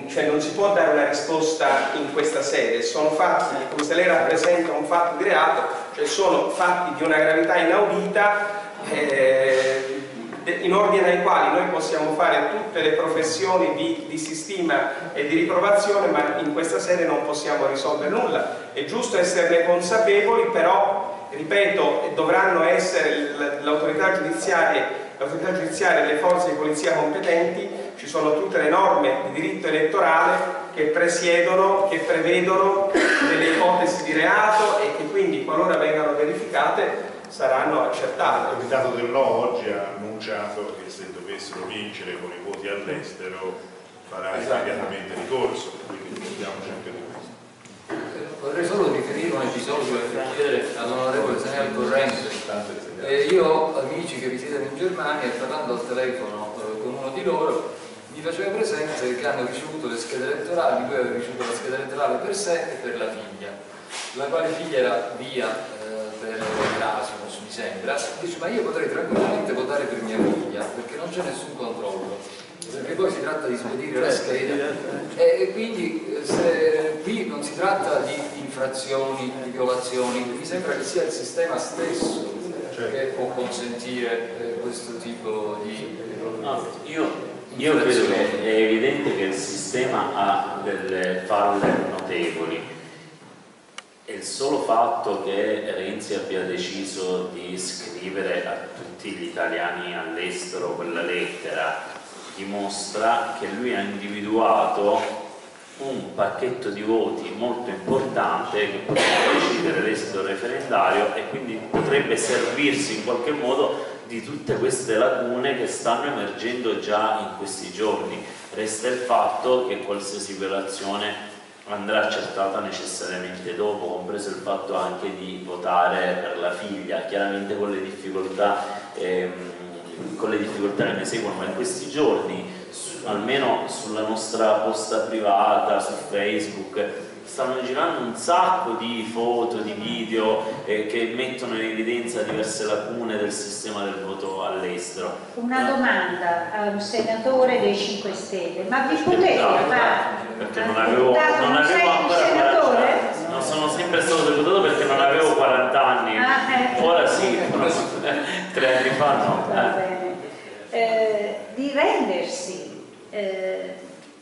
cioè non si può dare una risposta in questa sede, sono fatti, come se lei rappresenta un fatto di reato, cioè sono fatti di una gravità inaudita, eh, in ordine ai quali noi possiamo fare tutte le professioni di, di sistema e di riprovazione, ma in questa sede non possiamo risolvere nulla. È giusto esserne consapevoli, però, ripeto, dovranno essere l'autorità giudiziaria, l'autorità giudiziaria e le forze di polizia competenti. Ci sono tutte le norme di diritto elettorale che presiedono, che prevedono delle ipotesi di reato e che quindi, qualora vengano verificate, saranno accertate. Il Comitato del No oggi ha annunciato che se dovessero vincere con i voti all'estero farà esatto. immediatamente ricorso, quindi mettiamoci anche di questo. Vorrei solo riferire un episodio per chiedere all'onorevole se ne è al corrente. Eh, io ho amici che risiedono in Germania e parlando al telefono eh, con uno di loro mi faceva presente che hanno ricevuto le schede elettorali, lui aveva ricevuto la scheda elettorale per sé e per la figlia, la quale figlia era via eh, per Erasmus, mi sembra. Dice, ma io potrei tranquillamente votare per mia figlia perché non c'è nessun controllo, perché poi si tratta di spedire la scheda e quindi se qui non si tratta di infrazioni, di violazioni, mi sembra che sia il sistema stesso che può consentire eh, questo tipo di no, io Io credo che è evidente che il sistema ha delle falle notevoli e il solo fatto che Renzi abbia deciso di scrivere a tutti gli italiani all'estero quella lettera dimostra che lui ha individuato un pacchetto di voti molto importante che potrebbe decidere l'esito referendario e quindi potrebbe servirsi in qualche modo di tutte queste lacune che stanno emergendo già in questi giorni. Resta il fatto che qualsiasi violazione andrà accertata necessariamente dopo, compreso il fatto anche di votare per la figlia, chiaramente con le difficoltà, ehm, con le difficoltà che ne seguono, ma in questi giorni, su, almeno sulla nostra posta privata, su Facebook, stanno girando un sacco di foto, di video eh, che mettono in evidenza diverse lacune del sistema del voto all'estero. Una domanda a un senatore dei cinque Stelle, ma vi potete fare? Perché non avevo, non avevo ancora quaranta anni, non sono sempre stato deputato perché non avevo quaranta anni, ah, eh. ora sì, tre anni fa no. Va bene. Eh, di rendersi eh,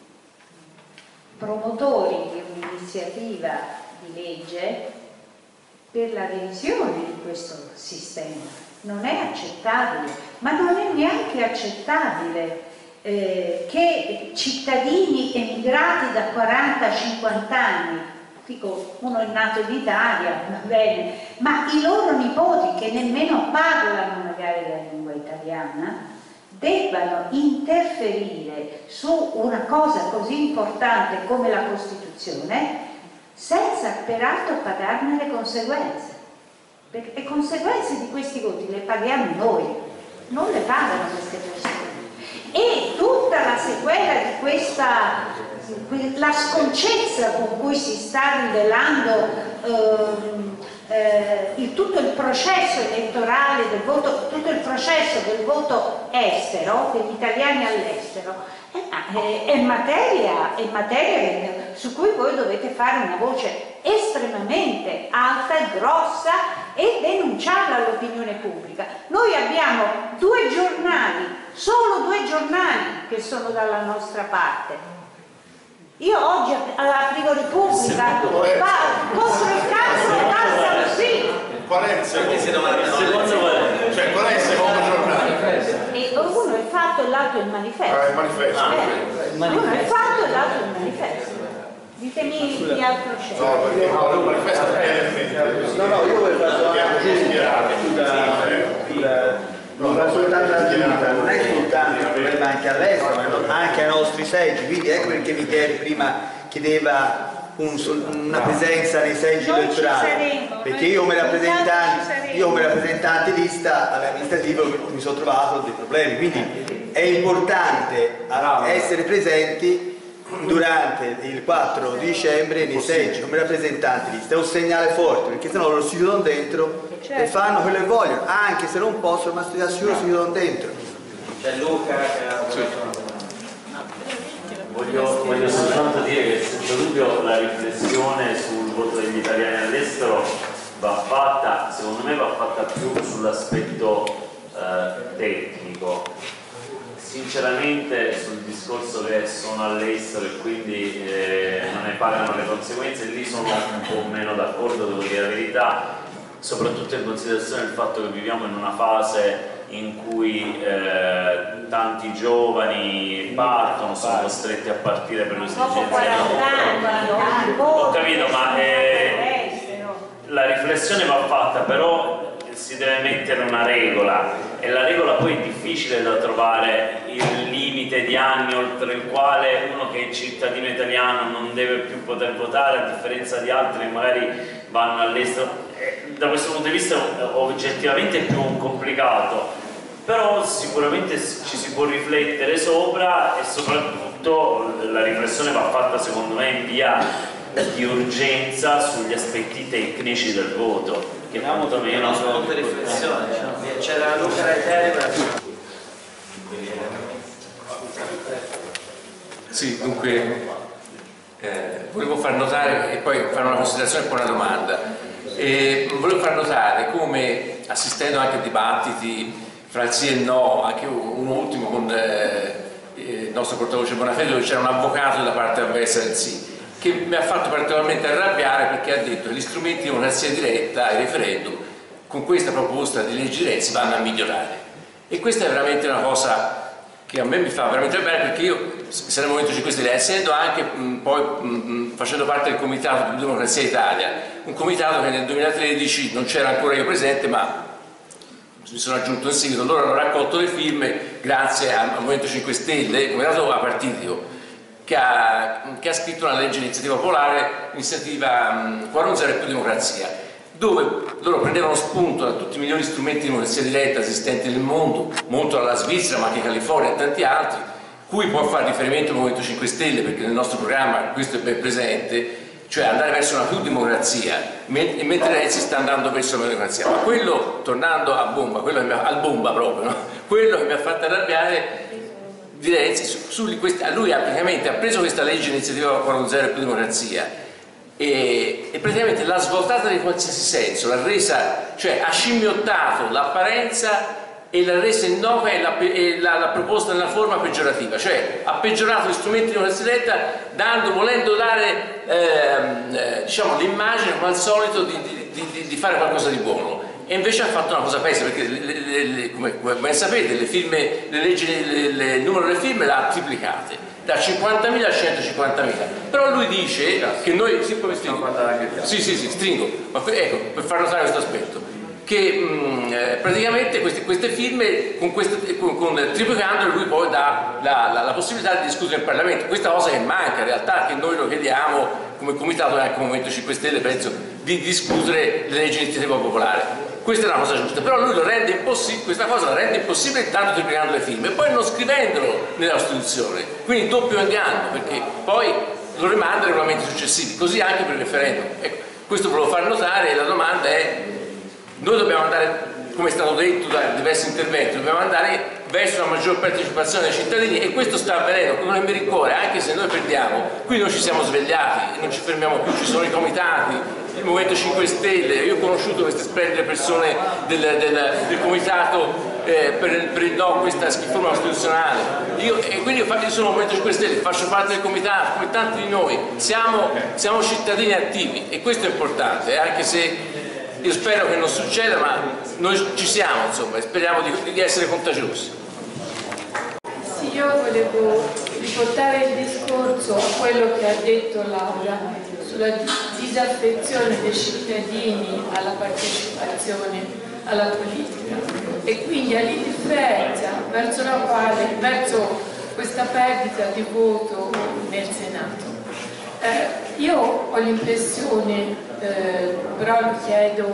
promotori di un'iniziativa di legge per la revisione di questo sistema. Non è accettabile, ma non è neanche accettabile eh, che cittadini emigrati da quaranta cinquanta anni, dico uno è nato in Italia, va bene, ma i loro nipoti che nemmeno parlano magari la lingua italiana, debbano interferire su una cosa così importante come la Costituzione senza peraltro pagarne le conseguenze, perché le conseguenze di questi voti le paghiamo noi, non le pagano queste persone. E tutta la sequela di questa, la sconcezza con cui si sta rivelando ehm, eh, il, tutto il processo elettorale del voto, tutto il processo del voto estero, degli italiani all'estero, è, è, è, materia, è materia su cui voi dovete fare una voce estremamente alta e grossa e denunciarla all'opinione pubblica. Noi abbiamo due giornali, solo due giornali che sono dalla nostra parte. Io oggi alla Frigo Repubblica contro il cazzo e basta così. Qual è il secondo, il secondo qual è? Cioè, qual è il secondo giornale? E uno è il fatto e l'altro è il manifesto. Ah, il manifesto. Eh, uno è il fatto e l'altro è il manifesto. Ditemi di altro c'è. No, perché il manifesto è No, no, io voglio fare non va soltanto la giunta, non è soltanto il problema anche all'estero, ma anche ai nostri seggi, quindi ecco perché Michele prima chiedeva un, una presenza nei seggi noi elettorali, saremo, perché io come rappresentante, io come saremo. rappresentante lista all'amministrativo mi sono trovato dei problemi, quindi è importante essere presenti durante il quattro dicembre nei seggi come rappresentanti lista, è un segnale forte perché sennò loro si chiudono dentro e fanno quello che vogliono, anche se non possono, ma sicuro si chiudono dentro. C'è Luca che ha... Sì. Voglio, voglio soltanto dire che senza dubbio la riflessione sul voto degli italiani all'estero va fatta, secondo me va fatta più sull'aspetto eh, tecnico. Sinceramente sul discorso che sono all'estero e quindi eh, non ne pagano le conseguenze, lì sono un po' meno d'accordo, devo dire la verità, soprattutto in considerazione del fatto che viviamo in una fase in cui eh, tanti giovani partono, sono costretti a partire per un'esigenza. Ho capito, ma eh, la riflessione va fatta, però si deve mettere una regola e la regola poi è difficile da trovare, il limite di anni oltre il quale uno che è cittadino italiano non deve più poter votare, a differenza di altri che magari vanno all'estero. Da questo punto di vista oggettivamente è più complicato, però sicuramente ci si può riflettere sopra e soprattutto la riflessione va fatta secondo me in via di urgenza sugli aspetti tecnici del voto. Che molto meno una riflessione, c'era Luca Reiteri. Sì, dunque eh, volevo far notare e poi fare una considerazione e poi una domanda. E volevo far notare come, assistendo anche a dibattiti fra sì e no, anche un ultimo con eh, il nostro portavoce Bonafede, dove c'era un avvocato della parte avversa del sì, che mi ha fatto particolarmente arrabbiare perché ha detto che gli strumenti di democrazia diretta e referendum con questa proposta di legge Renzi vanno a migliorare. E questa è veramente una cosa che a me mi fa veramente arrabbiare, perché io, se nel Movimento cinque Stelle, essendo anche mh, poi mh, facendo parte del Comitato di Democrazia Italia, un comitato che nel duemilatredici non c'era ancora io presente, ma mi sono aggiunto in seguito, loro hanno raccolto le firme grazie al Movimento cinque Stelle, il comitato a partito, che ha, che ha scritto una legge di iniziativa popolare, iniziativa quattro zero e più democrazia, dove loro prendevano spunto da tutti i migliori strumenti di democrazia diretta esistenti nel mondo, molto dalla Svizzera, ma anche California e tanti altri, cui può fare riferimento il Movimento cinque Stelle, perché nel nostro programma questo è ben presente, cioè andare verso una più democrazia, mentre Renzi sta andando verso la democrazia. Ma quello, tornando a bomba, quello che mi ha, al bomba proprio, no? Quello che mi ha fatto arrabbiare di Renzi, su, su questi, lui ha praticamente ha preso questa legge iniziativa quattro zero e più democrazia e, e praticamente l'ha svoltata in qualsiasi senso, l'ha resa, cioè ha scimmiottato l'apparenza e l'ha resa innocua e l'ha proposta nella forma peggiorativa, cioè ha peggiorato gli strumenti di democrazia diretta dando, volendo dare ehm, eh, diciamo, l'immagine come al solito di, di, di, di fare qualcosa di buono. E invece ha fatto una cosa pessima, perché le, le, le, come ben sapete le, firme, le leggi, le, le, il numero delle firme l'ha triplicate, da cinquantamila a centocinquantamila. Però lui dice che noi... Sì, come stringo? Sì, sì, sì, stringo. Ma ecco, per far notare questo aspetto, che mh, praticamente queste, queste firme, con, queste, con, con triplicando, lui poi dà la, la, la possibilità di discutere in Parlamento. Questa cosa che manca in realtà, che noi lo chiediamo come comitato e anche come Movimento cinque Stelle, penso, di discutere le leggi di iniziativa popolare. Questa è una cosa giusta, però lui lo rende impossibile, questa cosa la rende impossibile intanto triplicando le firme e poi non scrivendolo nella Costituzione, quindi doppio inganno, perché poi lo rimanda ai regolamenti successivi, così anche per il referendum. Ecco, questo volevo far notare e la domanda è, noi dobbiamo andare, come è stato detto da diversi interventi, dobbiamo andare verso una maggior partecipazione dei cittadini e questo sta avvenendo, quello che mi ricorre, anche se noi perdiamo, qui non ci siamo svegliati, non ci fermiamo più, ci sono i comitati, il Movimento cinque Stelle, io ho conosciuto queste splendide persone del, del, del comitato eh, per, per il no a questa riforma costituzionale, io, e quindi io, io sono il Movimento cinque Stelle, faccio parte del comitato, come tanti di noi, siamo, siamo cittadini attivi e questo è importante, eh, anche se io spero che non succeda, ma noi ci siamo, insomma, e speriamo di, di essere contagiosi. Sì, io volevo riportare il discorso a quello che ha detto Laura sulla disaffezione dei cittadini alla partecipazione alla politica e quindi all'indifferenza verso la quale, verso questa perdita di voto nel Senato. Eh, io ho l'impressione, eh, però lo chiedo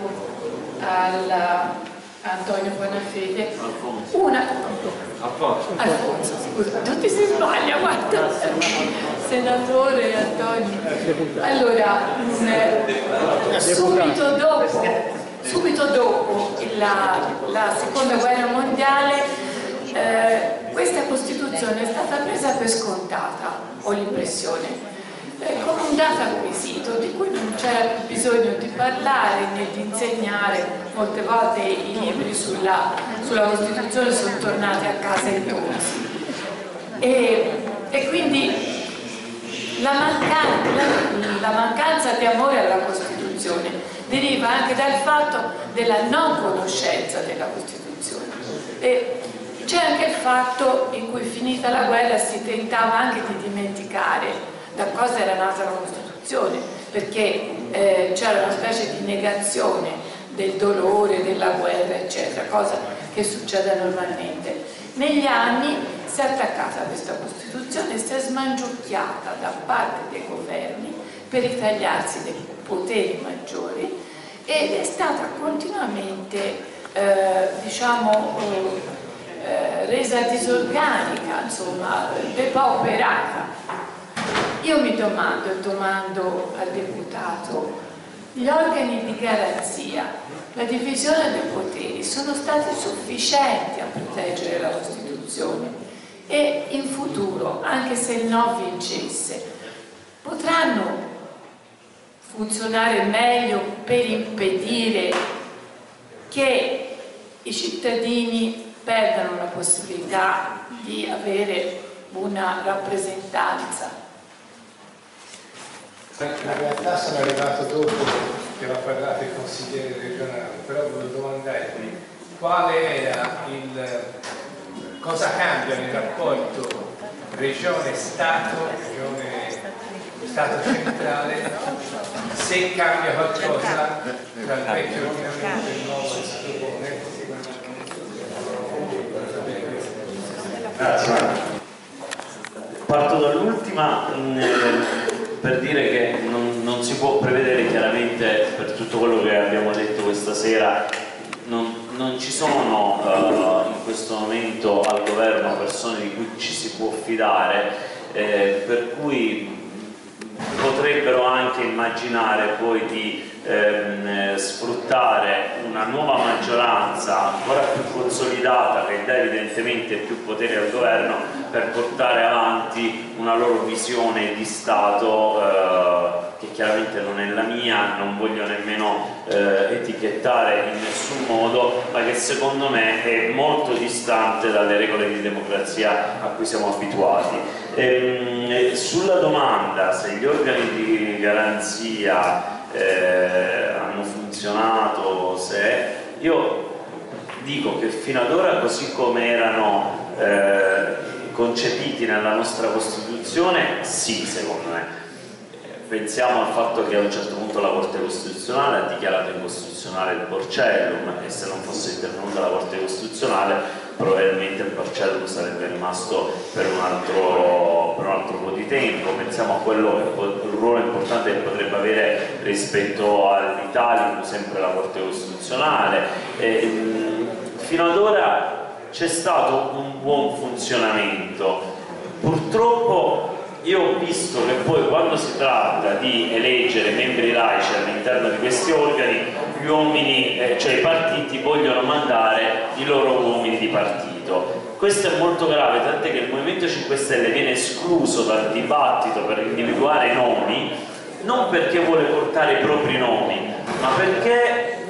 a Antonio Bonafede, una... Alfonso. Alfonso, scusa, tutti si sbaglia, guarda, senatore Antonio. Allora, mh, subito dopo, subito dopo la, la seconda guerra mondiale, eh, questa Costituzione Costituzione è stata presa per scontata, ho l'impressione, eh, come un dato acquisito di cui non c'era più bisogno di parlare né di insegnare. Molte volte i libri sulla, sulla Costituzione sono tornati a casa intonsi. E, e quindi la mancanza, la, la mancanza di amore alla Costituzione deriva anche dal fatto della non conoscenza della Costituzione. E c'è anche il fatto in cui, finita la guerra, si tentava anche di dimenticare da cosa era nata la Costituzione, perché eh, c'era una specie di negazione del dolore, della guerra, eccetera, cosa che succede normalmente. Negli anni si è attaccata a questa Costituzione e si è smangiucchiata da parte dei governi per ritagliarsi dei poteri maggiori ed è stata continuamente eh, diciamo eh, resa disorganica, insomma depauperata. Io mi domando e domando al deputato: gli organi di garanzia, la divisione dei poteri sono stati sufficienti a proteggere la Costituzione? E in futuro, anche se il no vincesse, potranno funzionare meglio per impedire che i cittadini perdano la possibilità di avere una rappresentanza? In realtà sono arrivato dopo che l'ha parlato il consigliere regionale, però volevo domandarvi quale era il... cosa cambia nel rapporto regione-stato, regione-stato centrale, se cambia qualcosa tra il vecchio ordinamento e il nuovo che si propone. Grazie. Parto dall'ultima per dire che non, non si può prevedere chiaramente, per tutto quello che abbiamo detto questa sera, non, non ci sono uh, in questo momento al governo persone di cui ci si può fidare, eh, per cui potrebbero anche immaginare poi di ehm, sfruttare una nuova maggioranza ancora più consolidata, che dà evidentemente più potere al governo, per portare avanti una loro visione di Stato eh, che chiaramente non è la mia, non voglio nemmeno eh, etichettare in nessun modo, ma che secondo me è molto distante dalle regole di democrazia a cui siamo abituati. Ehm, sulla domanda se gli organi di garanzia eh, hanno funzionato, se io dico che fino ad ora, così come erano eh, concepiti nella nostra Costituzione, sì, secondo me. Pensiamo al fatto che a un certo punto la Corte Costituzionale ha dichiarato incostituzionale il Porcellum, e se non fosse intervenuta la Corte Costituzionale probabilmente il Porcellum sarebbe rimasto per un altro, per un altro po' di tempo. Pensiamo a quello che il ruolo importante che potrebbe avere rispetto all'Italicum, sempre la Corte Costituzionale. E, mh, fino ad ora c'è stato un buon funzionamento. Purtroppo io ho visto che poi, quando si tratta di eleggere membri laici all'interno di questi organi, gli uomini, eh, cioè i partiti, vogliono mandare i loro uomini di partito. Questo è molto grave, tant'è che il Movimento cinque Stelle viene escluso dal dibattito per individuare i nomi, non perché vuole portare i propri nomi, ma perché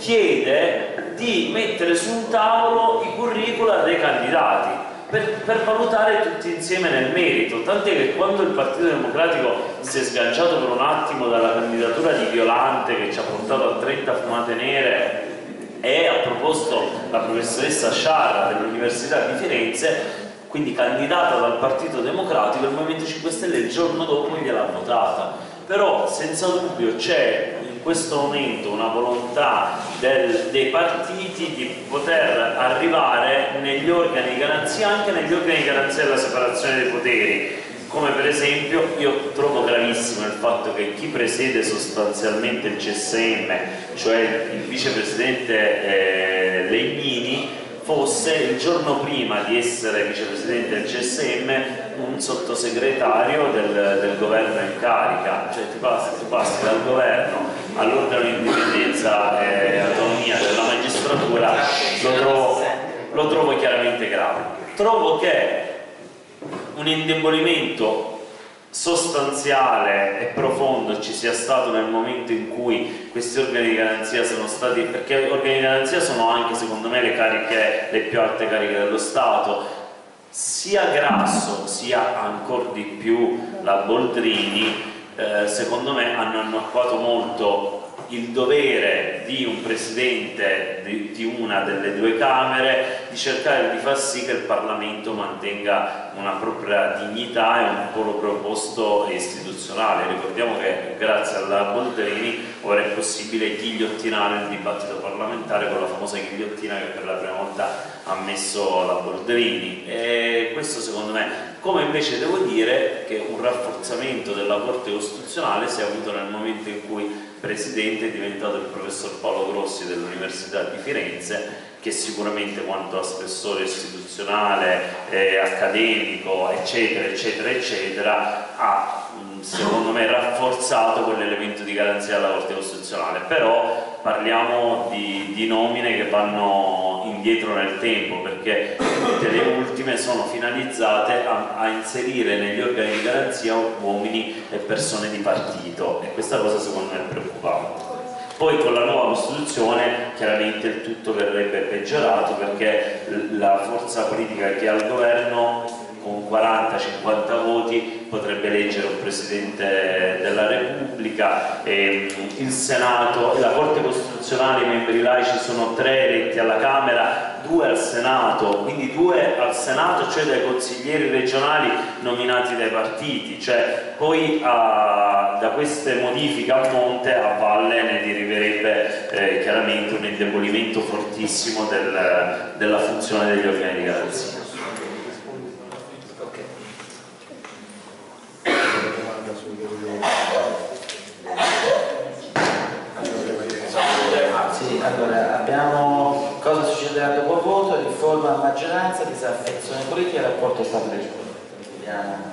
chiede di mettere su un tavolo i curricula dei candidati. Per, per valutare tutti insieme nel merito, tant'è che quando il Partito Democratico si è sganciato per un attimo dalla candidatura di Violante, che ci ha portato a trenta fumate nere, e ha proposto la professoressa Sciarra dell'Università di Firenze, quindi candidata dal Partito Democratico, il Movimento cinque Stelle il giorno dopo gliel'ha votata. Però senza dubbio c'è in questo momento una volontà del, dei partiti di poter arrivare negli organi di garanzia, anche negli organi di garanzia della separazione dei poteri, come per esempio io trovo gravissimo il fatto che chi presiede sostanzialmente il C S M, cioè il vicepresidente eh, Legnini, fosse il giorno prima di essere vicepresidente del C S M un sottosegretario del, del governo in carica, cioè ti passi, ti passi dal governo all'organo di indipendenza e autonomia della magistratura. Lo trovo, lo trovo chiaramente grave. Trovo che un indebolimento sostanziale e profondo ci sia stato nel momento in cui questi organi di garanzia sono stati, perché organi di garanzia sono anche secondo me le cariche, le più alte cariche dello Stato, sia Grasso sia ancora di più la Boldrini, eh, secondo me hanno annacquato molto il dovere di un presidente di, di una delle due Camere di cercare di far sì che il Parlamento mantenga una propria dignità e un polo proposto istituzionale. Ricordiamo che grazie alla Boldrini ora è possibile ghigliottinare il dibattito parlamentare con la famosa ghigliottina che per la prima volta ha messo la Boldrini, e questo secondo me, come invece devo dire che un rafforzamento della Corte Costituzionale si è avuto nel momento in cui presidente è diventato il professor Paolo Grossi dell'Università di Firenze, che sicuramente quanto a spessore istituzionale, eh, accademico, eccetera, eccetera, eccetera, ha secondo me rafforzato quell'elemento di garanzia della Corte Costituzionale. Però parliamo di, di nomine che vanno indietro nel tempo, perché tutte le ultime sono finalizzate a, a inserire negli organi di garanzia uomini e persone di partito, e questa cosa secondo me è preoccupante. Poi con la nuova Costituzione chiaramente il tutto verrebbe peggiorato, perché la forza politica che ha al governo con quaranta cinquanta voti potrebbe eleggere un Presidente della Repubblica, e il Senato e la Corte Costituzionale, i membri laici sono tre eletti alla Camera, due al Senato, quindi due al Senato, cioè dai consiglieri regionali nominati dai partiti, cioè poi a, da queste modifiche a monte, a valle ne deriverebbe eh, chiaramente un indebolimento fortissimo del, della funzione degli organi di garanzia. Sì, allora abbiamo cosa succederà dopo il voto, riforma a maggioranza, disaffezione politica e rapporto Stato-Regioni. Vediamo.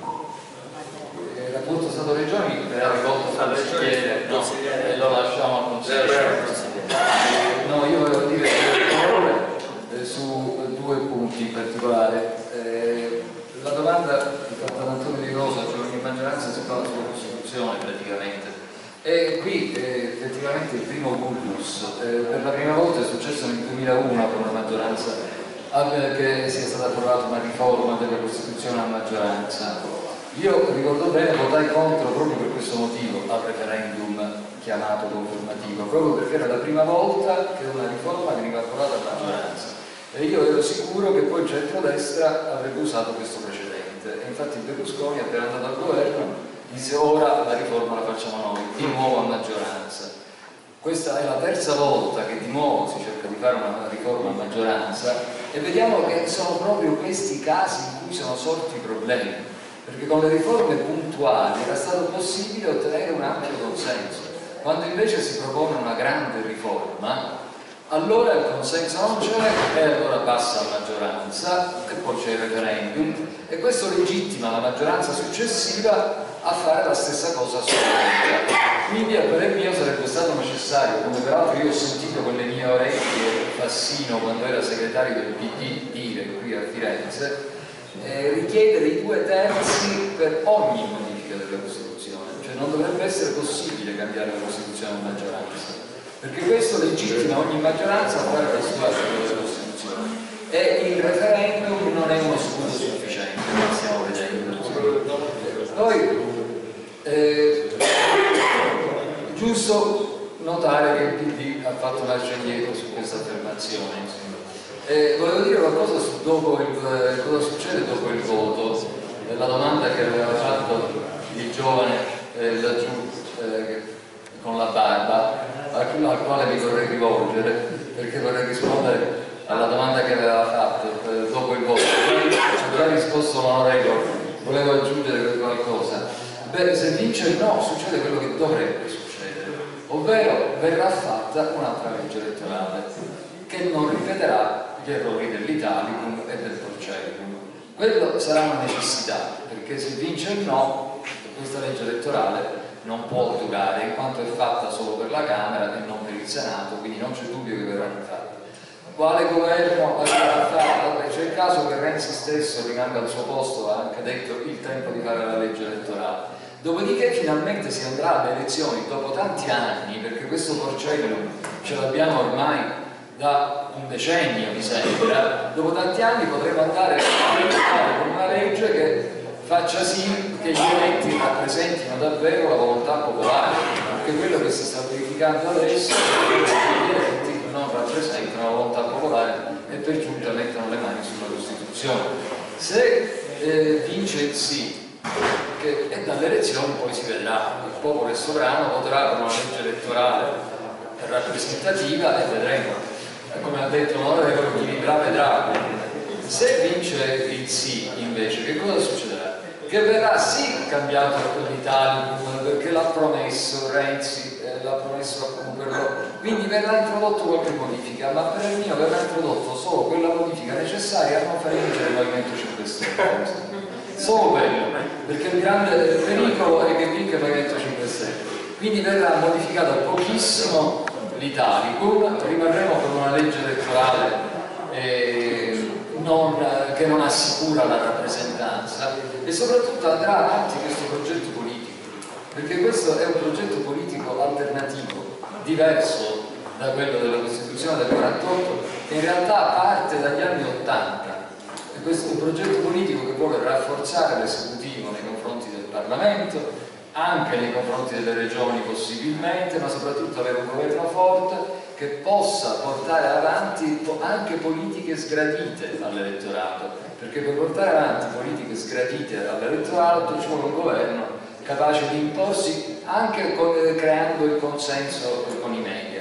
Il rapporto Stato-Regioni era rivolto al consigliere, no, e lo lasciamo al consigliere. No, io volevo dire due parole su due punti in particolare. Eh, la domanda di fatta da Antonio Di Rosa, cioè ogni maggioranza si parla sulla Costituzione praticamente. E qui eh, effettivamente il primo vulnus, eh, per la prima volta è successo nel duemilauno con una maggioranza eh, che sia stata approvata una riforma della Costituzione a maggioranza. Io ricordo bene, votai contro proprio per questo motivo al referendum chiamato confermativo, proprio perché era la prima volta che una riforma veniva approvata a maggioranza, e io ero sicuro che poi il centrodestra avrebbe usato questo precedente, e infatti Berlusconi, appena andato al governo, disse ora la riforma la facciamo noi, di nuovo a maggioranza. Questa è la terza volta che di nuovo si cerca di fare una riforma a maggioranza, e vediamo che sono proprio questi casi in cui sono sorti i problemi, perché con le riforme puntuali era stato possibile ottenere un ampio consenso. Quando invece si propone una grande riforma, allora il consenso non c'è, e allora passa a maggioranza, e poi c'è il referendum, e questo legittima la maggioranza successiva a fare la stessa cosa sulla. Quindi a parer mio sarebbe stato necessario, come peraltro io ho sentito con le mie orecchie Fassino quando era segretario del P D dire qui a Firenze, eh, richiedere i due terzi per ogni modifica della Costituzione, cioè non dovrebbe essere possibile cambiare la Costituzione a maggioranza, perché questo legittima ogni maggioranza a fare la sua della Costituzione, e il referendum non è uno scudo sufficiente, come stiamo vedendo. Poi eh, giusto notare che il P D ha fatto marcia indietro su questa affermazione. Eh, volevo dire qualcosa su dopo il, eh, cosa succede dopo il voto, eh, la domanda che aveva fatto il giovane eh, laggiù eh, con la barba, al, al quale mi vorrei rivolgere, perché vorrei rispondere alla domanda che aveva fatto eh, dopo il voto. Ci ha risposto l'onorevole, volevo aggiungere qualcosa. Beh, se vince il no succede quello che dovrebbe succedere, ovvero verrà fatta un'altra legge elettorale che non ripeterà gli errori dell'Italicum e del Porcellum. Quello sarà una necessità, perché se vince il no, questa legge elettorale non può durare, in quanto è fatta solo per la Camera e non per il Senato, quindi non c'è dubbio che verrà rifatta. Quale governo la farà? C'è il caso caso che Renzi stesso rimanga al suo posto, ha anche detto il tempo di fare la legge elettorale. Dopodiché finalmente si andrà alle elezioni dopo tanti anni, perché questo porcellum ce l'abbiamo ormai da un decennio, mi sembra. Dopo tanti anni potremo andare a votare con una legge che faccia sì che gli eletti rappresentino davvero la volontà popolare, perché quello che si sta verificando adesso è che gli eletti non rappresentano la volontà popolare e per giunta mettono le mani sulla Costituzione. Se eh, vince il sì, che, e dalle elezioni poi si vedrà, il popolo è sovrano, voterà per una legge elettorale rappresentativa e vedremo, come ha detto l'onorevole, chi vivrà vedrà. Se vince il sì invece, che cosa succederà? Che verrà sì cambiato l'Italicum, perché l'ha promesso Renzi, eh, l'ha promesso comunque loro, quindi verrà introdotto qualche modifica, ma per il mio verrà introdotto solo quella modifica necessaria a non far vincere il Movimento cinque Stelle. Solo quello, perché il grande pericolo è che vinca il Movimento cinque Stelle. Quindi verrà modificato pochissimo l'Italicum, rimarremo con una legge elettorale eh, non, che non assicura la rappresentanza e soprattutto andrà avanti questo progetto politico, perché questo è un progetto politico alternativo, diverso da quello della Costituzione del quarantotto, che in realtà parte dagli anni ottanta. E questo è un progetto politico che vuole rafforzare l'esecutivo nei confronti del Parlamento, anche nei confronti delle regioni possibilmente, ma soprattutto avere un governo forte che possa portare avanti anche politiche sgradite all'elettorato, perché per portare avanti politiche sgradite all'elettorato ci vuole un governo capace di imporsi anche con, creando il consenso con i media.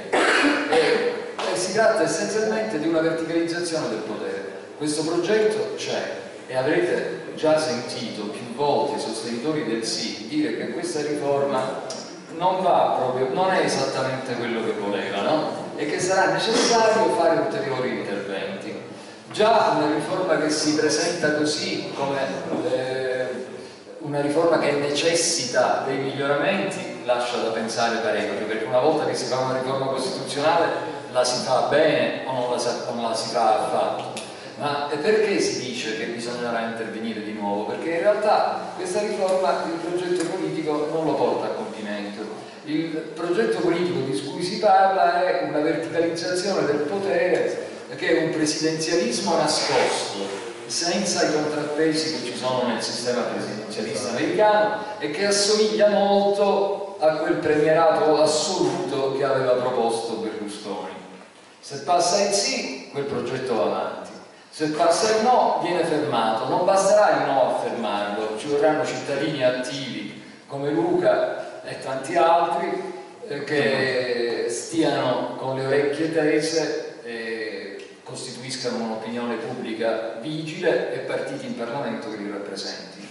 E, e si tratta essenzialmente di una verticalizzazione del potere. Questo progetto c'è e avrete già sentito più volte i sostenitori del sì dire che questa riforma non va proprio, non è esattamente quello che volevano e che sarà necessario fare ulteriori interventi. Già una riforma che si presenta così come eh, una riforma che necessita dei miglioramenti lascia da pensare parecchio, perché una volta che si fa una riforma costituzionale la si fa bene o non la, o non la si fa affatto. Ma perché si dice che bisognerà intervenire di nuovo? Perché in realtà questa riforma, il progetto politico non lo porta a compimento. Il progetto politico di cui si parla è una verticalizzazione del potere, che è un presidenzialismo nascosto, senza i contrappesi che ci sono nel sistema presidenzialista americano e che assomiglia molto a quel premierato assoluto che aveva proposto Berlusconi. Se passa il sì, quel progetto va avanti. Se passa il no, viene fermato. Non basterà il no a fermarlo, ci vorranno cittadini attivi come Luca e tanti altri eh, che stiano con le orecchie tese e costituiscano un'opinione pubblica vigile e partiti in Parlamento che li rappresenti.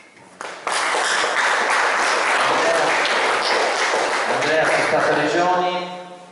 Andrea, Stato Regioni.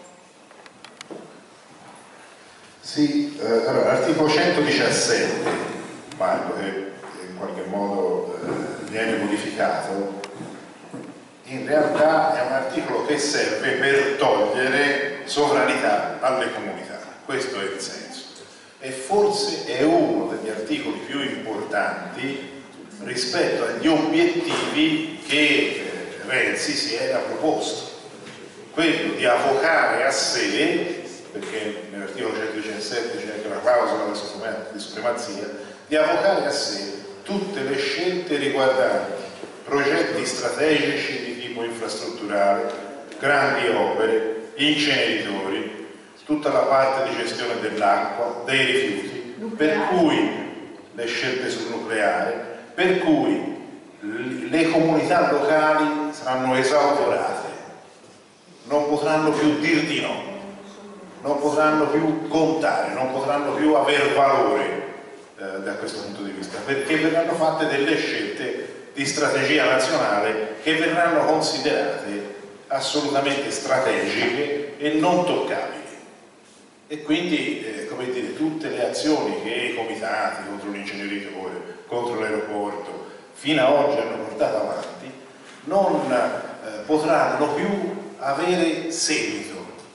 Sì, eh, allora l'articolo centodiciassette, ma che in qualche modo eh, viene modificato, in realtà è un articolo che serve per togliere sovranità alle comunità, questo è il senso, e forse è uno degli articoli più importanti rispetto agli obiettivi che eh, Renzi si era proposto, quello di avvocare a sé, perché nell'articolo centodiciassette c'è anche la clausola di supremazia, di avvocare a sé tutte le scelte riguardanti progetti strategici di tipo infrastrutturale, grandi opere, inceneritori, tutta la parte di gestione dell'acqua, dei rifiuti, per cui le scelte sul nucleare, per cui le comunità locali saranno esautorate, non potranno più dir di no, non potranno più contare, non potranno più aver valore eh, da questo punto di vista, perché verranno fatte delle scelte di strategia nazionale che verranno considerate assolutamente strategiche e non toccabili. E quindi, eh, come dire, tutte le azioni che i comitati contro l'inceneritore, contro l'aeroporto, fino ad oggi hanno portato avanti, non eh, potranno più avere seguito,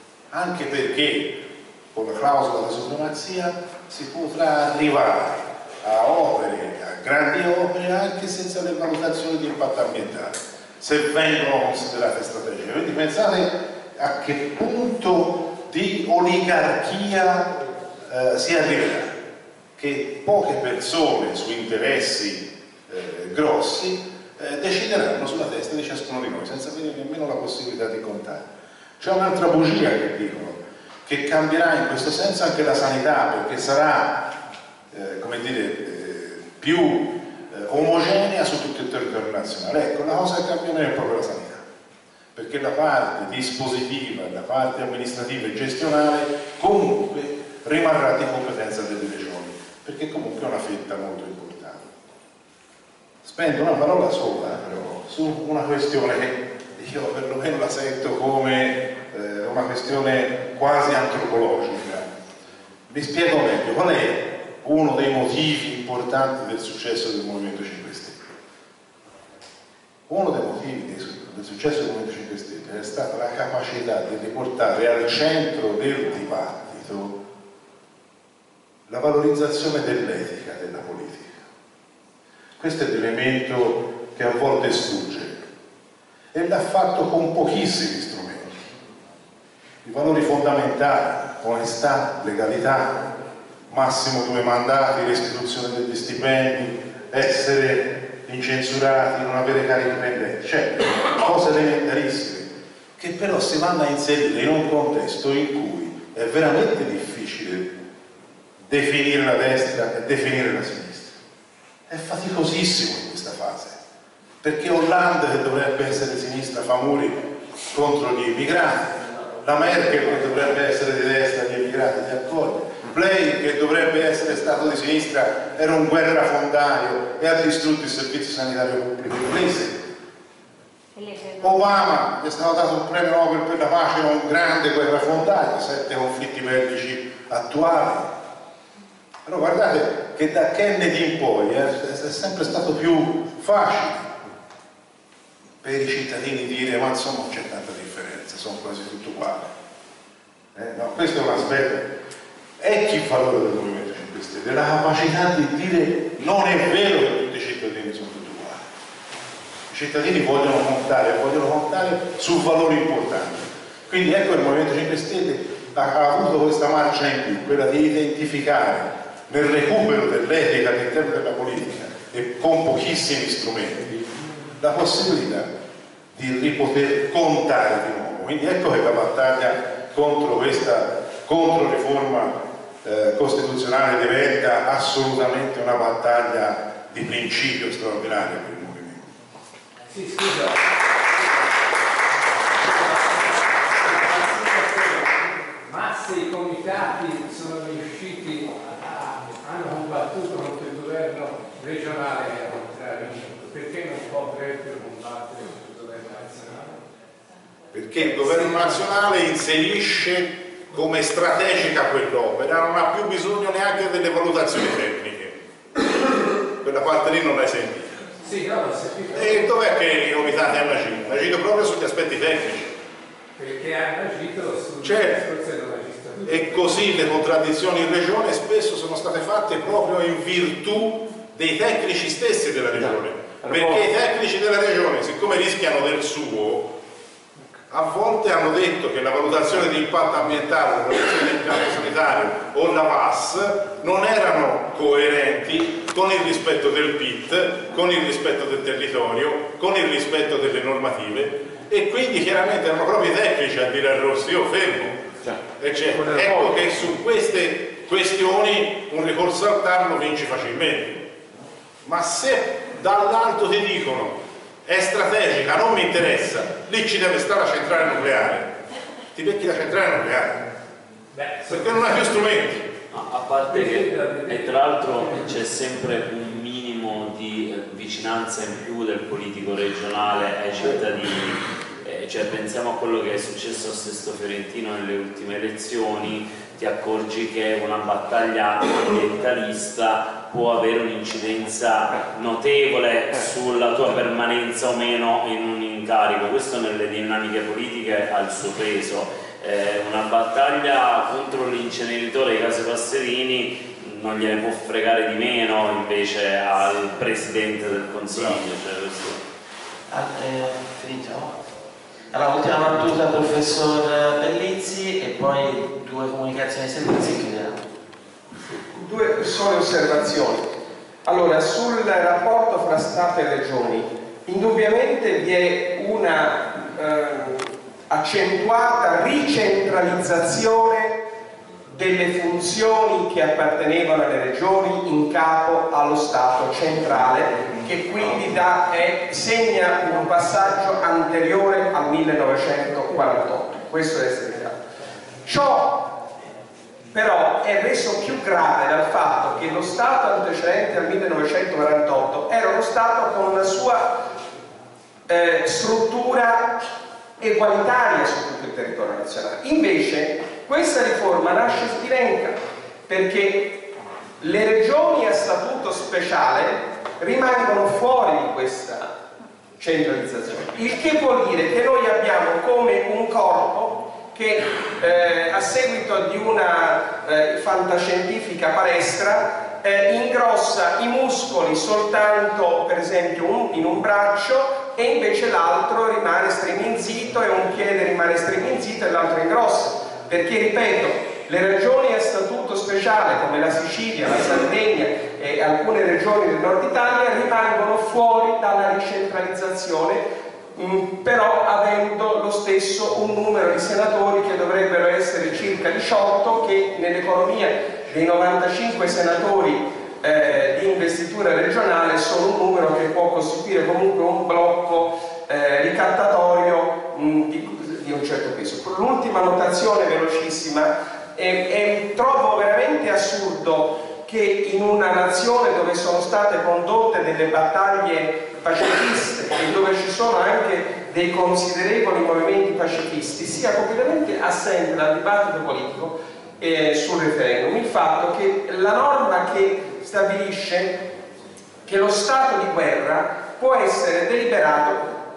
anche perché con la clausola di supremazia si potrà arrivare a opere, a grandi opere, anche senza le valutazioni di impatto ambientale, se vengono considerate strategiche. Quindi pensate a che punto di oligarchia eh, si arriverà, che poche persone su interessi eh, grossi eh, decideranno sulla testa di ciascuno di noi, senza avere nemmeno la possibilità di contare. C'è un'altra bugia che dicono, che cambierà in questo senso anche la sanità, perché sarà eh, come dire, eh, più eh, omogenea su tutto il territorio nazionale. Ecco, la cosa che cambia non è proprio la sanità, perché la parte dispositiva, la parte amministrativa e gestionale comunque rimarrà di competenza delle regioni, perché comunque è una fetta molto importante. Spendo una parola sola però su una questione che io perlomeno la sento come eh, una questione quasi antropologica. Vi spiego meglio qual è uno dei motivi importanti del successo del Movimento cinque Stelle. Uno dei motivi del successo del Movimento cinque Stelle è stata la capacità di riportare al centro del dibattito la valorizzazione dell'etica della politica. Questo è l'elemento che a volte sfugge e l'ha fatto con pochissimi strumenti. I valori fondamentali, onestà, legalità, massimo due mandati, restituzione degli stipendi, essere incensurati, non avere carichi pendenti, cioè cose elementarissime che però si vanno a inserire in un contesto in cui è veramente difficile definire la destra e definire la sinistra. È faticosissimo in questa fase, perché Hollande, che dovrebbe essere sinistra, fa muri contro gli immigrati, la Merkel, che dovrebbe essere di destra, gli immigrati li accoglie, Blair, che dovrebbe essere stato di sinistra, era un guerrafondaio e ha distrutto il servizio sanitario pubblico inglese. Obama, che è stato dato un premio Nobel per la pace, era un grande guerrafondaio, sette conflitti bellici attuali. Però guardate che da Kennedy in poi eh, è sempre stato più facile per i cittadini dire ma insomma non c'è tanta differenza, sono quasi tutti uguali. Eh, no, questo è un aspetto. È il valore del Movimento cinque Stelle, la capacità di dire non è vero che tutti i cittadini sono tutti uguali. I cittadini vogliono contare, vogliono contare su valori importanti. Quindi ecco il Movimento cinque Stelle ha avuto questa marcia in più, quella di identificare nel recupero dell'etica all'interno della politica e con pochissimi strumenti la possibilità di ripoter contare di nuovo. Quindi ecco che la battaglia contro questa controriforma eh, costituzionale diventa assolutamente una battaglia di principio straordinaria per il movimento. Sì, scusa. Ma se i comitati sono riusciti a, hanno combattuto contro il governo regionale perché non potrebbero combattere contro il governo nazionale? Perché il governo nazionale inserisce come strategica quell'opera, non ha più bisogno neanche delle valutazioni tecniche. Quella parte lì non l'hai sentita. Sì, no, l'ho sentita. E dov'è che i comitati hanno agito? Hanno agito proprio sugli aspetti tecnici. Perché hanno agito sul certo. discorso della magistratura. E così le contraddizioni in regione spesso sono state fatte proprio in virtù dei tecnici stessi della regione. Perché i tecnici della regione, siccome rischiano del suo, a volte hanno detto che la valutazione di impatto ambientale, la valutazione di impatto sanitario o la V A S non erano coerenti con il rispetto del P I T, con il rispetto del territorio, con il rispetto delle normative, e quindi chiaramente erano proprio i tecnici a dire a Rossi io fermo. E cioè, ecco che su queste questioni un ricorso al T A R lo vinci facilmente. Ma se dall'alto ti dicono è strategica, non mi interessa, lì ci deve stare la centrale nucleare, ti becchi la centrale nucleare. Beh, perché non hai più strumenti. No, a parte che, e tra l'altro c'è sempre un minimo di eh, vicinanza in più del politico regionale ai cittadini, eh, cioè pensiamo a quello che è successo a Sesto Fiorentino nelle ultime elezioni, ti accorgi che una battaglia ambientalista può avere un'incidenza notevole sulla tua permanenza o meno in un incarico. Questo nelle dinamiche politiche ha il suo peso. Eh, una battaglia contro l'inceneritore di Case Passerini non gliene può fregare di meno invece al Presidente del Consiglio. Cioè, questo... ah, eh, finito? Allora, ultima battuta professor Bellizzi e poi due comunicazioni servizi e chiudiamo. Due sole osservazioni. Allora, sul rapporto fra Stato e Regioni, indubbiamente vi è una eh, accentuata ricentralizzazione delle funzioni che appartenevano alle regioni in capo allo Stato centrale, che quindi da, è, segna un passaggio anteriore al millenovecentoquarantotto. Questo deve essere chiaro. Ciò però è reso più grave dal fatto che lo Stato antecedente al millenovecentoquarantotto era uno Stato con una sua eh, struttura egualitaria su tutto il territorio nazionale. Invece questa riforma nasce sbilenca, perché le regioni a statuto speciale rimangono fuori di questa centralizzazione, il che vuol dire che noi abbiamo come un corpo che eh, a seguito di una eh, fantascientifica palestra eh, ingrossa i muscoli soltanto per esempio un, in un braccio, e invece l'altro rimane striminzito, e un piede rimane striminzito e l'altro ingrossa, perché ripeto, le regioni a statuto speciale come la Sicilia, la Sardegna e alcune regioni del nord Italia rimangono fuori dalla ricentralizzazione, mh, però avendo lo stesso un numero di senatori che dovrebbero essere circa diciotto, che nell'economia dei novantacinque senatori eh, di investitura regionale sono un numero che può costituire comunque un blocco eh, ricattatorio mh, di, di un certo peso. L'ultima notazione velocissima. E, e trovo veramente assurdo che in una nazione dove sono state condotte delle battaglie pacifiste e dove ci sono anche dei considerevoli movimenti pacifisti sia completamente assente dal dibattito politico eh, sul referendum il fatto che la norma che stabilisce che lo stato di guerra può essere deliberato,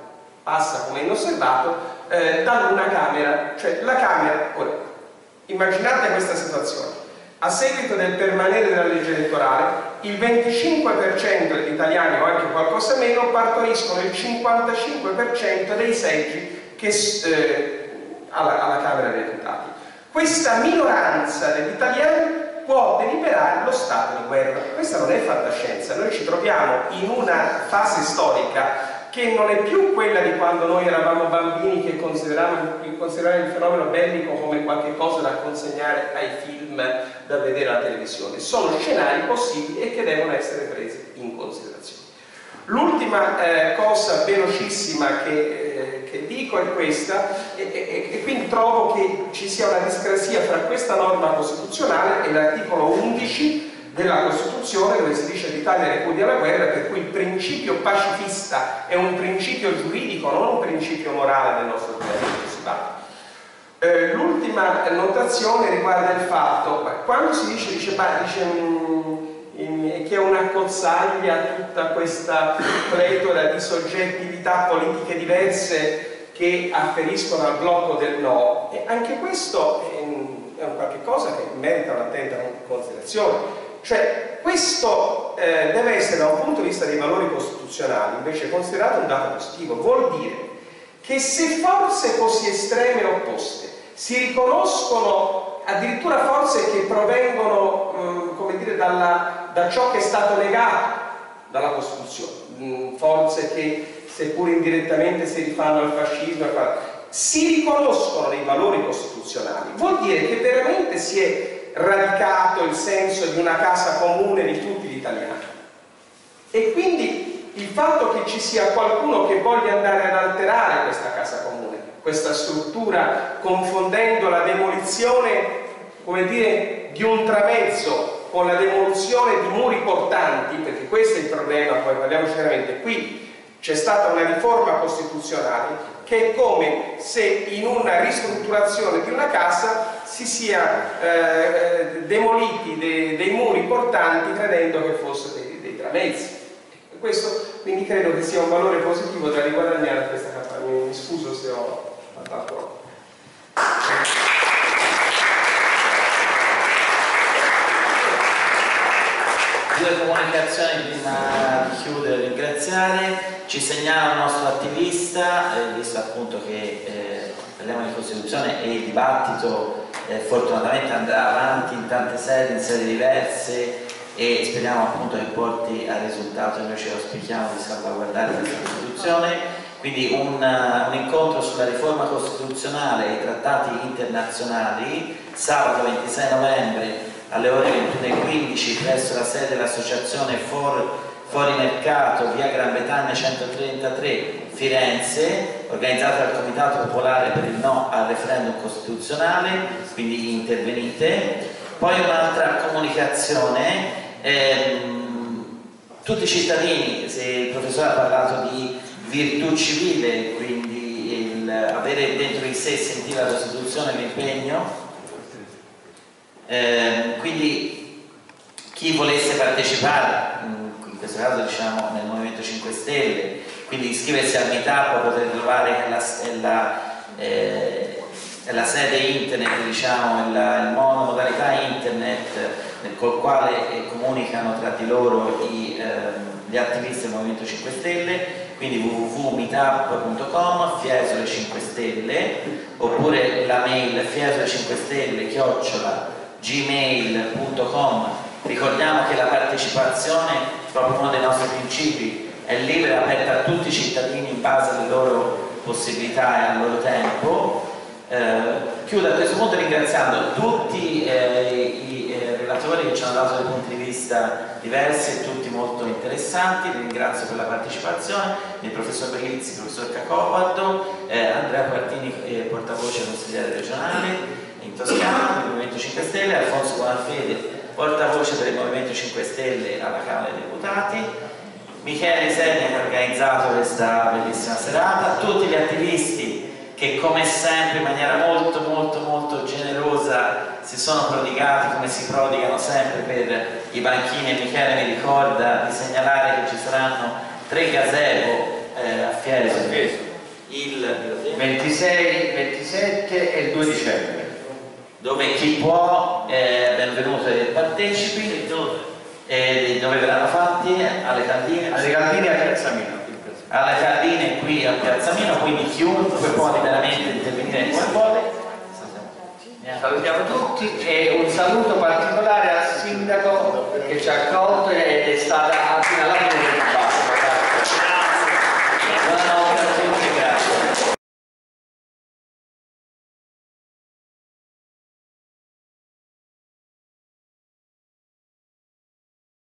passa come inosservato, eh, da una Camera, cioè la Camera. Ora, immaginate questa situazione: a seguito del permanere della legge elettorale, il venticinque per cento degli italiani o anche qualcosa meno partoriscono il cinquantacinque per cento dei seggi che, eh, alla, alla Camera dei Deputati. Questa minoranza degli italiani può deliberare lo stato di guerra. Questa non è fantascienza, noi ci troviamo in una fase storica che non è più quella di quando noi eravamo bambini, che consideravamo, consideravamo il fenomeno bellico come qualche cosa da consegnare ai film, da vedere alla televisione. Sono scenari possibili e che devono essere presi in considerazione. L'ultima eh, cosa velocissima che, eh, che dico è questa, e, e, e quindi trovo che ci sia una discrasia fra questa norma costituzionale e l'articolo undici della Costituzione, dove si dice che l'Italia ripudia la guerra, per cui il principio pacifista è un principio giuridico, non un principio morale del nostro ordinamento. Eh, L'ultima notazione riguarda il fatto, quando si dice, dice, bah, dice mh, che è una cozzaglia tutta questa pletora di soggettività politiche diverse che afferiscono al blocco del no, e anche questo è, è un qualche cosa che merita un'attenta considerazione. Cioè, questo eh, deve essere da un punto di vista dei valori costituzionali invece considerato un dato positivo. Vuol dire che se forze così estreme e opposte si riconoscono, addirittura forze che provengono mh, come dire, dalla, da ciò che è stato negato dalla Costituzione, mh, forze che seppur indirettamente si rifanno al fascismo, si riconoscono nei valori costituzionali, vuol dire che veramente si è radicato il senso di una casa comune di tutti gli italiani. E quindi il fatto che ci sia qualcuno che voglia andare ad alterare questa casa comune, questa struttura, confondendo la demolizione, come dire, di un tramezzo con la demolizione di muri portanti, perché questo è il problema, poi parliamo chiaramente, qui c'è stata una riforma costituzionale che è come se in una ristrutturazione di una casa si sia eh, demoliti dei, dei muri portanti credendo che fossero dei, dei tramezzi. Questo quindi credo che sia un valore positivo da riguadagnare a questa campagna. Mi scuso se ho parlato troppo. due comunicazioni prima di chiudere e ringraziare. Ci segnala il nostro attivista, eh, visto appunto che eh, parliamo di Costituzione e il dibattito eh, fortunatamente andrà avanti in tante sedi, in sedi diverse, e speriamo appunto che porti al risultato che noi ci auspichiamo di salvaguardare questa Costituzione. Quindi un, un incontro sulla riforma costituzionale e i trattati internazionali sabato ventisei novembre alle ore ventuno e quindici presso la sede dell'associazione For Fuori Mercato, via Gran Bretagna centotrentatré, Firenze, organizzata dal Comitato Popolare per il No al referendum costituzionale, quindi intervenite. Poi un'altra comunicazione, ehm, tutti i cittadini, se il professore ha parlato di virtù civile, quindi il avere dentro di sé, sentire la Costituzione, l'impegno, ehm, quindi chi volesse partecipare, in questo caso diciamo nel Movimento cinque Stelle, quindi iscriversi al meetup, potete trovare la, la, eh, la sede internet, diciamo, la, il modo, modalità internet col quale eh, comunicano tra di loro i, eh, gli attivisti del Movimento cinque Stelle, quindi w w w punto meetup punto com, Fiesole cinque Stelle, oppure la mail fiesole cinque stelle chiocciola gmail punto com. Ricordiamo che la partecipazione, proprio uno dei nostri principi, è libera e aperta a tutti i cittadini in base alle loro possibilità e al loro tempo. Eh, chiudo a questo punto ringraziando tutti eh, i eh, relatori che ci hanno dato dei punti di vista diversi e tutti molto interessanti. Vi ringrazio per la partecipazione, il professor Bellizzi, il professor Cacopardo, eh, Andrea Quartini, eh, portavoce consigliere regionale in Toscana del Movimento cinque Stelle, Alfonso Bonafede, portavoce per il Movimento cinque Stelle alla Camera dei Deputati, Michele Serni che ha organizzato questa bellissima serata, tutti gli attivisti che come sempre in maniera molto molto molto generosa si sono prodigati, come si prodigano sempre per i banchini, e Michele mi ricorda di segnalare che ci saranno tre gazebo eh, a Fiesole il ventisei, ventisette e il due dicembre, dove chi può è benvenuto e partecipi. E dove verranno fatti? Alle Caldine? Alle Caldine a Piazza Mino. Alle Caldine qui a Piazza Mino, quindi chiunque può liberamente intervenire come vuole. Salutiamo tutti e un saluto particolare al sindaco che ci ha accolto ed è stato